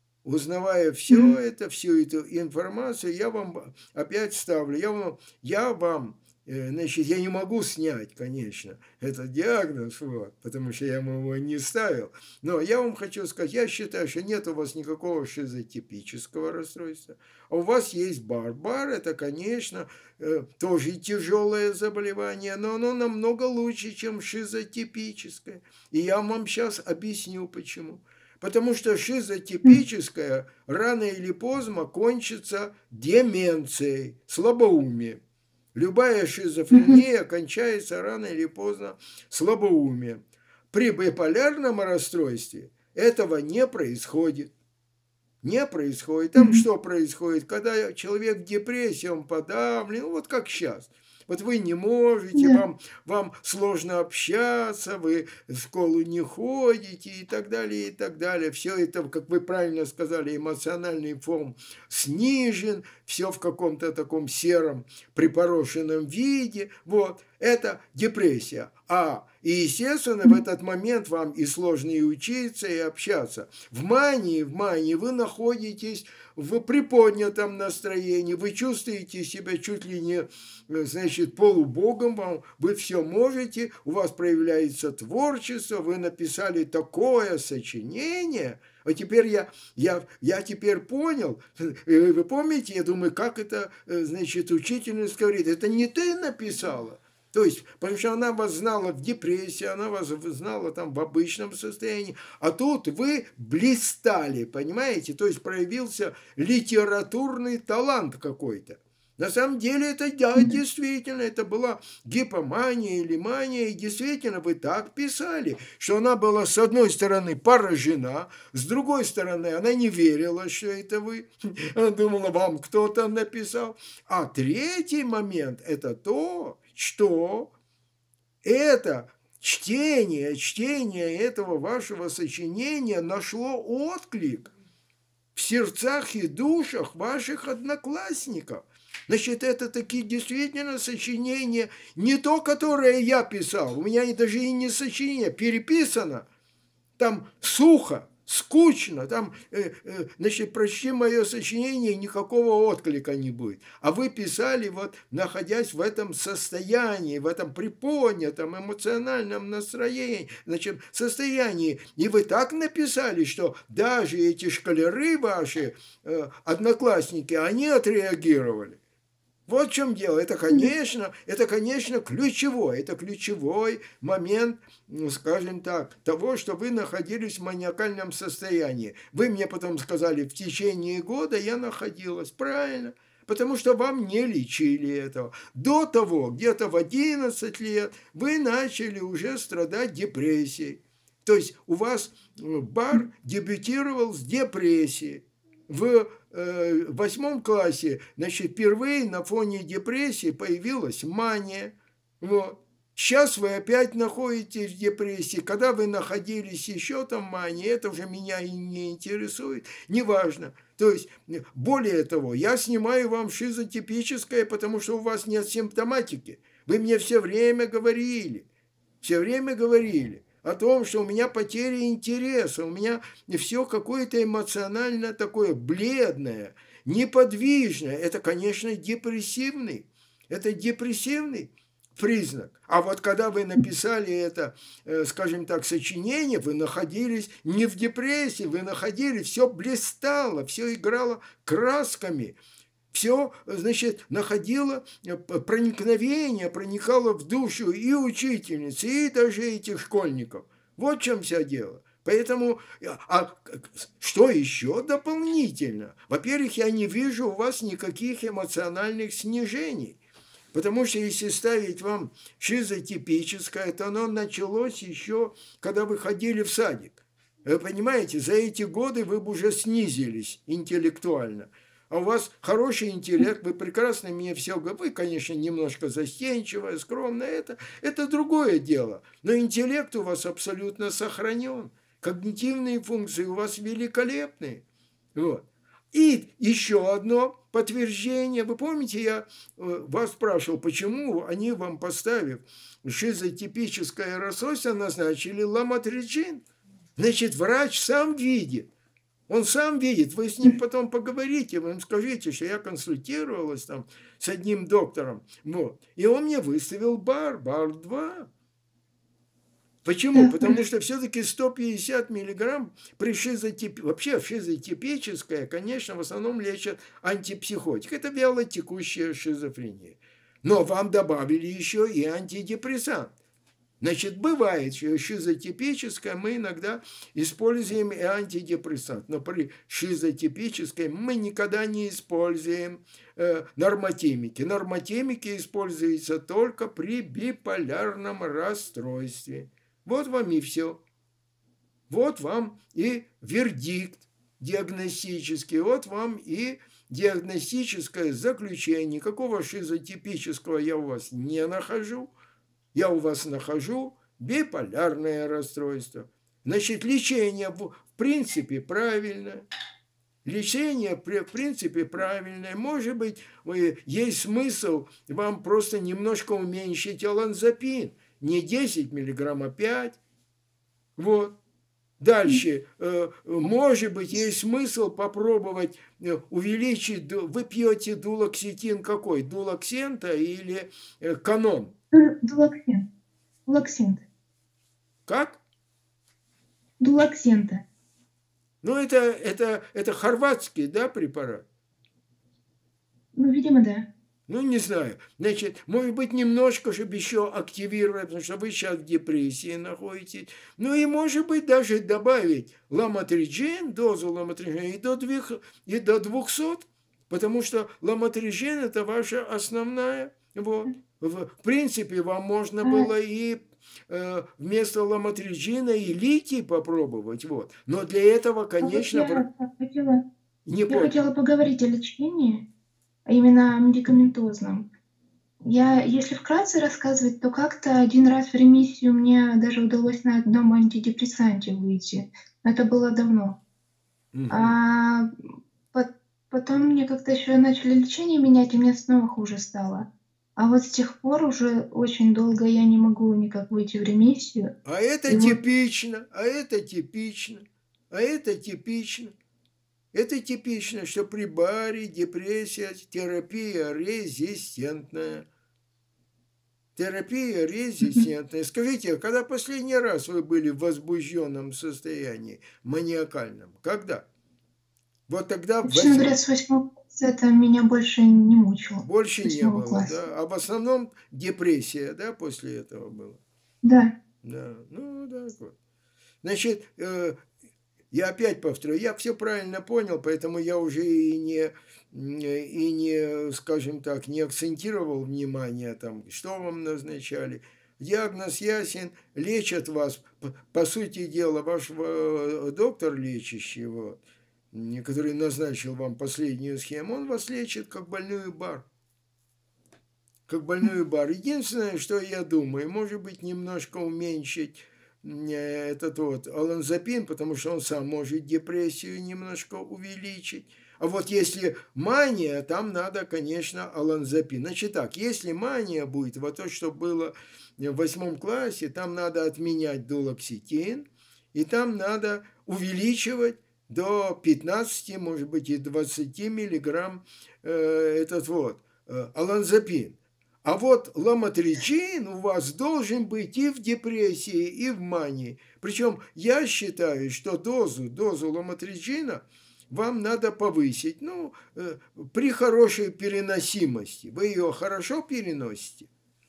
узнавая все это, всю эту информацию, я вам опять ставлю, я вам, я вам, значит, я не могу снять, конечно, этот диагноз, вот, потому что я ему его не ставил, но я вам хочу сказать, я считаю, что нет у вас никакого шизотипического расстройства, а у вас есть бар. Бар – это, конечно, тоже тяжелое заболевание, но оно намного лучше, чем шизотипическое, и я вам сейчас объясню, почему. Потому что шизотипическое рано или поздно кончится деменцией, слабоумием. Любая шизофрения кончается рано или поздно слабоумием. При биполярном расстройстве этого не происходит. Не происходит. Там что происходит? Когда человек в депрессии, он подавлен, вот как сейчас. Вот вы не можете, да. вам, вам сложно общаться, вы в школу не ходите и так далее, и так далее. Все это, как вы правильно сказали, эмоциональный фон снижен, все в каком-то таком сером припорошенном виде. Вот, это депрессия. А, и, естественно, в этот момент вам и сложно и учиться, и общаться. В мании, в мании вы находитесь в приподнятом настроении, вы чувствуете себя чуть ли не, значит, полубогом, вам, вы все можете, у вас проявляется творчество, вы написали такое сочинение, а теперь я, я, я теперь понял, вы помните, я думаю, как это, значит, учительница говорит, это не ты написала. То есть, потому что она вас знала в депрессии, она вас знала там в обычном состоянии, а тут вы блистали, понимаете? То есть, проявился литературный талант какой-то. На самом деле, это, да, действительно, это была гипомания или мания, и действительно вы так писали, что она была, с одной стороны, поражена, с другой стороны, она не верила, что это вы, она думала, вам кто-то написал. А третий момент – это то, что это чтение, чтение этого вашего сочинения нашло отклик в сердцах и душах ваших одноклассников. Значит, это такие действительно сочинения, не то, которое я писал, у меня даже и не сочинение, переписано, там сухо, скучно, там, э, э, значит, прочти мое сочинение, никакого отклика не будет. А вы писали, вот, находясь в этом состоянии, в этом приподнятом эмоциональном настроении, значит, состоянии, и вы так написали, что даже эти школяры ваши, э, одноклассники, они отреагировали. Вот в чем дело. Это, конечно, это, конечно, ключевой, это ключевой момент, скажем так, того, что вы находились в маниакальном состоянии. Вы мне потом сказали, в течение года я находилась. Правильно. Потому что вам не лечили этого. До того, где-то в одиннадцать лет, вы начали уже страдать депрессией. То есть у вас бар дебютировал с депрессией. В э, восьмом классе, значит, впервые на фоне депрессии появилась мания. Вот. Сейчас вы опять находитесь в депрессии. Когда вы находились еще там в мании, это уже меня и не интересует. Неважно. То есть, более того, я снимаю вам шизотипическое, потому что у вас нет симптоматики. Вы мне все время говорили, все время говорили о том, что у меня потеря интереса, у меня все какое-то эмоционально такое бледное, неподвижное. Это, конечно, депрессивный. Это депрессивный признак. А вот когда вы написали это, скажем так, сочинение, вы находились не в депрессии, вы находились, все блистало, все играло красками. Все, значит, находило проникновение, проникало в душу и учительницы, и даже этих школьников. Вот в чем все дело. Поэтому, а что еще дополнительно? Во-первых, я не вижу у вас никаких эмоциональных снижений. Потому что если ставить вам шизотипическое, то оно началось еще, когда вы ходили в садик. Вы понимаете, за эти годы вы бы уже снизились интеллектуально. а у вас хороший интеллект, вы прекрасно мне все говорите, вы, конечно, немножко застенчивая, скромная, это, это другое дело, но интеллект у вас абсолютно сохранен, когнитивные функции у вас великолепные, вот. И еще одно подтверждение. Вы помните, я вас спрашивал, почему они вам, поставив шизотипическое расстройство, назначили ламотриджин? Значит, врач сам видит. Он сам видит. Вы с ним потом поговорите, вы им скажите, что я консультировалась там с одним доктором. Вот. И он мне выставил бар, бар два. Почему? Потому что все-таки сто пятьдесят миллиграмм при шизотип... вообще шизотипическое, конечно, в основном лечат антипсихотик. Это вялотекущая шизофрения. Но вам добавили еще и антидепрессант. Значит, бывает, что шизотипическое мы иногда используем и антидепрессант. Но при шизотипической мы никогда не используем э, нормотемики. Нормотемики используются только при биполярном расстройстве. Вот вам и все. Вот вам и вердикт диагностический, вот вам и диагностическое заключение. Какого шизотипического я у вас не нахожу. Я у вас нахожу биполярное расстройство. Значит, лечение в принципе правильное. Лечение в принципе правильное. Может быть, есть смысл вам просто немножко уменьшить оланзапин. Не десять миллиграмм, а пять. Вот. Дальше. Может быть, есть смысл попробовать увеличить. Вы пьете дулоксетин какой? Дулоксента или канон? Дулоксент. Дулоксент. Как? Дулоксента. Ну, это, это, это хорватский, да, препарат? Ну, видимо, да. Ну, не знаю. Значит, может быть, немножко, чтобы еще активировать, потому что вы сейчас в депрессии находитесь. Ну, и, может быть, даже добавить ламотриджин, дозу ламотриджина и до, двух, и до двухсот, потому что ламотриджин – это ваша основная. Вот. В принципе, вам можно было и э, вместо ламотриджина и литий попробовать. Вот. Но для этого, конечно... Я хотела, не я помню. хотела поговорить о лечении. А именно медикаментозном. Я, если вкратце рассказывать, то как-то один раз в ремиссию мне даже удалось на одном антидепрессанте выйти. Это было давно. Угу. А по- потом мне как-то еще начали лечение менять, и мне снова хуже стало. А вот с тех пор уже очень долго я не могу никак выйти в ремиссию. А это И вот- типично, а это типично, а это типично. Это типично, что при баре депрессия, терапия резистентная. Терапия резистентная. Скажите, когда последний раз вы были в возбужденном состоянии, маниакальном? Когда? Вот тогда... Честно восьм- говоря, с восьмого класса это меня больше не мучило. Больше не восьмого было, класса. да? А в основном депрессия, да, после этого была? Да. Да, ну, так вот. Значит, э, я опять повторю, я все правильно понял, поэтому я уже и не, и не, скажем так, не акцентировал внимание, там, что вам назначали. Диагноз ясен, лечат вас, по, по сути дела, ваш э, доктор лечащий, вот, который назначил вам последнюю схему, он вас лечит как больную бар. Как больную бар. Единственное, что я думаю, может быть, немножко уменьшить этот вот оланзапин, потому что он сам может депрессию немножко увеличить. А вот если мания, там надо, конечно, оланзапин. Значит так, если мания будет, вот то, что было в восьмом классе, там надо отменять дулоксетин, и там надо увеличивать до пятнадцати, может быть, и двадцати миллиграмм э, этот вот э, оланзапин. А вот ламотриджин у вас должен быть и в депрессии, и в мании. Причем я считаю, что дозу, дозу ламотриджина вам надо повысить, ну, э, при хорошей переносимости. Вы ее хорошо переносите?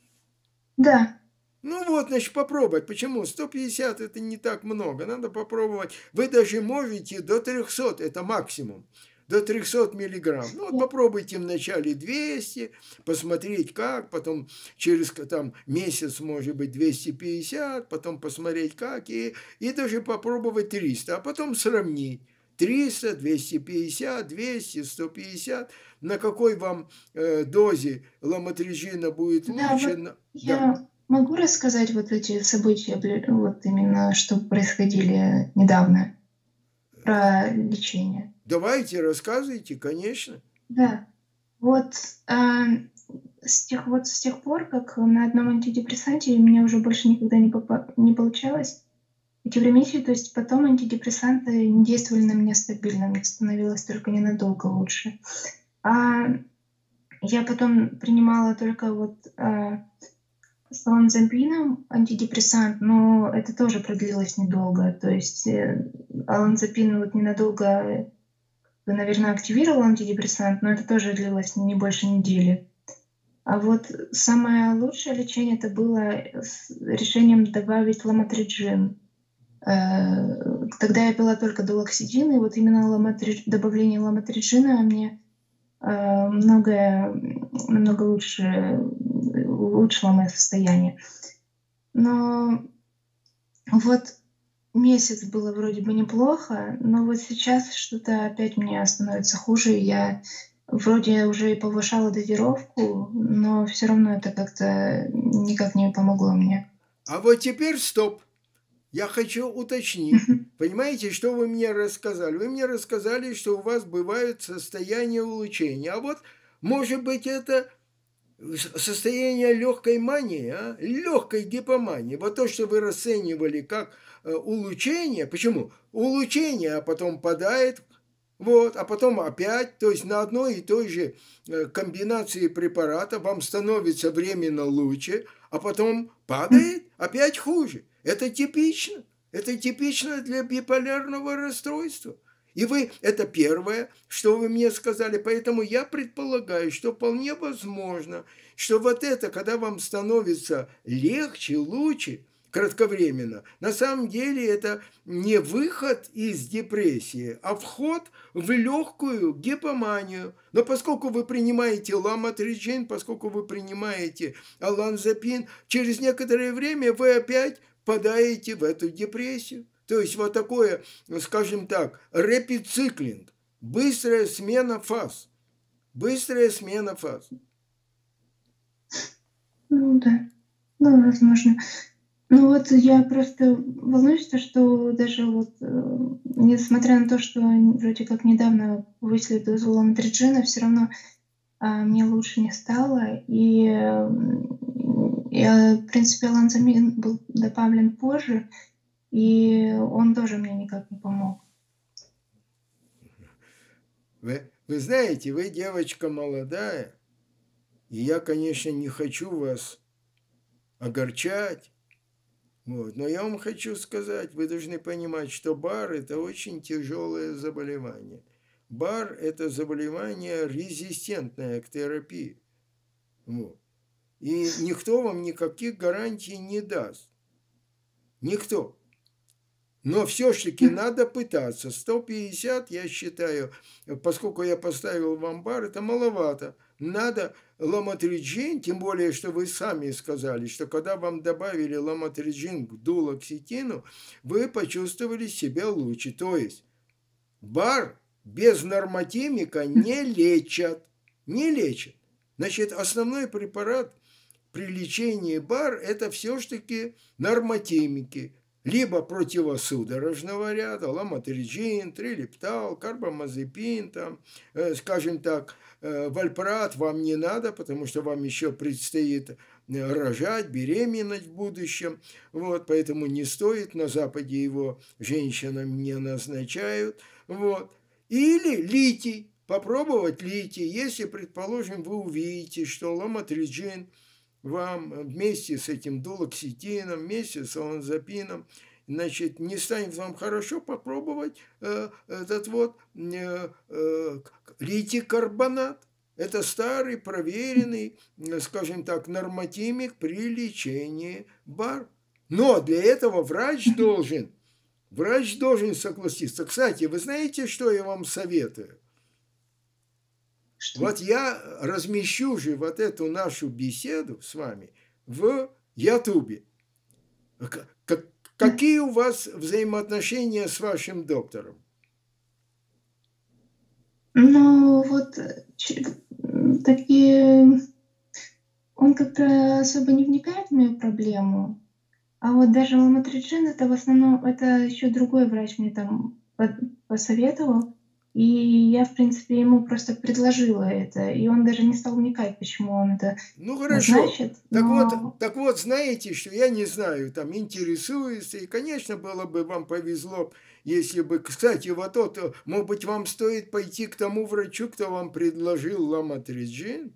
Да. Ну вот, значит, попробовать. Почему? сто пятьдесят это не так много, надо попробовать. Вы даже можете до трехсот, это максимум. До трехсот миллиграмм. Ну, вот попробуйте вначале двести, посмотреть как, потом через там, месяц, может быть, двести пятьдесят, потом посмотреть как, и, и даже попробовать триста, а потом сравнить. триста, двести пятьдесят, двести, сто пятьдесят. На какой вам э, дозе ламотриджина будет Да, лучше? вот На- Да. я могу рассказать вот эти события, бли- вот именно, что происходили недавно, про лечение. Давайте, рассказывайте, конечно. Да, вот а, с тех, вот с тех пор, как на одном антидепрессанте у меня уже больше никогда не, попа- не получалось идти в ремиссию, то есть потом антидепрессанты не действовали на меня стабильно, мне становилось только ненадолго лучше. А я потом принимала только вот а, с оlanzapine антидепрессант, но это тоже продлилось недолго. То есть э, olanzapine вот ненадолго, э, наверное, активировал антидепрессант, но это тоже длилось не больше недели. А вот самое лучшее лечение это было с решением добавить ламотриджин. Э, Тогда я пила только дулоксидин, и вот именно ламотридж- добавление ламотриджина мне э, многое, м, намного лучше э, улучшило мое состояние. Но вот месяц было вроде бы неплохо, но вот сейчас что-то опять мне становится хуже. Я вроде уже и повышала дозировку, но все равно это как-то никак не помогло мне. А вот теперь стоп. Я хочу уточнить. Мгм. Понимаете, что вы мне рассказали? Вы мне рассказали, что у вас бывают состояния улучшения. А вот, может быть, это состояние легкой мании, а? Легкой гипомании. Вот то, что вы расценивали как э, улучшение. Почему? Улучшение, а потом падает, вот, а потом опять, то есть на одной и той же э, комбинации препарата вам становится временно лучше, а потом падает опять хуже. Это типично. Это типично для биполярного расстройства. И вы, это первое, что вы мне сказали, поэтому я предполагаю, что вполне возможно, что вот это, когда вам становится легче, лучше, кратковременно, на самом деле это не выход из депрессии, а вход в легкую гипоманию. Но поскольку вы принимаете ламотриджин, поскольку вы принимаете оланзапин, через некоторое время вы опять впадаете в эту депрессию. То есть вот такое, скажем так, репициклинг, быстрая смена фаз. Быстрая смена фаз. Ну да, ну возможно. Ну вот я просто волнуюсь, то, что даже вот, э, несмотря на то, что вроде как недавно повысили дозу ламотриджина, все равно а, мне лучше не стало. И, м, я, в принципе, olanzapine был добавлен позже, и он тоже мне никак не помог. Вы, вы знаете, вы девочка молодая, и я, конечно, не хочу вас огорчать, вот, но я вам хочу сказать, вы должны понимать, что бар – это очень тяжелое заболевание. Бар – это заболевание резистентное к терапии. Вот. И никто вам никаких гарантий не даст. Никто. Но все-таки надо пытаться. сто пятьдесят, я считаю, поскольку я поставил вам бар, это маловато. Надо ламотриджин, тем более, что вы сами сказали, что когда вам добавили ламотриджин к дулокситину, вы почувствовали себя лучше. То есть бар без нормотимика не лечат. Не лечат. Значит, основной препарат при лечении бар – это все-таки нормотимики, либо противосудорожного ряда, ламотриджин, трилиптал, карбамазепин, там, э, скажем так, э, вальпроат вам не надо, потому что вам еще предстоит э, рожать, беременность в будущем, вот, поэтому не стоит, на Западе его женщинам не назначают, вот. Или литий, попробовать литий, если, предположим, вы увидите, что ламотриджин вам вместе с этим дулокситином, вместе с оланзапином, значит, не станет вам хорошо, попробовать э, этот вот э, э, литий-карбонат. Это старый, проверенный, э, скажем так, нормотимик при лечении бар. Но для этого врач должен, врач должен согласиться. Кстати, вы знаете, что я вам советую? Что? Вот я размещу же вот эту нашу беседу с вами в Ютубе. Какие у вас взаимоотношения с вашим доктором? Ну, вот, э, ч м, такие он как-то особо не вникает в мою проблему. А вот даже ламотриджин — это в основном это еще другой врач мне там под посоветовал. И я, в принципе, ему просто предложила это, и он даже не стал вникать, почему он это Ну хорошо. назначит. Так вот, Но так вот, знаете, что я не знаю, там интересуюсь, и, конечно, было бы вам повезло, если бы, кстати, вот тот, э, может быть, вам стоит пойти к тому врачу, кто вам предложил ламотриджин?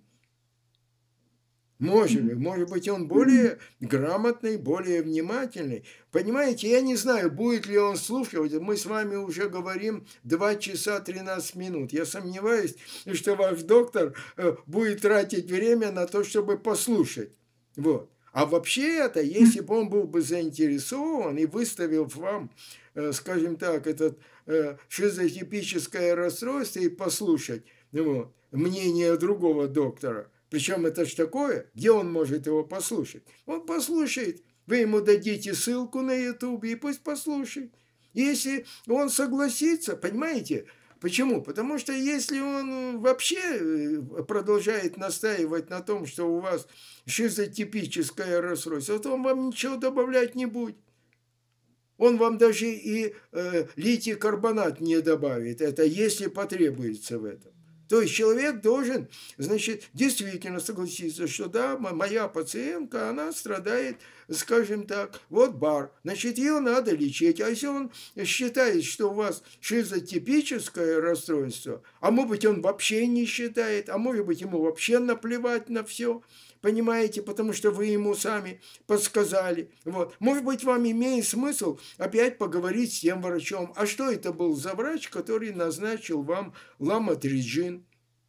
Может быть, Мгм. может быть, он М. более грамотный, более внимательный. Понимаете, я не знаю, будет ли он слушать. Мы с вами уже говорим два часа тринадцать минут. Я сомневаюсь, что ваш доктор э, будет тратить время на то, чтобы послушать. Вот. А вообще это, если М. бы он был бы заинтересован и выставил вам, э, скажем так, этот э, шизотипическое расстройство и послушать вот, мнение другого доктора, причем это ж такое, где он может его послушать? Он послушает, вы ему дадите ссылку на YouTube и пусть послушает. Если он согласится, понимаете, почему? Потому что если он вообще э, продолжает настаивать на том, что у вас шизотипическое расстройство, то он вам ничего добавлять не будет. Он вам даже и э, литий карбонат не добавит. Это если потребуется в этом. То есть человек должен, значит, действительно согласиться, что да, моя пациентка, она страдает, скажем так, вот бар, значит, ее надо лечить. А если он считает, что у вас шизотипическое расстройство, а может быть, он вообще не считает, а может быть, ему вообще наплевать на все, понимаете, потому что вы ему сами подсказали. Вот. Может быть, вам имеет смысл опять поговорить с тем врачом. А что это был за врач, который назначил вам ламотриджин?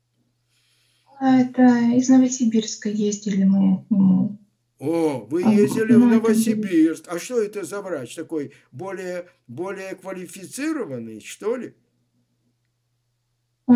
А это из Новосибирска ездили мы к нему. О, вы А, м, ездили в ну, это были Новосибирск. А что это за врач такой? Более, более квалифицированный, что ли? а,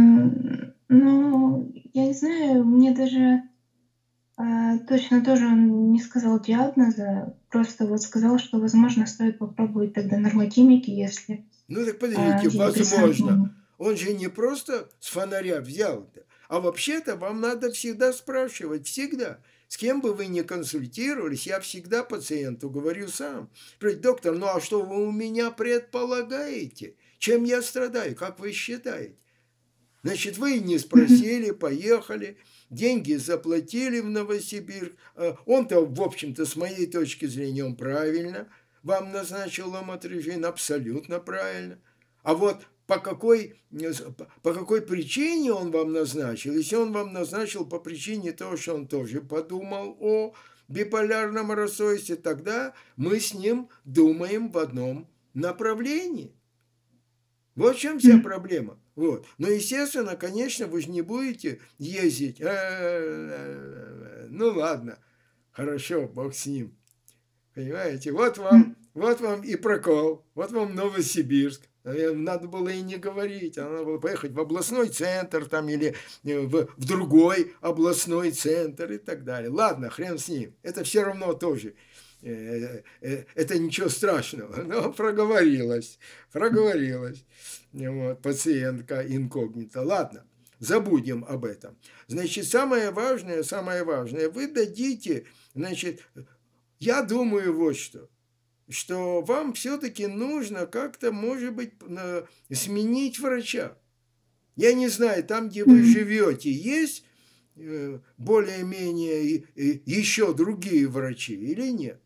ну, я не знаю, мне даже, а, точно тоже он не сказал диагноза, просто вот сказал, что, возможно, стоит попробовать тогда нормотимики, если, Ну так а, подождите, возможно. антидепрессантные. Он же не просто с фонаря взял-то, а вообще-то вам надо всегда спрашивать, всегда. С кем бы вы ни консультировались, я всегда пациенту говорю сам. Говорит, доктор, ну а что вы у меня предполагаете? Чем я страдаю, как вы считаете? Значит, вы не Мгм. спросили, поехали, деньги заплатили в Новосибирск. Э, Он-то, в общем-то, с моей точки зрения, он правильно вам назначил ламотрижин, абсолютно правильно. А вот по какой, э, по какой причине он вам назначил, если он вам назначил по причине того, что он тоже подумал о биполярном расстройстве, тогда мы с ним думаем в одном направлении. Вот в чем вся М. проблема. Вот. Но, естественно, конечно, вы же не будете ездить. «Э, Ну ладно, хорошо, бог с ним. Понимаете, вот вам, М. вот вам и прокол, вот вам Новосибирск. Наверно, надо было и не говорить, а надо было поехать в областной центр там или э, в, в другой областной центр и так далее. Ладно, хрен с ним. Это все равно тоже. э, э, Это ничего страшного. Но проговорилась, проговорилась. Вот, пациентка инкогнито. Ладно, забудем об этом. Значит, самое важное, самое важное, вы дадите, значит, я думаю вот что, что вам все-таки нужно как-то, может быть, на- сменить врача. Я не знаю, там, где вы М. живете, есть э, более-менее и- и еще другие врачи или нет?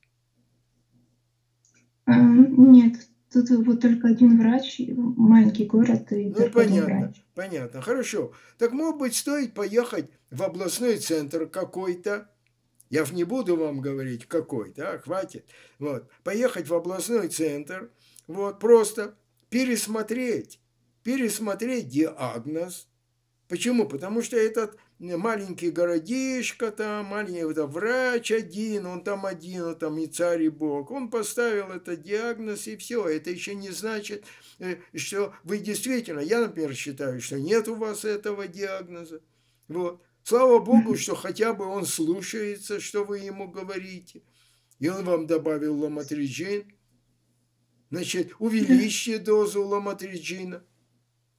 А, нет, тут вот только один врач, и маленький город, и Ну, только один понятно, врач. понятно, хорошо. Так, может быть, стоит поехать в областной центр какой-то, я ж не буду вам говорить какой, да, хватит. Вот, поехать в областной центр, вот, просто пересмотреть, пересмотреть диагноз. Почему? Потому что этот маленький городишко там, маленький вот врач один, он там один, он там и царь, и бог. Он поставил этот диагноз, и все. Это еще не значит, э, что вы действительно, я, например, считаю, что нет у вас этого диагноза. Вот. Слава Богу, Мгм. что хотя бы он слушается, что вы ему говорите. И он вам добавил ламотриджин. Значит, Да. увеличьте дозу ламотриджина.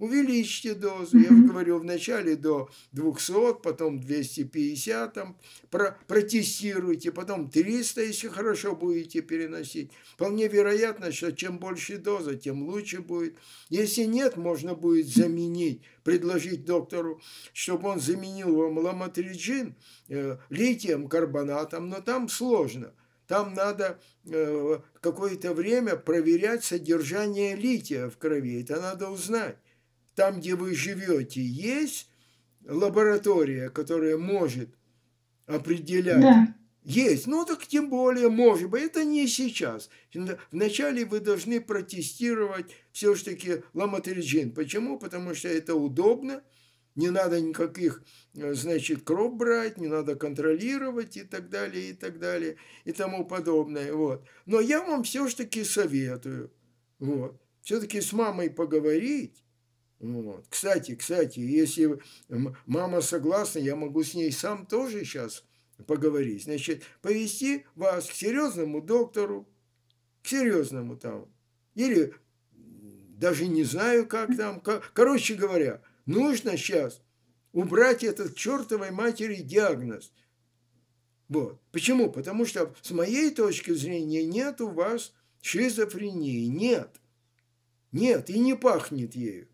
Увеличьте дозу. Я говорю, вначале до двухсот, потом двести пятьдесят, там, про, протестируйте, потом триста, если хорошо будете переносить. Вполне вероятно, что чем больше доза, тем лучше будет. Если нет, можно будет заменить, предложить доктору, чтобы он заменил вам ламотриджин э, литием карбонатом, но там сложно. Там надо э, какое-то время проверять содержание лития в крови. Это надо узнать. Там, где вы живете, есть лаборатория, которая может определять. Да. Есть, ну так тем более, может быть, это не сейчас. Вначале вы должны протестировать все-таки ламотриджин. Почему? Потому что это удобно, не надо никаких, значит, кровь брать, не надо контролировать и так далее, и так далее, и тому подобное. Вот. Но я вам все-таки советую, вот, все-таки с мамой поговорить. Вот. Кстати, кстати, если мама согласна, я могу с ней сам тоже сейчас поговорить. Значит, повести вас к серьезному доктору, к серьезному там, или даже не знаю, как там. Короче говоря, нужно сейчас убрать этот к чертовой матери диагноз. Вот. Почему? Потому что с моей точки зрения нет у вас шизофрении. Нет. Нет, и не пахнет ею.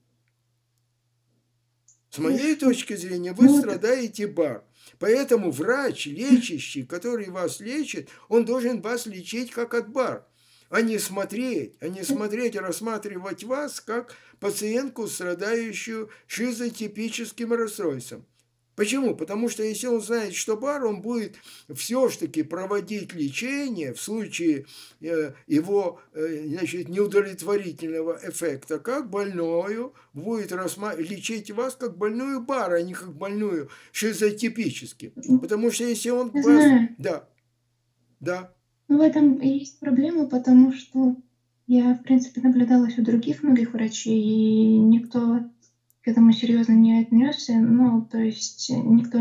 С моей точки зрения, вы страдаете бар. Поэтому врач, лечащий, который вас лечит, он должен вас лечить как от бар, а не смотреть, а не смотреть, а рассматривать вас как пациентку, страдающую шизотипическим расстройством. Почему? Потому что если он знает, что бар, он будет все-таки проводить лечение в случае его, значит, неудовлетворительного эффекта, как больную, будет лечить вас как больную бар, а не как больную шизотипически. Потому что если он Я вас... знаю. Да, да. Ну, в этом и есть проблема, потому что я, в принципе, наблюдалась у других многих врачей, и никто к этому серьезно не отнесся. Ну, то есть никто,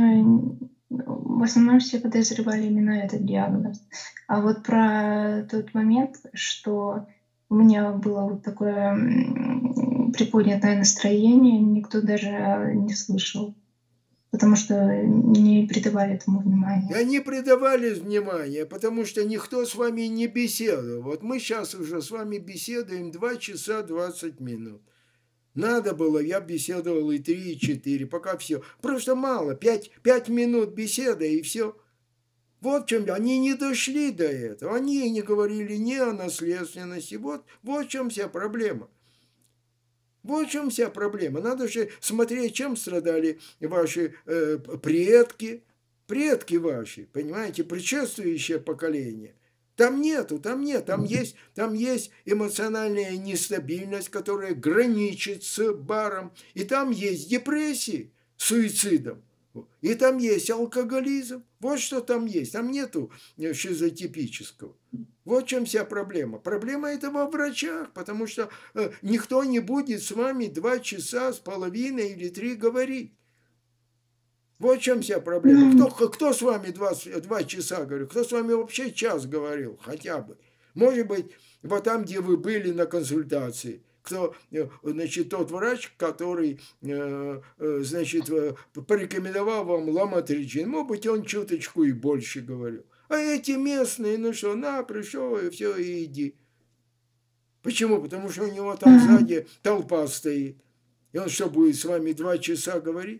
в основном все подозревали именно этот диагноз. А вот про тот момент, что у меня было вот такое приподнятое настроение, никто даже не слышал, потому что не придавали этому внимания. Да не придавали внимания, потому что никто с вами не беседовал. Вот мы сейчас уже с вами беседуем два часа двадцать минут. Надо было, я беседовал и три, и четыре, пока все. Просто мало, пять, пять минут беседы и все. Вот в чем, они не дошли до этого, они не говорили ни о наследственности, вот, вот в чем вся проблема. Вот в чем вся проблема. Надо же смотреть, чем страдали ваши э, предки, предки ваши, понимаете, предшествующее поколение. Там нету, там нет, там есть, там есть эмоциональная нестабильность, которая граничит с баром, и там есть депрессии, суицидом, и там есть алкоголизм. Вот что там есть, там нету шизотипического. Вот в чем вся проблема. Проблема это во врачах, потому что э, никто не будет с вами два часа с половиной или три говорить. Вот в чем вся проблема. Кто, кто с вами два, два часа говорил? Кто с вами вообще час говорил? Хотя бы. Может быть, вот там, где вы были на консультации. Кто, значит, тот врач, который, значит, порекомендовал вам ламотриджин. Может быть, он чуточку и больше говорил. А эти местные, ну что, на, пришел, и все, и иди. Почему? Потому что у него там сзади толпа стоит. И он что, будет с вами два часа говорить?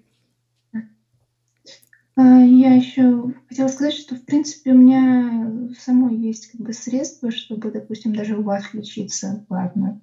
Я еще хотела сказать, что, в принципе, у меня самой есть как бы средства, чтобы, допустим, даже у вас лечиться платно.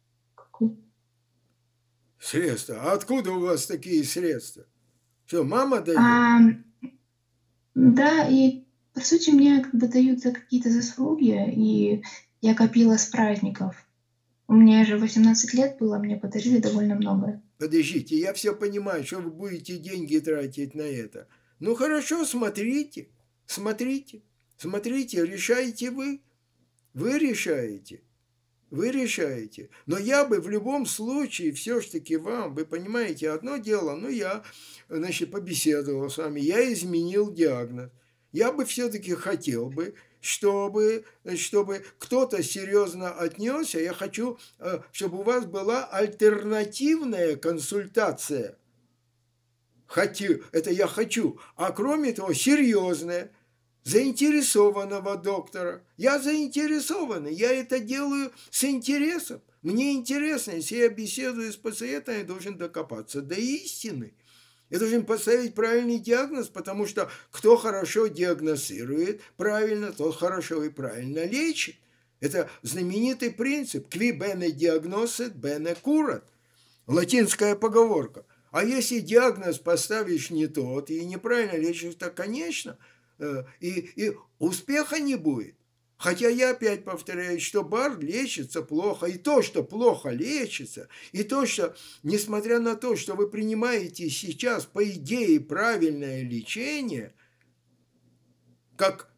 Средства? А откуда у вас такие средства? Что, мама дает? А, да, и по сути мне как бы дают за какие-то заслуги, и я копила с праздников. У меня же восемнадцать лет было, мне подарили довольно много. Подождите, я все понимаю, что вы будете деньги тратить на это. Ну хорошо, смотрите, смотрите, смотрите, решаете вы. Вы решаете. Вы решаете. Но я бы в любом случае все-таки вам, вы понимаете, одно дело, ну я, значит, побеседовал с вами, я изменил диагноз. Я бы все-таки хотел бы, чтобы, чтобы кто-то серьезно отнесся. Я хочу, чтобы у вас была альтернативная консультация. Хочу, это я хочу. А кроме того, серьезная, заинтересованного доктора. Я заинтересованный, я это делаю с интересом. Мне интересно, если я беседую с пациентом, я должен докопаться до истины. Я должен поставить правильный диагноз, потому что кто хорошо диагностирует правильно, тот хорошо и правильно лечит. Это знаменитый принцип «qui bene diagnoset, bene curat». Латинская поговорка. А если диагноз поставишь не тот и неправильно лечишь, то, конечно, и, и успеха не будет. Хотя я опять повторяю, что бар лечится плохо, и то, что плохо лечится, и то, что, несмотря на то, что вы принимаете сейчас, по идее, правильное лечение, как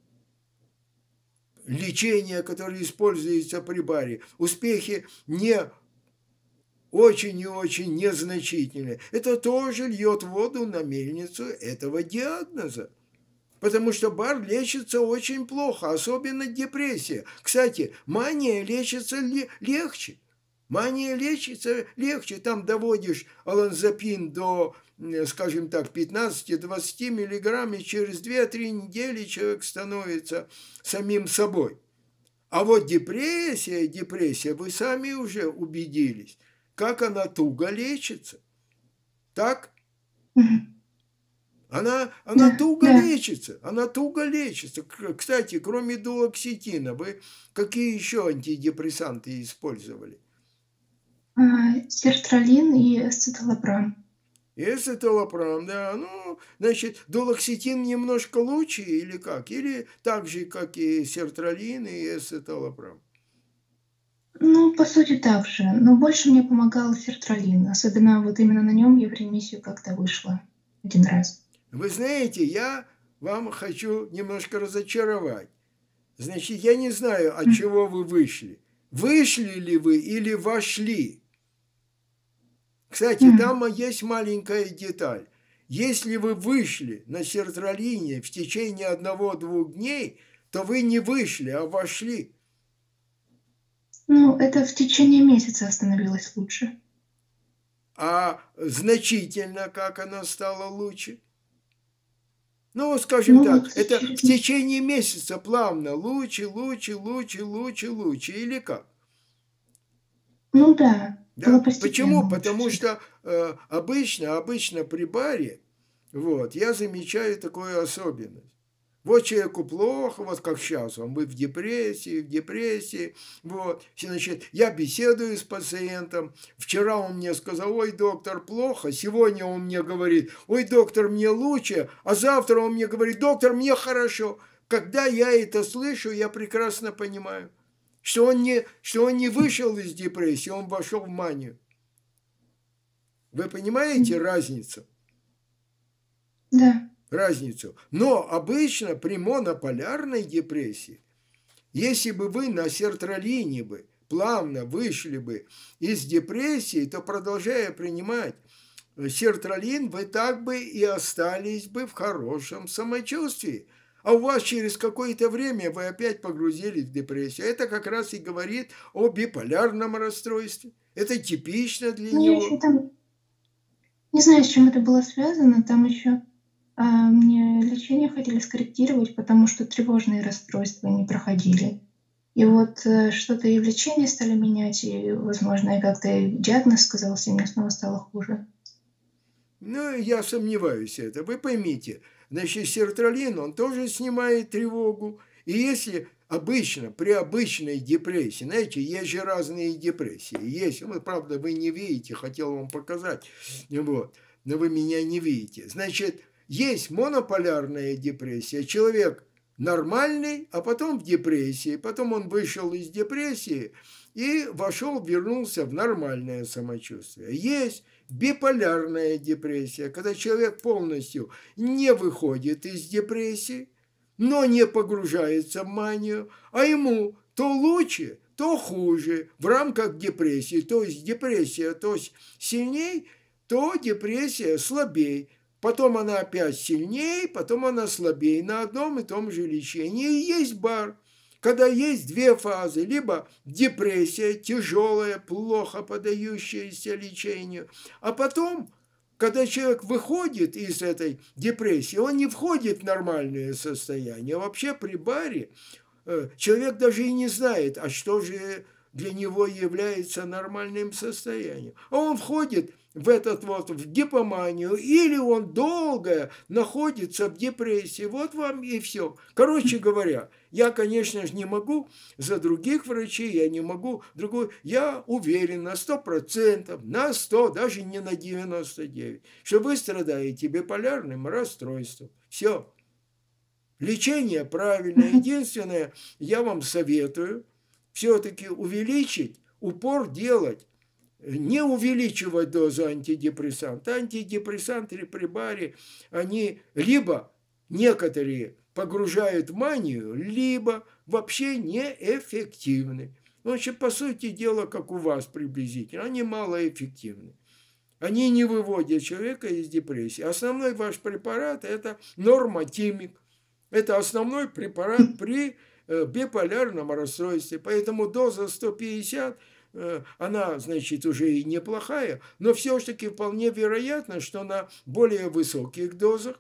лечение, которое используется при баре, успехи не очень и очень незначительные. Это тоже льет воду на мельницу этого диагноза. Потому что бар лечится очень плохо, особенно депрессия. Кстати, мания лечится легче. Мания лечится легче. Там доводишь оланзапин до, скажем так, пятнадцати-двадцати миллиграмм, и через две-три недели человек становится самим собой. А вот депрессия, депрессия, вы сами уже убедились, как она туго лечится. Так? Она, она да, туго да. лечится, она туго лечится. Кстати, кроме дуоксетина, вы какие еще антидепрессанты использовали? А, сертралин и эсцеталопрам. Эсцеталопрам, да. Ну, значит, дуоксетин немножко лучше или как? Или так же, как и сертралин и эсцеталопрам? Ну, по сути, так же. Но больше мне помогал сертралин. Особенно вот именно на нем я в ремиссию как-то вышла один раз. Вы знаете, я вам хочу немножко разочаровать. Значит, я не знаю, от чего вы вышли. Вышли ли вы или вошли? Кстати, там есть маленькая деталь. Если вы вышли на сертралине в течение одного-двух дней, то вы не вышли, а вошли. Ну, это в течение месяца становилось лучше. А значительно как оно стало лучше? Ну, скажем ну, так, это через... в течение месяца плавно лучше, лучше, лучше, лучше, лучше, или как? Ну да. Да? Почему? Лучше. Потому что э, обычно, обычно при баре, вот, я замечаю такую особенность. Вот человеку плохо, вот как сейчас, он будет в депрессии, в депрессии, вот, значит, я беседую с пациентом, вчера он мне сказал, ой, доктор, плохо, сегодня он мне говорит, ой, доктор, мне лучше, а завтра он мне говорит, доктор, мне хорошо. Когда я это слышу, я прекрасно понимаю, что он не, что он не вышел из депрессии, он вошел в манию. Вы понимаете разницу? Да. Разницу. Но обычно при монополярной депрессии, если бы вы на сертралине бы плавно вышли бы из депрессии, то, продолжая принимать сертралин, вы так бы и остались бы в хорошем самочувствии. А у вас через какое-то время вы опять погрузились в депрессию. Это как раз и говорит о биполярном расстройстве. Это типично для ну, него. Я еще там... Не знаю, с чем это было связано, там еще... А мне лечение хотели скорректировать, потому что тревожные расстройства не проходили. И вот э, что-то и в лечении стали менять, и, возможно, и как-то и диагноз сказался, и мне снова стало хуже. Ну, я сомневаюсь в этом. Вы поймите, значит, сертралин, он тоже снимает тревогу. И если обычно, при обычной депрессии, знаете, есть же разные депрессии. Есть, ну, правда, вы не видите, хотел вам показать, вот, но вы меня не видите. Значит, есть монополярная депрессия. Человек нормальный, а потом в депрессии. Потом он вышел из депрессии и вошел, вернулся в нормальное самочувствие. Есть биполярная депрессия, когда человек полностью не выходит из депрессии, но не погружается в манию, а ему то лучше, то хуже в рамках депрессии. То есть депрессия то сильнее, то депрессия слабее. потом она опять сильнее, потом она слабее на одном и том же лечении. И есть бар. Когда есть две фазы, либо депрессия тяжелая, плохо поддающаяся лечению, а потом, когда человек выходит из этой депрессии, он не входит в нормальное состояние. Вообще при баре человек даже и не знает, а что же для него является нормальным состоянием. А он входит в этот вот, в гипоманию, или он долго находится в депрессии. Вот вам и все. Короче говоря, я, конечно же, не могу за других врачей, я не могу другой. Я уверен на сто процентов, на сто, даже не на девяносто девять, что вы страдаете биполярным расстройством. Все. Лечение правильное. Единственное, я вам советую все-таки увеличить, упор делать, не увеличивать дозу антидепрессанта. Антидепрессанты при баре, они либо некоторые погружают в манию, либо вообще неэффективны. В общем, по сути дела, как у вас приблизительно, они малоэффективны. Они не выводят человека из депрессии. Основной ваш препарат – это нормотимик. Это основной препарат при биполярном расстройстве. Поэтому доза сто пятьдесят, она, значит, уже и неплохая, но все-таки вполне вероятно, что на более высоких дозах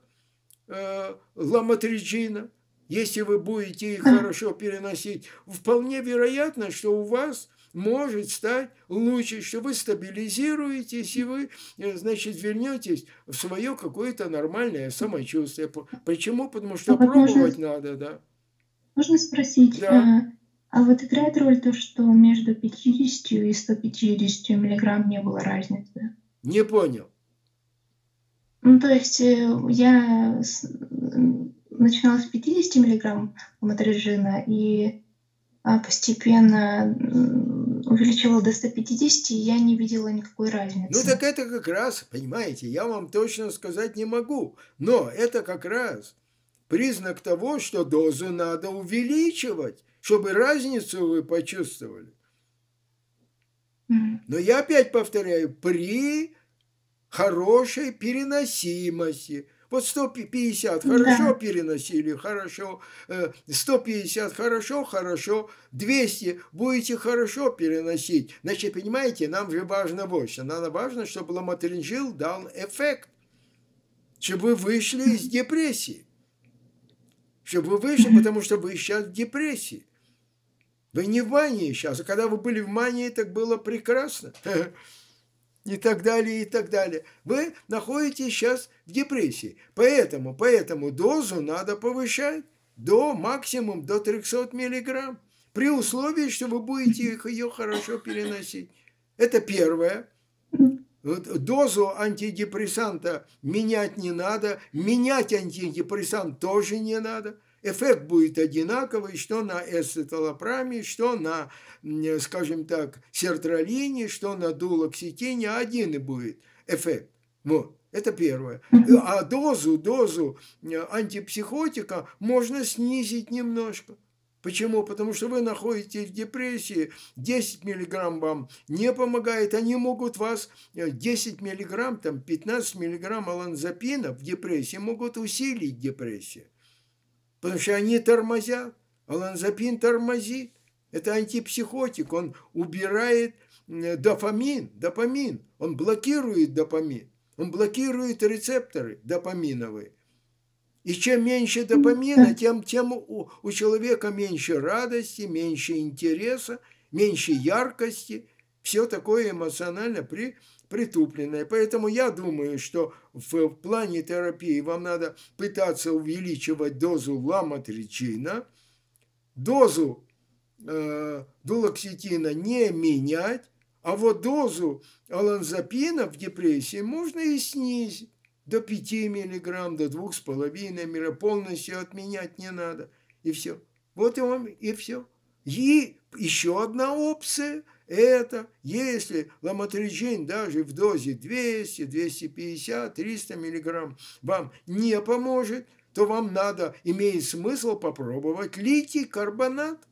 ламотриджина, если вы будете их хорошо переносить, вполне вероятно, что у вас может стать лучше, что вы стабилизируетесь, и вы, значит, вернетесь в свое какое-то нормальное самочувствие. Почему? Потому что а пробовать можно, надо, да. Можно спросить, да. а, а вот играет роль то, что между пятьюдесятью и ста пятьюдесятью миллиграмм не было разницы? Не понял. Ну, то есть я с, начинала с пятидесяти миллиграмм ламотриджина и а, постепенно увеличивала до ста пятидесяти, и я не видела никакой разницы. Ну, так это как раз, понимаете, я вам точно сказать не могу, но это как раз признак того, что дозу надо увеличивать, чтобы разницу вы почувствовали. Mm-hmm. Но я опять повторяю, при хорошей переносимости. Вот сто пятьдесят хорошо да. переносили, хорошо, сто пятьдесят хорошо, хорошо, двести будете хорошо переносить. Значит, понимаете, нам же важно больше. Нам важно, чтобы ламотриджил дал эффект, чтобы вы вышли из депрессии. Чтобы вы вышли, потому что вы сейчас в депрессии. Вы не в мании сейчас, а когда вы были в мании, так было прекрасно. И так далее, и так далее. Вы находитесь сейчас в депрессии. Поэтому, поэтому дозу надо повышать до максимум до трехсот миллиграмм. При условии, что вы будете ее хорошо переносить. Это первое. Дозу антидепрессанта менять не надо. Менять антидепрессант тоже не надо. Эффект будет одинаковый, что на эсциtalopраме, что на, скажем так, сертралине, что на дулоксетине, один и будет эффект. Вот, это первое. А дозу, дозу антипсихотика можно снизить немножко. Почему? Потому что вы находитесь в депрессии, десять миллиграмм вам не помогает, они могут вас, десять миллиграмм, там, пятнадцать миллиграмм оланзапина в депрессии могут усилить депрессию. Потому что они тормозят. Оланзапин тормозит. Это антипсихотик. Он убирает дофамин. Допамин. Он блокирует допамин. Он блокирует рецепторы допаминовые. И чем меньше допамина, тем, тем у, у человека меньше радости, меньше интереса, меньше яркости. Все такое эмоционально при, притупленное. Поэтому я думаю, что в, в плане терапии вам надо пытаться увеличивать дозу ламотриджина, дозу э, дулоксетина не менять, а вот дозу оланзапина в депрессии можно и снизить до пяти миллиграмм, до двух с половиной миллиграмм, полностью отменять не надо. И все. Вот и вам, и все. И еще одна опция – это если ламотриджин даже в дозе двести, двести пятьдесят, триста миллиграмм вам не поможет, то вам надо, имеет смысл попробовать литий карбонат,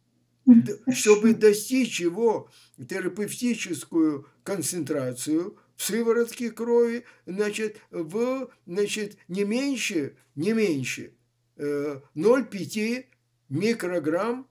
чтобы достичь его терапевтическую концентрацию в сыворотке крови, значит, в, значит, не меньше, не меньше э, ноль целых пять десятых микрограмм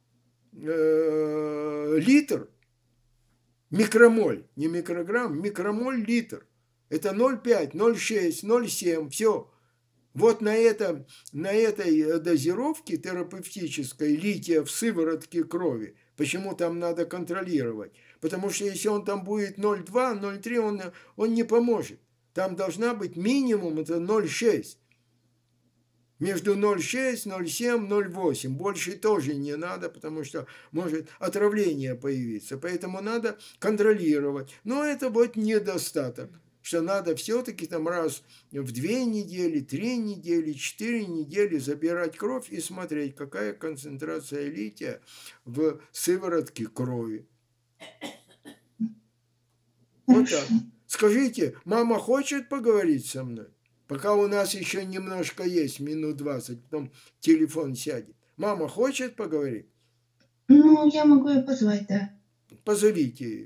э, литр, микромоль, не микрограмм, микромоль литр. Это ноль целых пять, ноль целых шесть, ноль целых семь, все. Вот на, этом, на этой дозировке терапевтической лития в сыворотке крови, почему там надо контролировать? Потому что если он там будет ноль целых два, ноль целых три, он, он не поможет. Там должна быть минимум, это ноль целых шесть. Между ноль целых шесть, ноль целых семь, ноль целых восемь. Больше тоже не надо, потому что может отравление появиться. Поэтому надо контролировать. Но это вот недостаток, что надо все-таки там раз в две недели, три недели, четыре недели забирать кровь и смотреть, какая концентрация лития в сыворотке крови. Вот так. Скажите, мама хочет поговорить со мной? Пока у нас еще немножко есть, минут двадцать, потом телефон сядет. Мама хочет поговорить? Ну, я могу ее позвать, да. Позовите ее.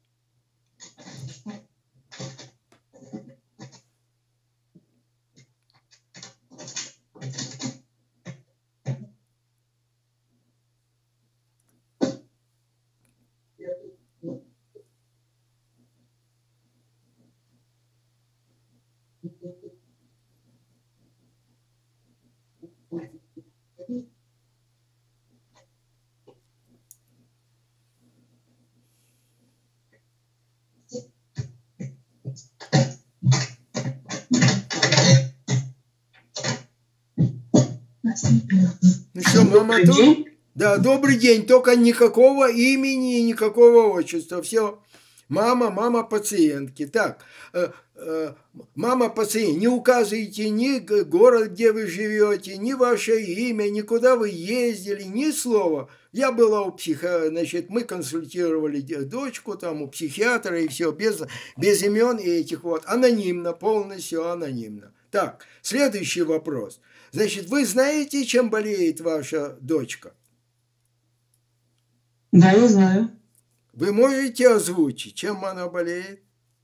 Ну что, мама тут? Да, добрый день, только никакого имени и никакого отчества. Все. Мама, мама пациентки. Так, э, э, мама пациент, не указывайте ни город, где вы живете, ни ваше имя, ни куда вы ездили, ни слова. Я была у психо, значит, мы консультировали дочку там у психиатра и все, без, без имен и этих вот, анонимно, полностью анонимно. Так, следующий вопрос. Значит, вы знаете, чем болеет ваша дочка? Да, я знаю. Вы можете озвучить, чем она болеет?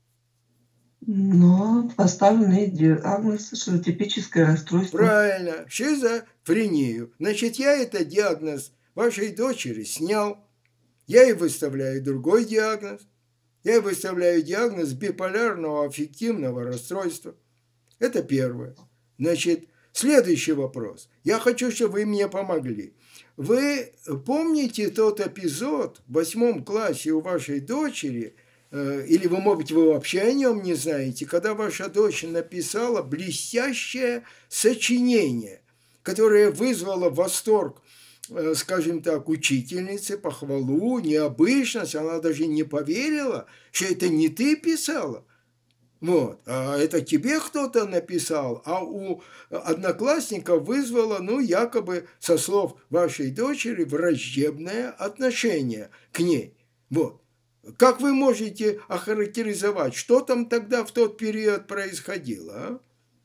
Но поставленный диагноз шизотипическое расстройство. Правильно, шизофрению. Значит, я этот диагноз вашей дочери снял. Я ей выставляю другой диагноз. Я ей выставляю диагноз биполярного аффективного расстройства. Это первое. Значит, следующий вопрос. Я хочу, чтобы вы мне помогли. Вы помните тот эпизод в восьмом классе у вашей дочери, э, или вы, может быть, вы вообще о нем не знаете, когда ваша дочь написала блестящее сочинение, которое вызвало восторг, э, скажем так, учительницы, похвалу, необычность, она даже не поверила, что это не ты писала. Вот, а это тебе кто-то написал, а у одноклассников вызвало, ну, якобы, со слов вашей дочери, враждебное отношение к ней. Вот. Как вы можете охарактеризовать, что там тогда в тот период происходило, а?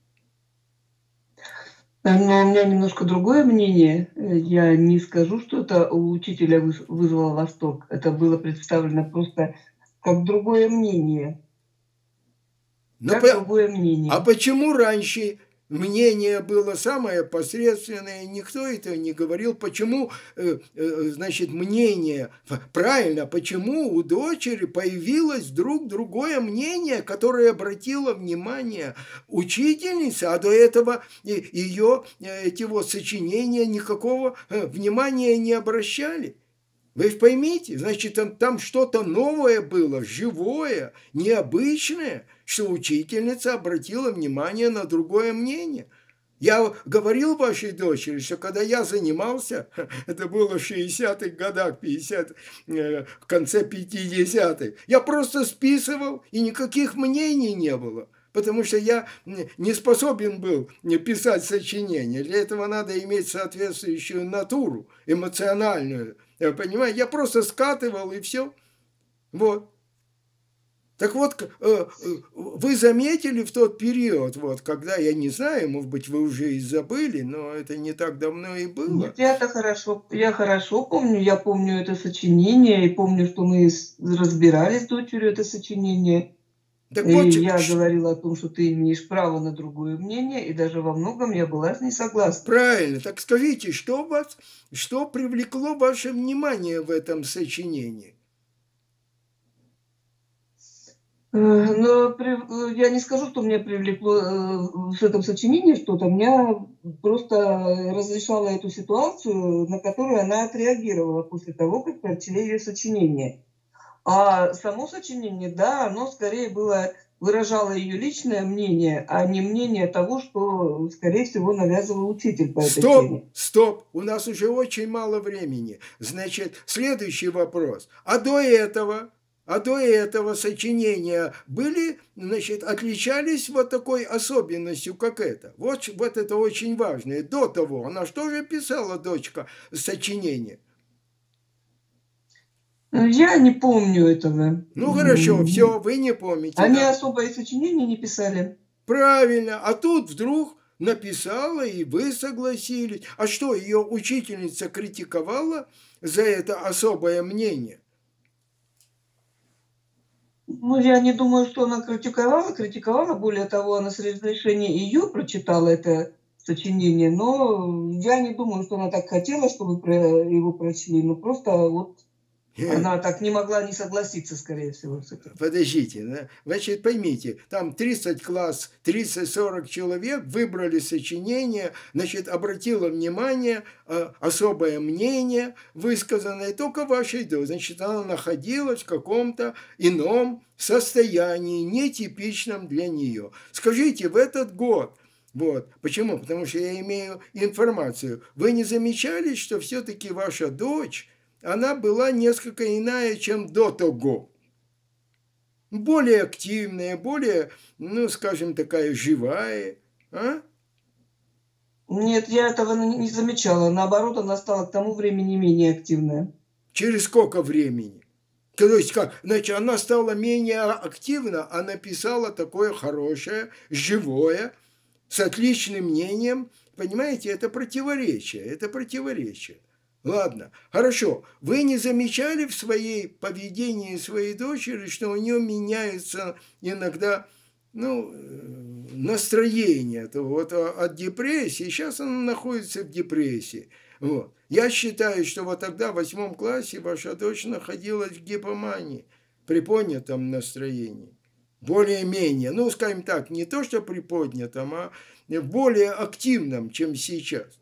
Но у меня немножко другое мнение. Я не скажу, что это у учителя вызвало восторг. Это было представлено просто как другое мнение. Но как по... другое мнение. А почему раньше мнение было самое посредственное, никто этого не говорил? Почему, значит, мнение, правильно, почему у дочери появилось вдруг другое мнение, которое обратило внимание учительницы, а до этого ее эти вот сочинения никакого внимания не обращали? Вы же поймите, значит, там, там что-то новое было, живое, необычное, что учительница обратила внимание на другое мнение. Я говорил вашей дочери, что когда я занимался, это было в шестидесятых годах, пятидесятых, в конце пятидесятых, я просто списывал, и никаких мнений не было. Потому что я не способен был писать сочинения. Для этого надо иметь соответствующую натуру эмоциональную. Понимаете? Я просто скатывал и все. Вот. Так вот, вы заметили в тот период, вот, когда, я не знаю, может быть, вы уже и забыли, но это не так давно и было. Нет, я-то хорошо, я хорошо помню, я помню это сочинение, и помню, что мы разбирали с дочерью это сочинение. Так И вот, я ш- говорила о том, что ты имеешь право на другое мнение, и даже во многом я была с ней согласна. правильно. Так скажите, что вас, что привлекло ваше внимание в этом сочинении? Э, Но при- э, я не скажу, что меня привлекло э, в этом сочинении что-то. Меня просто разрешала эту ситуацию, на которую она отреагировала после того, как прочли ее сочинение. А само сочинение, да, оно скорее было выражало ее личное мнение, а не мнение того, что, скорее всего, навязывал учитель по этой Стоп, теме. стоп, у нас уже очень мало времени. Значит, следующий вопрос. А до этого, а до этого сочинения были, значит, отличались вот такой особенностью, как это? Вот, вот это очень важно. И до того, она что же писала, дочка, сочинение? Э, Я не помню этого. Ну, хорошо, М, все, вы не помните, Они да. особое сочинение не писали. Правильно, а тут вдруг написала, и вы согласились. А что, ее учительница критиковала за это особое мнение? Ну, я не думаю, что она критиковала. Критиковала, более того, она с разрешения ее прочитала это сочинение, но я не думаю, что она так хотела, чтобы про его прочли. Ну, просто вот она так не могла не согласиться, скорее всего, с этим. Подождите, да? Значит, поймите, там тридцать класс, тридцать-сорок человек выбрали сочинение, значит, обратило внимание, э, особое мнение, высказанное только вашей дочери. Значит, она находилась в каком-то ином состоянии, нетипичном для нее. Скажите, в этот год, вот, почему? Потому что я имею информацию. Вы не замечали, что все-таки ваша дочь, она была несколько иная, чем до того? Более активная, более, ну, скажем, такая живая, а? Нет, я этого н- не замечала. Наоборот, она стала к тому времени менее активная. Через сколько времени? То есть как, значит, она стала менее активна, а написала такое хорошее, живое, с отличным мнением. Понимаете, это противоречие, это противоречие. Ладно, хорошо. Вы не замечали в своей поведении своей дочери, что у нее меняется иногда, ну, э, настроение вот, а, от депрессии. Сейчас она находится в депрессии. Вот. Я считаю, что вот тогда в восьмом классе ваша дочь находилась в гипомании, при поднятом настроении. Более-менее, ну, скажем так, не то, что при поднятом, а в более активном, чем сейчас.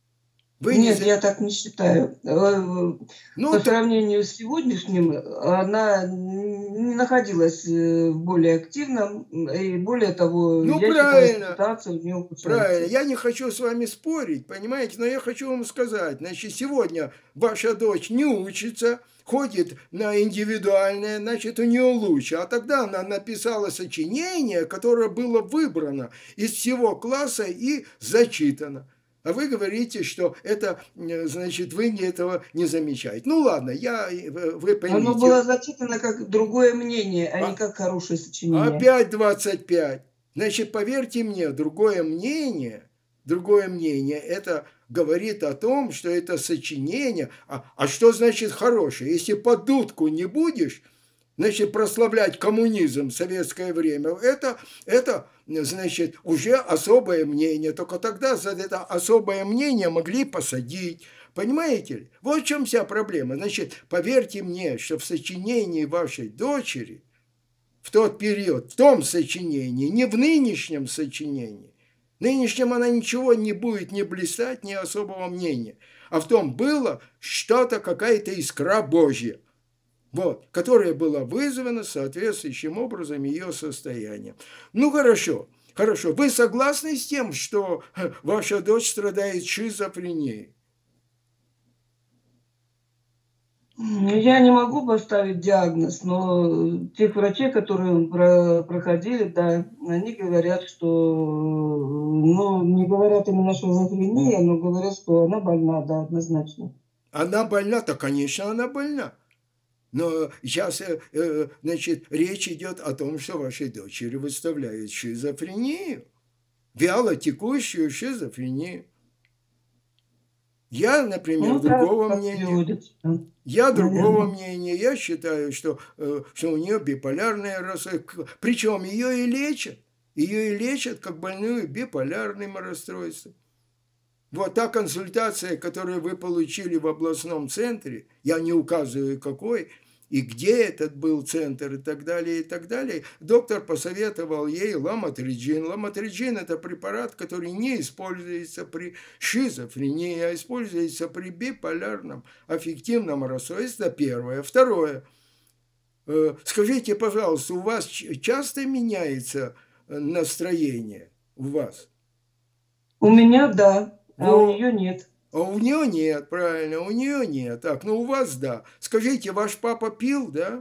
Вы не Нет, за... я так не считаю. Э, Ну, По то... сравнению с сегодняшним, она не находилась э, в более активном, и более того, ну, я считаю, что правильно, ситуация у нее правильно. ухудшается. Я не хочу с вами спорить, понимаете, но я хочу вам сказать, значит, сегодня ваша дочь не учится, ходит на индивидуальное, значит, у нее лучше. А тогда она написала сочинение, которое было выбрано из всего класса и зачитано. А вы говорите, что это, э, значит, вы не этого не замечаете. Ну ладно, я, э, вы Оно поймите. было зачитано как другое мнение, а не А, как хорошее сочинение. опять двадцать пять. Значит, поверьте мне, другое мнение, другое мнение, это говорит о том, что это сочинение. А, а что значит хорошее? Если по дудку не будешь, значит, прославлять коммунизм в советское время, это, это, значит, уже особое мнение. Только тогда за это особое мнение могли посадить. Понимаете ли? Вот в чем вся проблема. Значит, поверьте мне, что в сочинении вашей дочери в тот период, в том сочинении, не в нынешнем сочинении. В нынешнем она ничего не будет не блистать, ни особого мнения. А в том было что-то, какая-то искра Божья, вот, которая была вызвана соответствующим образом ее состоянием. Ну, хорошо, хорошо. Вы согласны с тем, что ваша дочь страдает шизофренией? Я не могу поставить диагноз, но тех врачей, которые про- проходили, да, они говорят, что, ну, не говорят именно, что шизофрения, но говорят, что она больна, да, однозначно. Она больна-то, конечно, она больна. Но сейчас, э, э, значит, речь идет о том, что вашей дочери выставляют шизофрению, вяло текущую шизофрению. Я, например, Ну да, другого как мнения. переводится, да, Я другого наверное. мнения. Я считаю, что, э, что у нее биполярное расстройство. Причем ее и лечат. Ее и лечат как больную биполярным расстройством. Вот та консультация, которую вы получили в областном центре, я не указываю какой, и где этот был центр, и так далее, и так далее, доктор посоветовал ей ламотриджин. Ламотриджин – это препарат, который не используется при шизофрении, а используется при биполярном аффективном расстройстве. Это первое. Второе. Скажите, пожалуйста, у вас часто меняется настроение? У вас? У меня да, а у Во. нее нет. А у нее нет, правильно, у нее нет. Так, ну у вас да. Скажите, ваш папа пил, да?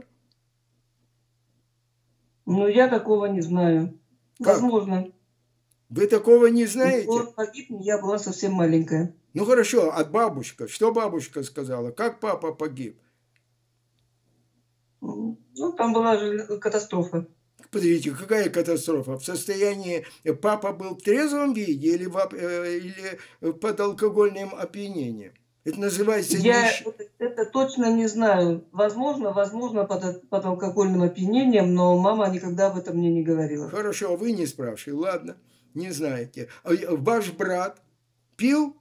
Ну, я такого не знаю. Как? Возможно. Вы такого не Он знаете? погиб, я была совсем маленькая. Ну хорошо, а бабушка? Что бабушка сказала? Как папа погиб? Ну, там была же катастрофа. Подождите, какая катастрофа? В состоянии папа был в трезвом виде или, в, или под алкогольным опьянением? Это называется... Я нищ... это, это точно не знаю. Возможно, возможно, под, под алкогольным опьянением, но мама никогда об этом мне не говорила. Хорошо, вы не спрашивали, ладно, не знаете. А ваш брат пил?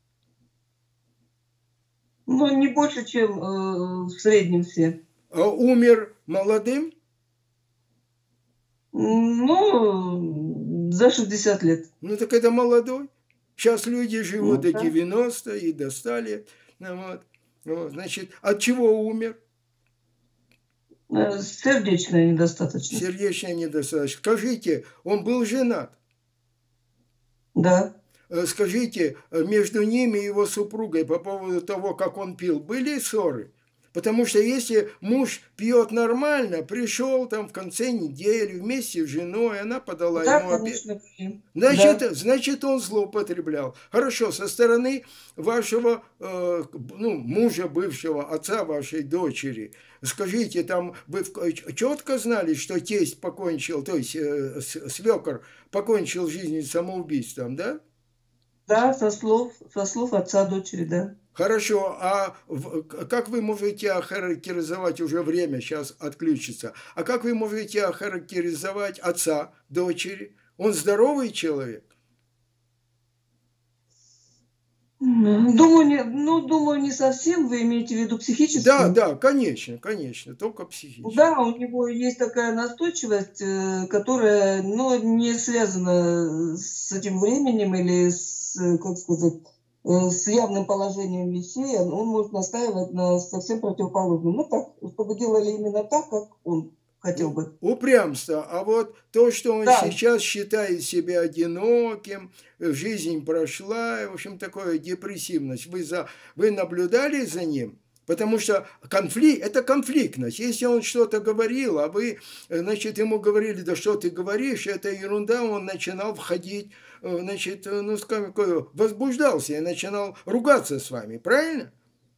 Ну, не больше, чем э, в среднем все. А умер молодым? Ну, за шестьдесят лет. Ну, так это молодой. Сейчас люди живут Ну, до девяноста и до ста лет. Ну, вот. Вот, значит, от чего умер? да. Сердечная недостаточность. Сердечная недостаточность. Скажите, он был женат? Да. Скажите, между ними и его супругой по поводу того, как он пил, были ссоры? Потому что если муж пьет нормально, пришел там в конце недели вместе с женой, она подала Да, ему обед. конечно. Значит, Да. значит, он злоупотреблял. Хорошо, со стороны вашего э, ну, мужа, бывшего, отца вашей дочери, скажите, там вы четко знали, что тесть покончил, то есть э, свекор покончил жизнь самоубийством, да? Да, со слов, со слов отца дочери, да. Хорошо, а как вы можете охарактеризовать, уже время сейчас отключится, а как вы можете охарактеризовать отца дочери? Он здоровый человек? Думаю, не, ну, думаю, не совсем. Вы имеете в виду психически? Да, да, конечно, конечно, только психически. Да, у него есть такая настойчивость, которая, ну, не связана с этим временем или с, как сказать, с явным положением вещей. Он может настаивать на совсем противоположном. Ну, так, чтобы делали именно так, как он хотел бы. Упрямство. А вот то, что он да. сейчас считает себя одиноким, жизнь прошла, в общем, такое депрессивность. Вы, за, вы наблюдали за ним? Потому что конфликт – это конфликтность. Если он что-то говорил, а вы, значит, ему говорили, да что ты говоришь, это ерунда, он начинал входить, значит, ну, скажем, возбуждался и начинал ругаться с вами, правильно?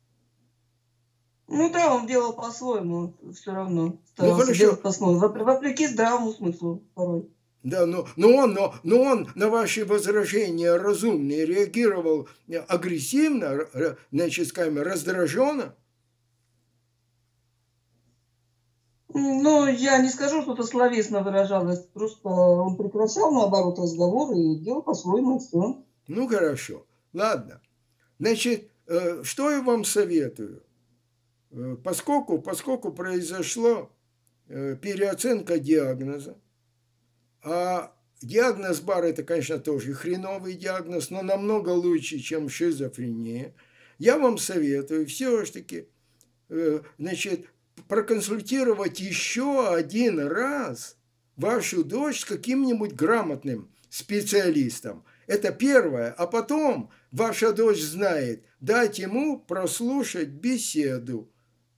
Ну да, он делал по-своему все равно. Ну хорошо. Делать по-своему, вопреки здравому смыслу порой. Да, но, но, он, но, но он на ваши возражения разумные реагировал агрессивно, значит, скажем, раздраженно. Ну, я не скажу, что это словесно выражалось, просто он прекращал, наоборот, разговор и делал по-своему все. Ну, хорошо, ладно. Значит, что я вам советую? Поскольку, поскольку произошла переоценка диагноза, а диагноз Бар – это, конечно, тоже хреновый диагноз, но намного лучше, чем шизофрения. Я вам советую все-таки, значит, проконсультировать еще один раз вашу дочь с каким-нибудь грамотным специалистом. Это первое. А потом ваша дочь знает, дать ему прослушать беседу,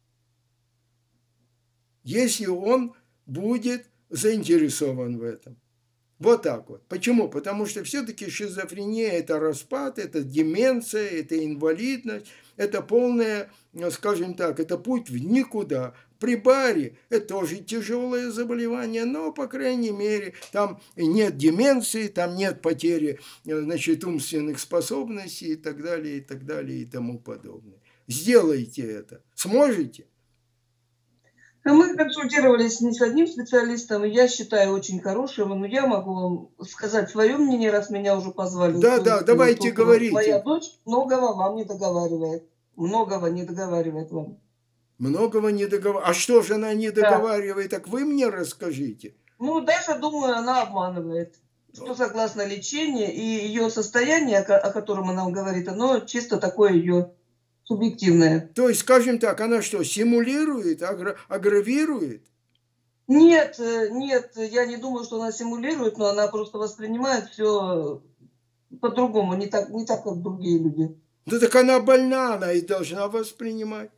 если он будет заинтересован в этом. Вот так вот. Почему? Потому что все-таки шизофрения – это распад, это деменция, это инвалидность, это полная, скажем так, это путь в никуда. при баре, это тоже тяжелое заболевание, но, по крайней мере, там нет деменции, там нет потери, значит, умственных способностей и так далее, и так далее, и тому подобное. Сделайте это. Сможете? Мы консультировались не с одним специалистом, я считаю очень хорошим, но я могу вам сказать свое мнение, раз меня уже позвали. Да, да, давайте говорите. Моя дочь многого вам не договаривает. Многого не договаривает вам. Многого не договаривает. А что же она не договаривает? Да. Так вы мне расскажите. Ну, даже, думаю, она обманывает. Что согласно лечению и ее состояние, о котором она говорит, оно чисто такое ее субъективное. То есть, скажем так, она что, симулирует, агра- агравирует? Нет, нет, я не думаю, что она симулирует, но она просто воспринимает все по-другому, не так, не так, как другие люди. Да так она больна, она и должна воспринимать.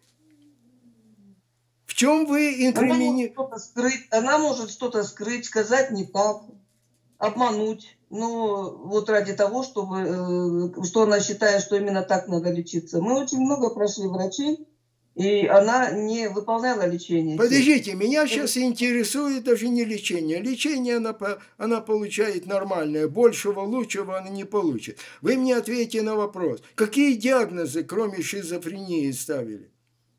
В чем вы инкриминируете? Она может что-то скрыть, она может что-то скрыть, сказать не так, обмануть. Ну, вот ради того, чтобы, что она считает, что именно так надо лечиться. Мы очень много прошли врачей, и она не выполняла лечение. Подождите, меня сейчас интересует даже не лечение. Лечение она, она получает нормальное, большего, лучшего она не получит. Вы мне ответите на вопрос. Какие диагнозы, кроме шизофрении, ставили?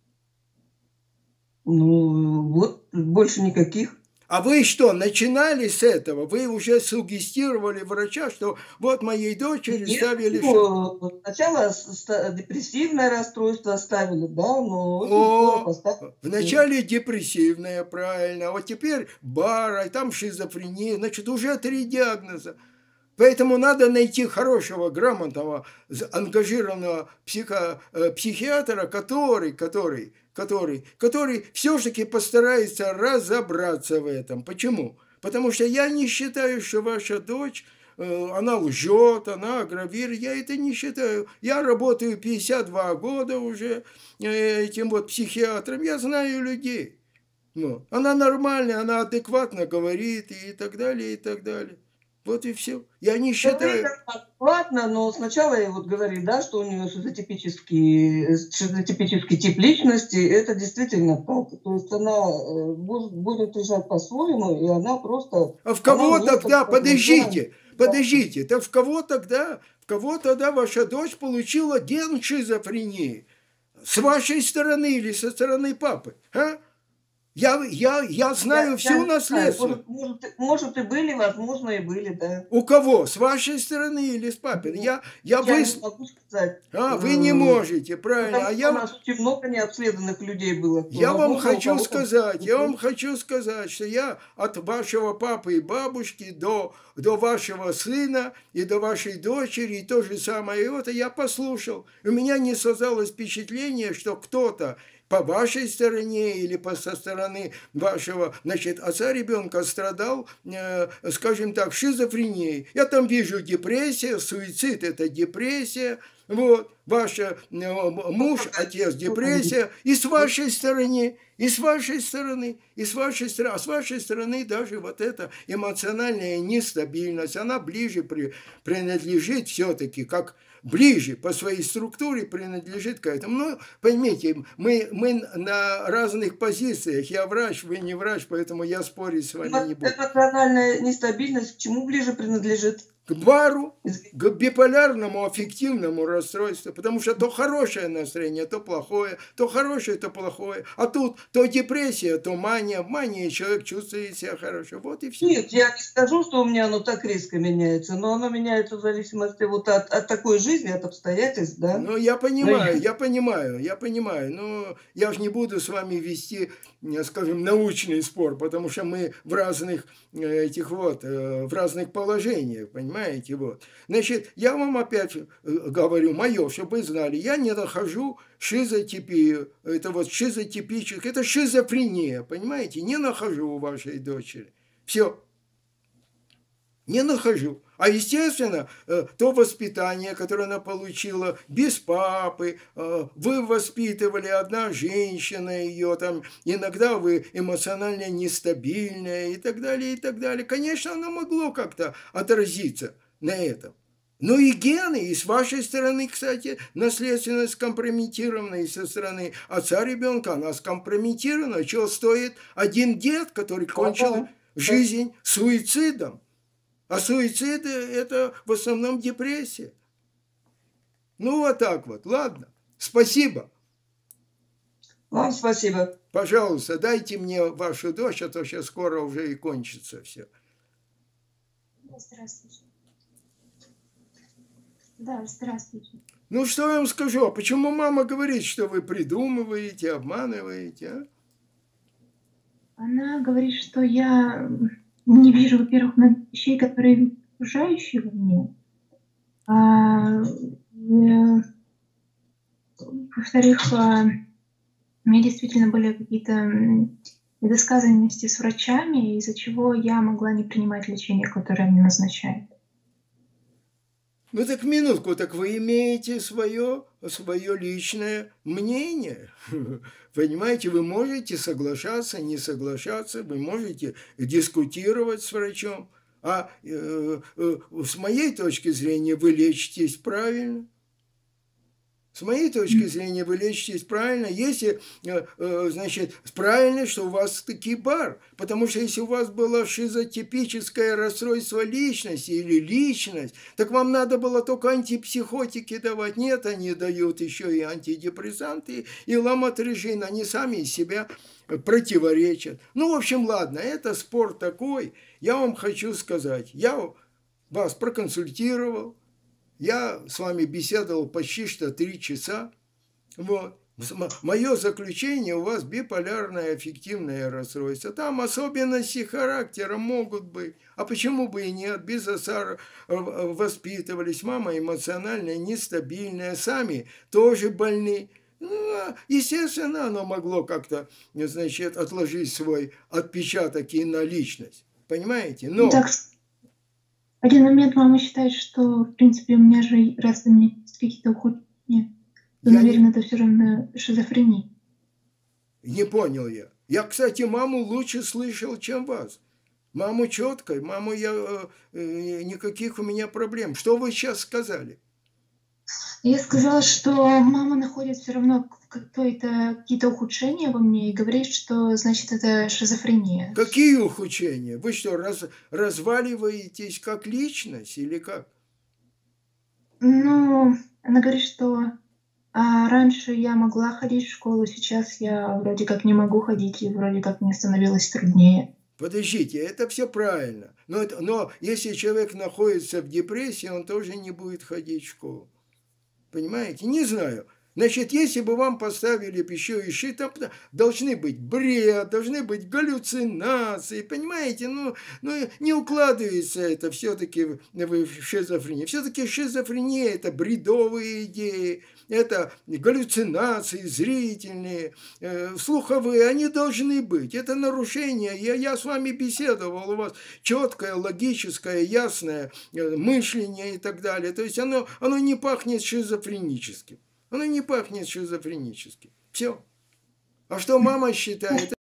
Ну, вот, больше никаких. А вы что, начинали с этого? Вы уже сугестировали врача, что вот моей дочери Нет, ставили... Ну, сначала депрессивное расстройство ставили, да, но очень О, поставили. Вначале депрессивное, правильно, а вот теперь бар, а там шизофрения, значит, уже три диагноза. Поэтому надо найти хорошего, грамотного, ангажированного психо, психиатра, который, который, который, который все-таки постарается разобраться в этом. Почему? Потому что я не считаю, что ваша дочь, она лжет, она агравирует. Я это не считаю. Я работаю пятьдесят два года уже этим вот психиатром. Я знаю людей. Ну, она нормальная, она адекватно говорит и так далее, и так далее. Вот и все. Я не считаю... Ладно, но сначала я вот говорю, да, что у нее шизотипический, шизотипический тип личности, это действительно так. То есть она будет решать по-своему, и она просто... А в кого тогда, подождите, подождите, так в кого тогда, в кого тогда ваша дочь получила ген шизофрении? С вашей стороны или со стороны папы, а? Я, я, я знаю я, всю я наследство. Может, может, может, и были, возможно, и были, да. У кого? С вашей стороны или с папиной? Я, я, я вы... не могу сказать. А, вы не можете, правильно. Потому а что я... у нас очень много необследованных людей было. Я возможно, вам хочу сказать, я вам хочу сказать, что я от вашего папы и бабушки до, до вашего сына и до вашей дочери, и то же самое, и вот я послушал. У меня не создалось впечатление, что кто-то по вашей стороне или по, со стороны вашего, значит, отца ребенка страдал, э, скажем так, шизофренией. Я там вижу депрессия, суицид – это депрессия, вот, ваш э, муж, отец, депрессия, и с вашей стороны, и с вашей стороны, и с вашей стороны, а с вашей стороны даже вот эта эмоциональная нестабильность, она ближе при, принадлежит все-таки, как ближе по своей структуре принадлежит к этому. Ну, поймите, мы, мы на разных позициях. Я врач, вы не врач, поэтому я спорить с вами Но не буду. Эмоциональная нестабильность к чему ближе принадлежит? К бару, к биполярному аффективному расстройству, потому что то хорошее настроение, то плохое, то хорошее, то плохое, а тут то депрессия, то мания, в мании человек чувствует себя хорошо, вот и все. Нет, я не скажу, что у меня оно так резко меняется, но оно меняется в зависимости вот от, от такой жизни, от обстоятельств, да. Ну, я понимаю, я понимаю, я понимаю, но я же не буду с вами вести, скажем, научный спор, потому что мы в разных этих вот, в разных положениях, понимаете? Понимаете, вот. Значит, я вам опять говорю, мое, чтобы вы знали, я не нахожу шизотипию, это вот шизотипическое, это шизофрения, понимаете, не нахожу у вашей дочери. Все. Не нахожу. А, естественно, то воспитание, которое она получила без папы, вы воспитывали, одна женщина ее, там, иногда вы эмоционально нестабильная и так далее, и так далее. Конечно, оно могло как-то отразиться на этом. Ну и гены, и с вашей стороны, кстати, наследственность скомпрометирована, и со стороны отца ребенка она скомпрометирована. Чего стоит один дед, который кончил жизнь суицидом? А суицид – это в основном депрессия. Ну, вот так вот. Ладно. Спасибо. Вам спасибо. Пожалуйста, дайте мне вашу дочь, а то сейчас скоро уже и кончится все. Здравствуйте. Да, здравствуйте. Ну, что я вам скажу? А почему мама говорит, что вы придумываете, обманываете, а? Она говорит, что я не вижу, во-первых, вещей, которые окружающие во мне. А, э, во-вторых, а, у меня действительно были какие-то недосказанности с врачами, из-за чего я могла не принимать лечение, которое мне назначают. Ну так минутку, так вы имеете свое, свое личное мнение. Понимаете, вы можете соглашаться, не соглашаться, вы можете дискутировать с врачом. А э, э, с моей точки зрения вы лечитесь правильно. С моей точки зрения, вы лечитесь правильно, если, значит, правильно, что у вас таки бар. Потому что если у вас было шизотипическое расстройство личности или личность, так вам надо было только антипсихотики давать. Нет, они дают еще и антидепрессанты, и ламотрижин. Они сами из себя противоречат. Ну, в общем, ладно, это спор такой. Я вам хочу сказать, я вас проконсультировал. Я с вами беседовал почти что три часа. Вот. Мое заключение, у вас биполярное аффективное расстройство. Там особенности характера могут быть. А почему бы и нет? Без осара воспитывались. Мама эмоционально нестабильная. Сами тоже больны. Ну, естественно, оно могло как-то, значит, отложить свой отпечаток и на личность. Понимаете? Но... Так, в один момент мама считает, что, в принципе, у меня же, раз у меня есть какие-то ухудшения, то, я наверное, не... это все равно шизофрения. Не понял я. Я, кстати, маму лучше слышал, чем вас. Маму четко, маму я... Э, никаких у меня проблем. Что вы сейчас сказали? Я сказала, что мама находит все равно какие-то какие-то ухудшения во мне и говорит, что, значит, это шизофрения. Какие ухудшения? Вы что, раз, разваливаетесь как личность или как? Ну, она говорит, что а, раньше я могла ходить в школу, сейчас я вроде как не могу ходить, и вроде как мне становилось труднее. Подождите, это все правильно. Но, это, но если человек находится в депрессии, он тоже не будет ходить в школу. Понимаете? Не знаю. Значит, если бы вам поставили еще и щит, там должны быть бред, должны быть галлюцинации, понимаете? Ну, ну не укладывается это все-таки в шизофрению. Все-таки шизофрения – это бредовые идеи, это галлюцинации зрительные, э, слуховые, они должны быть. Это нарушение. Я, я с вами беседовал, у вас четкое, логическое, ясное мышление и так далее. То есть оно, оно не пахнет шизофреническим. Оно не пахнет шизофренически. Все. А что мама считает?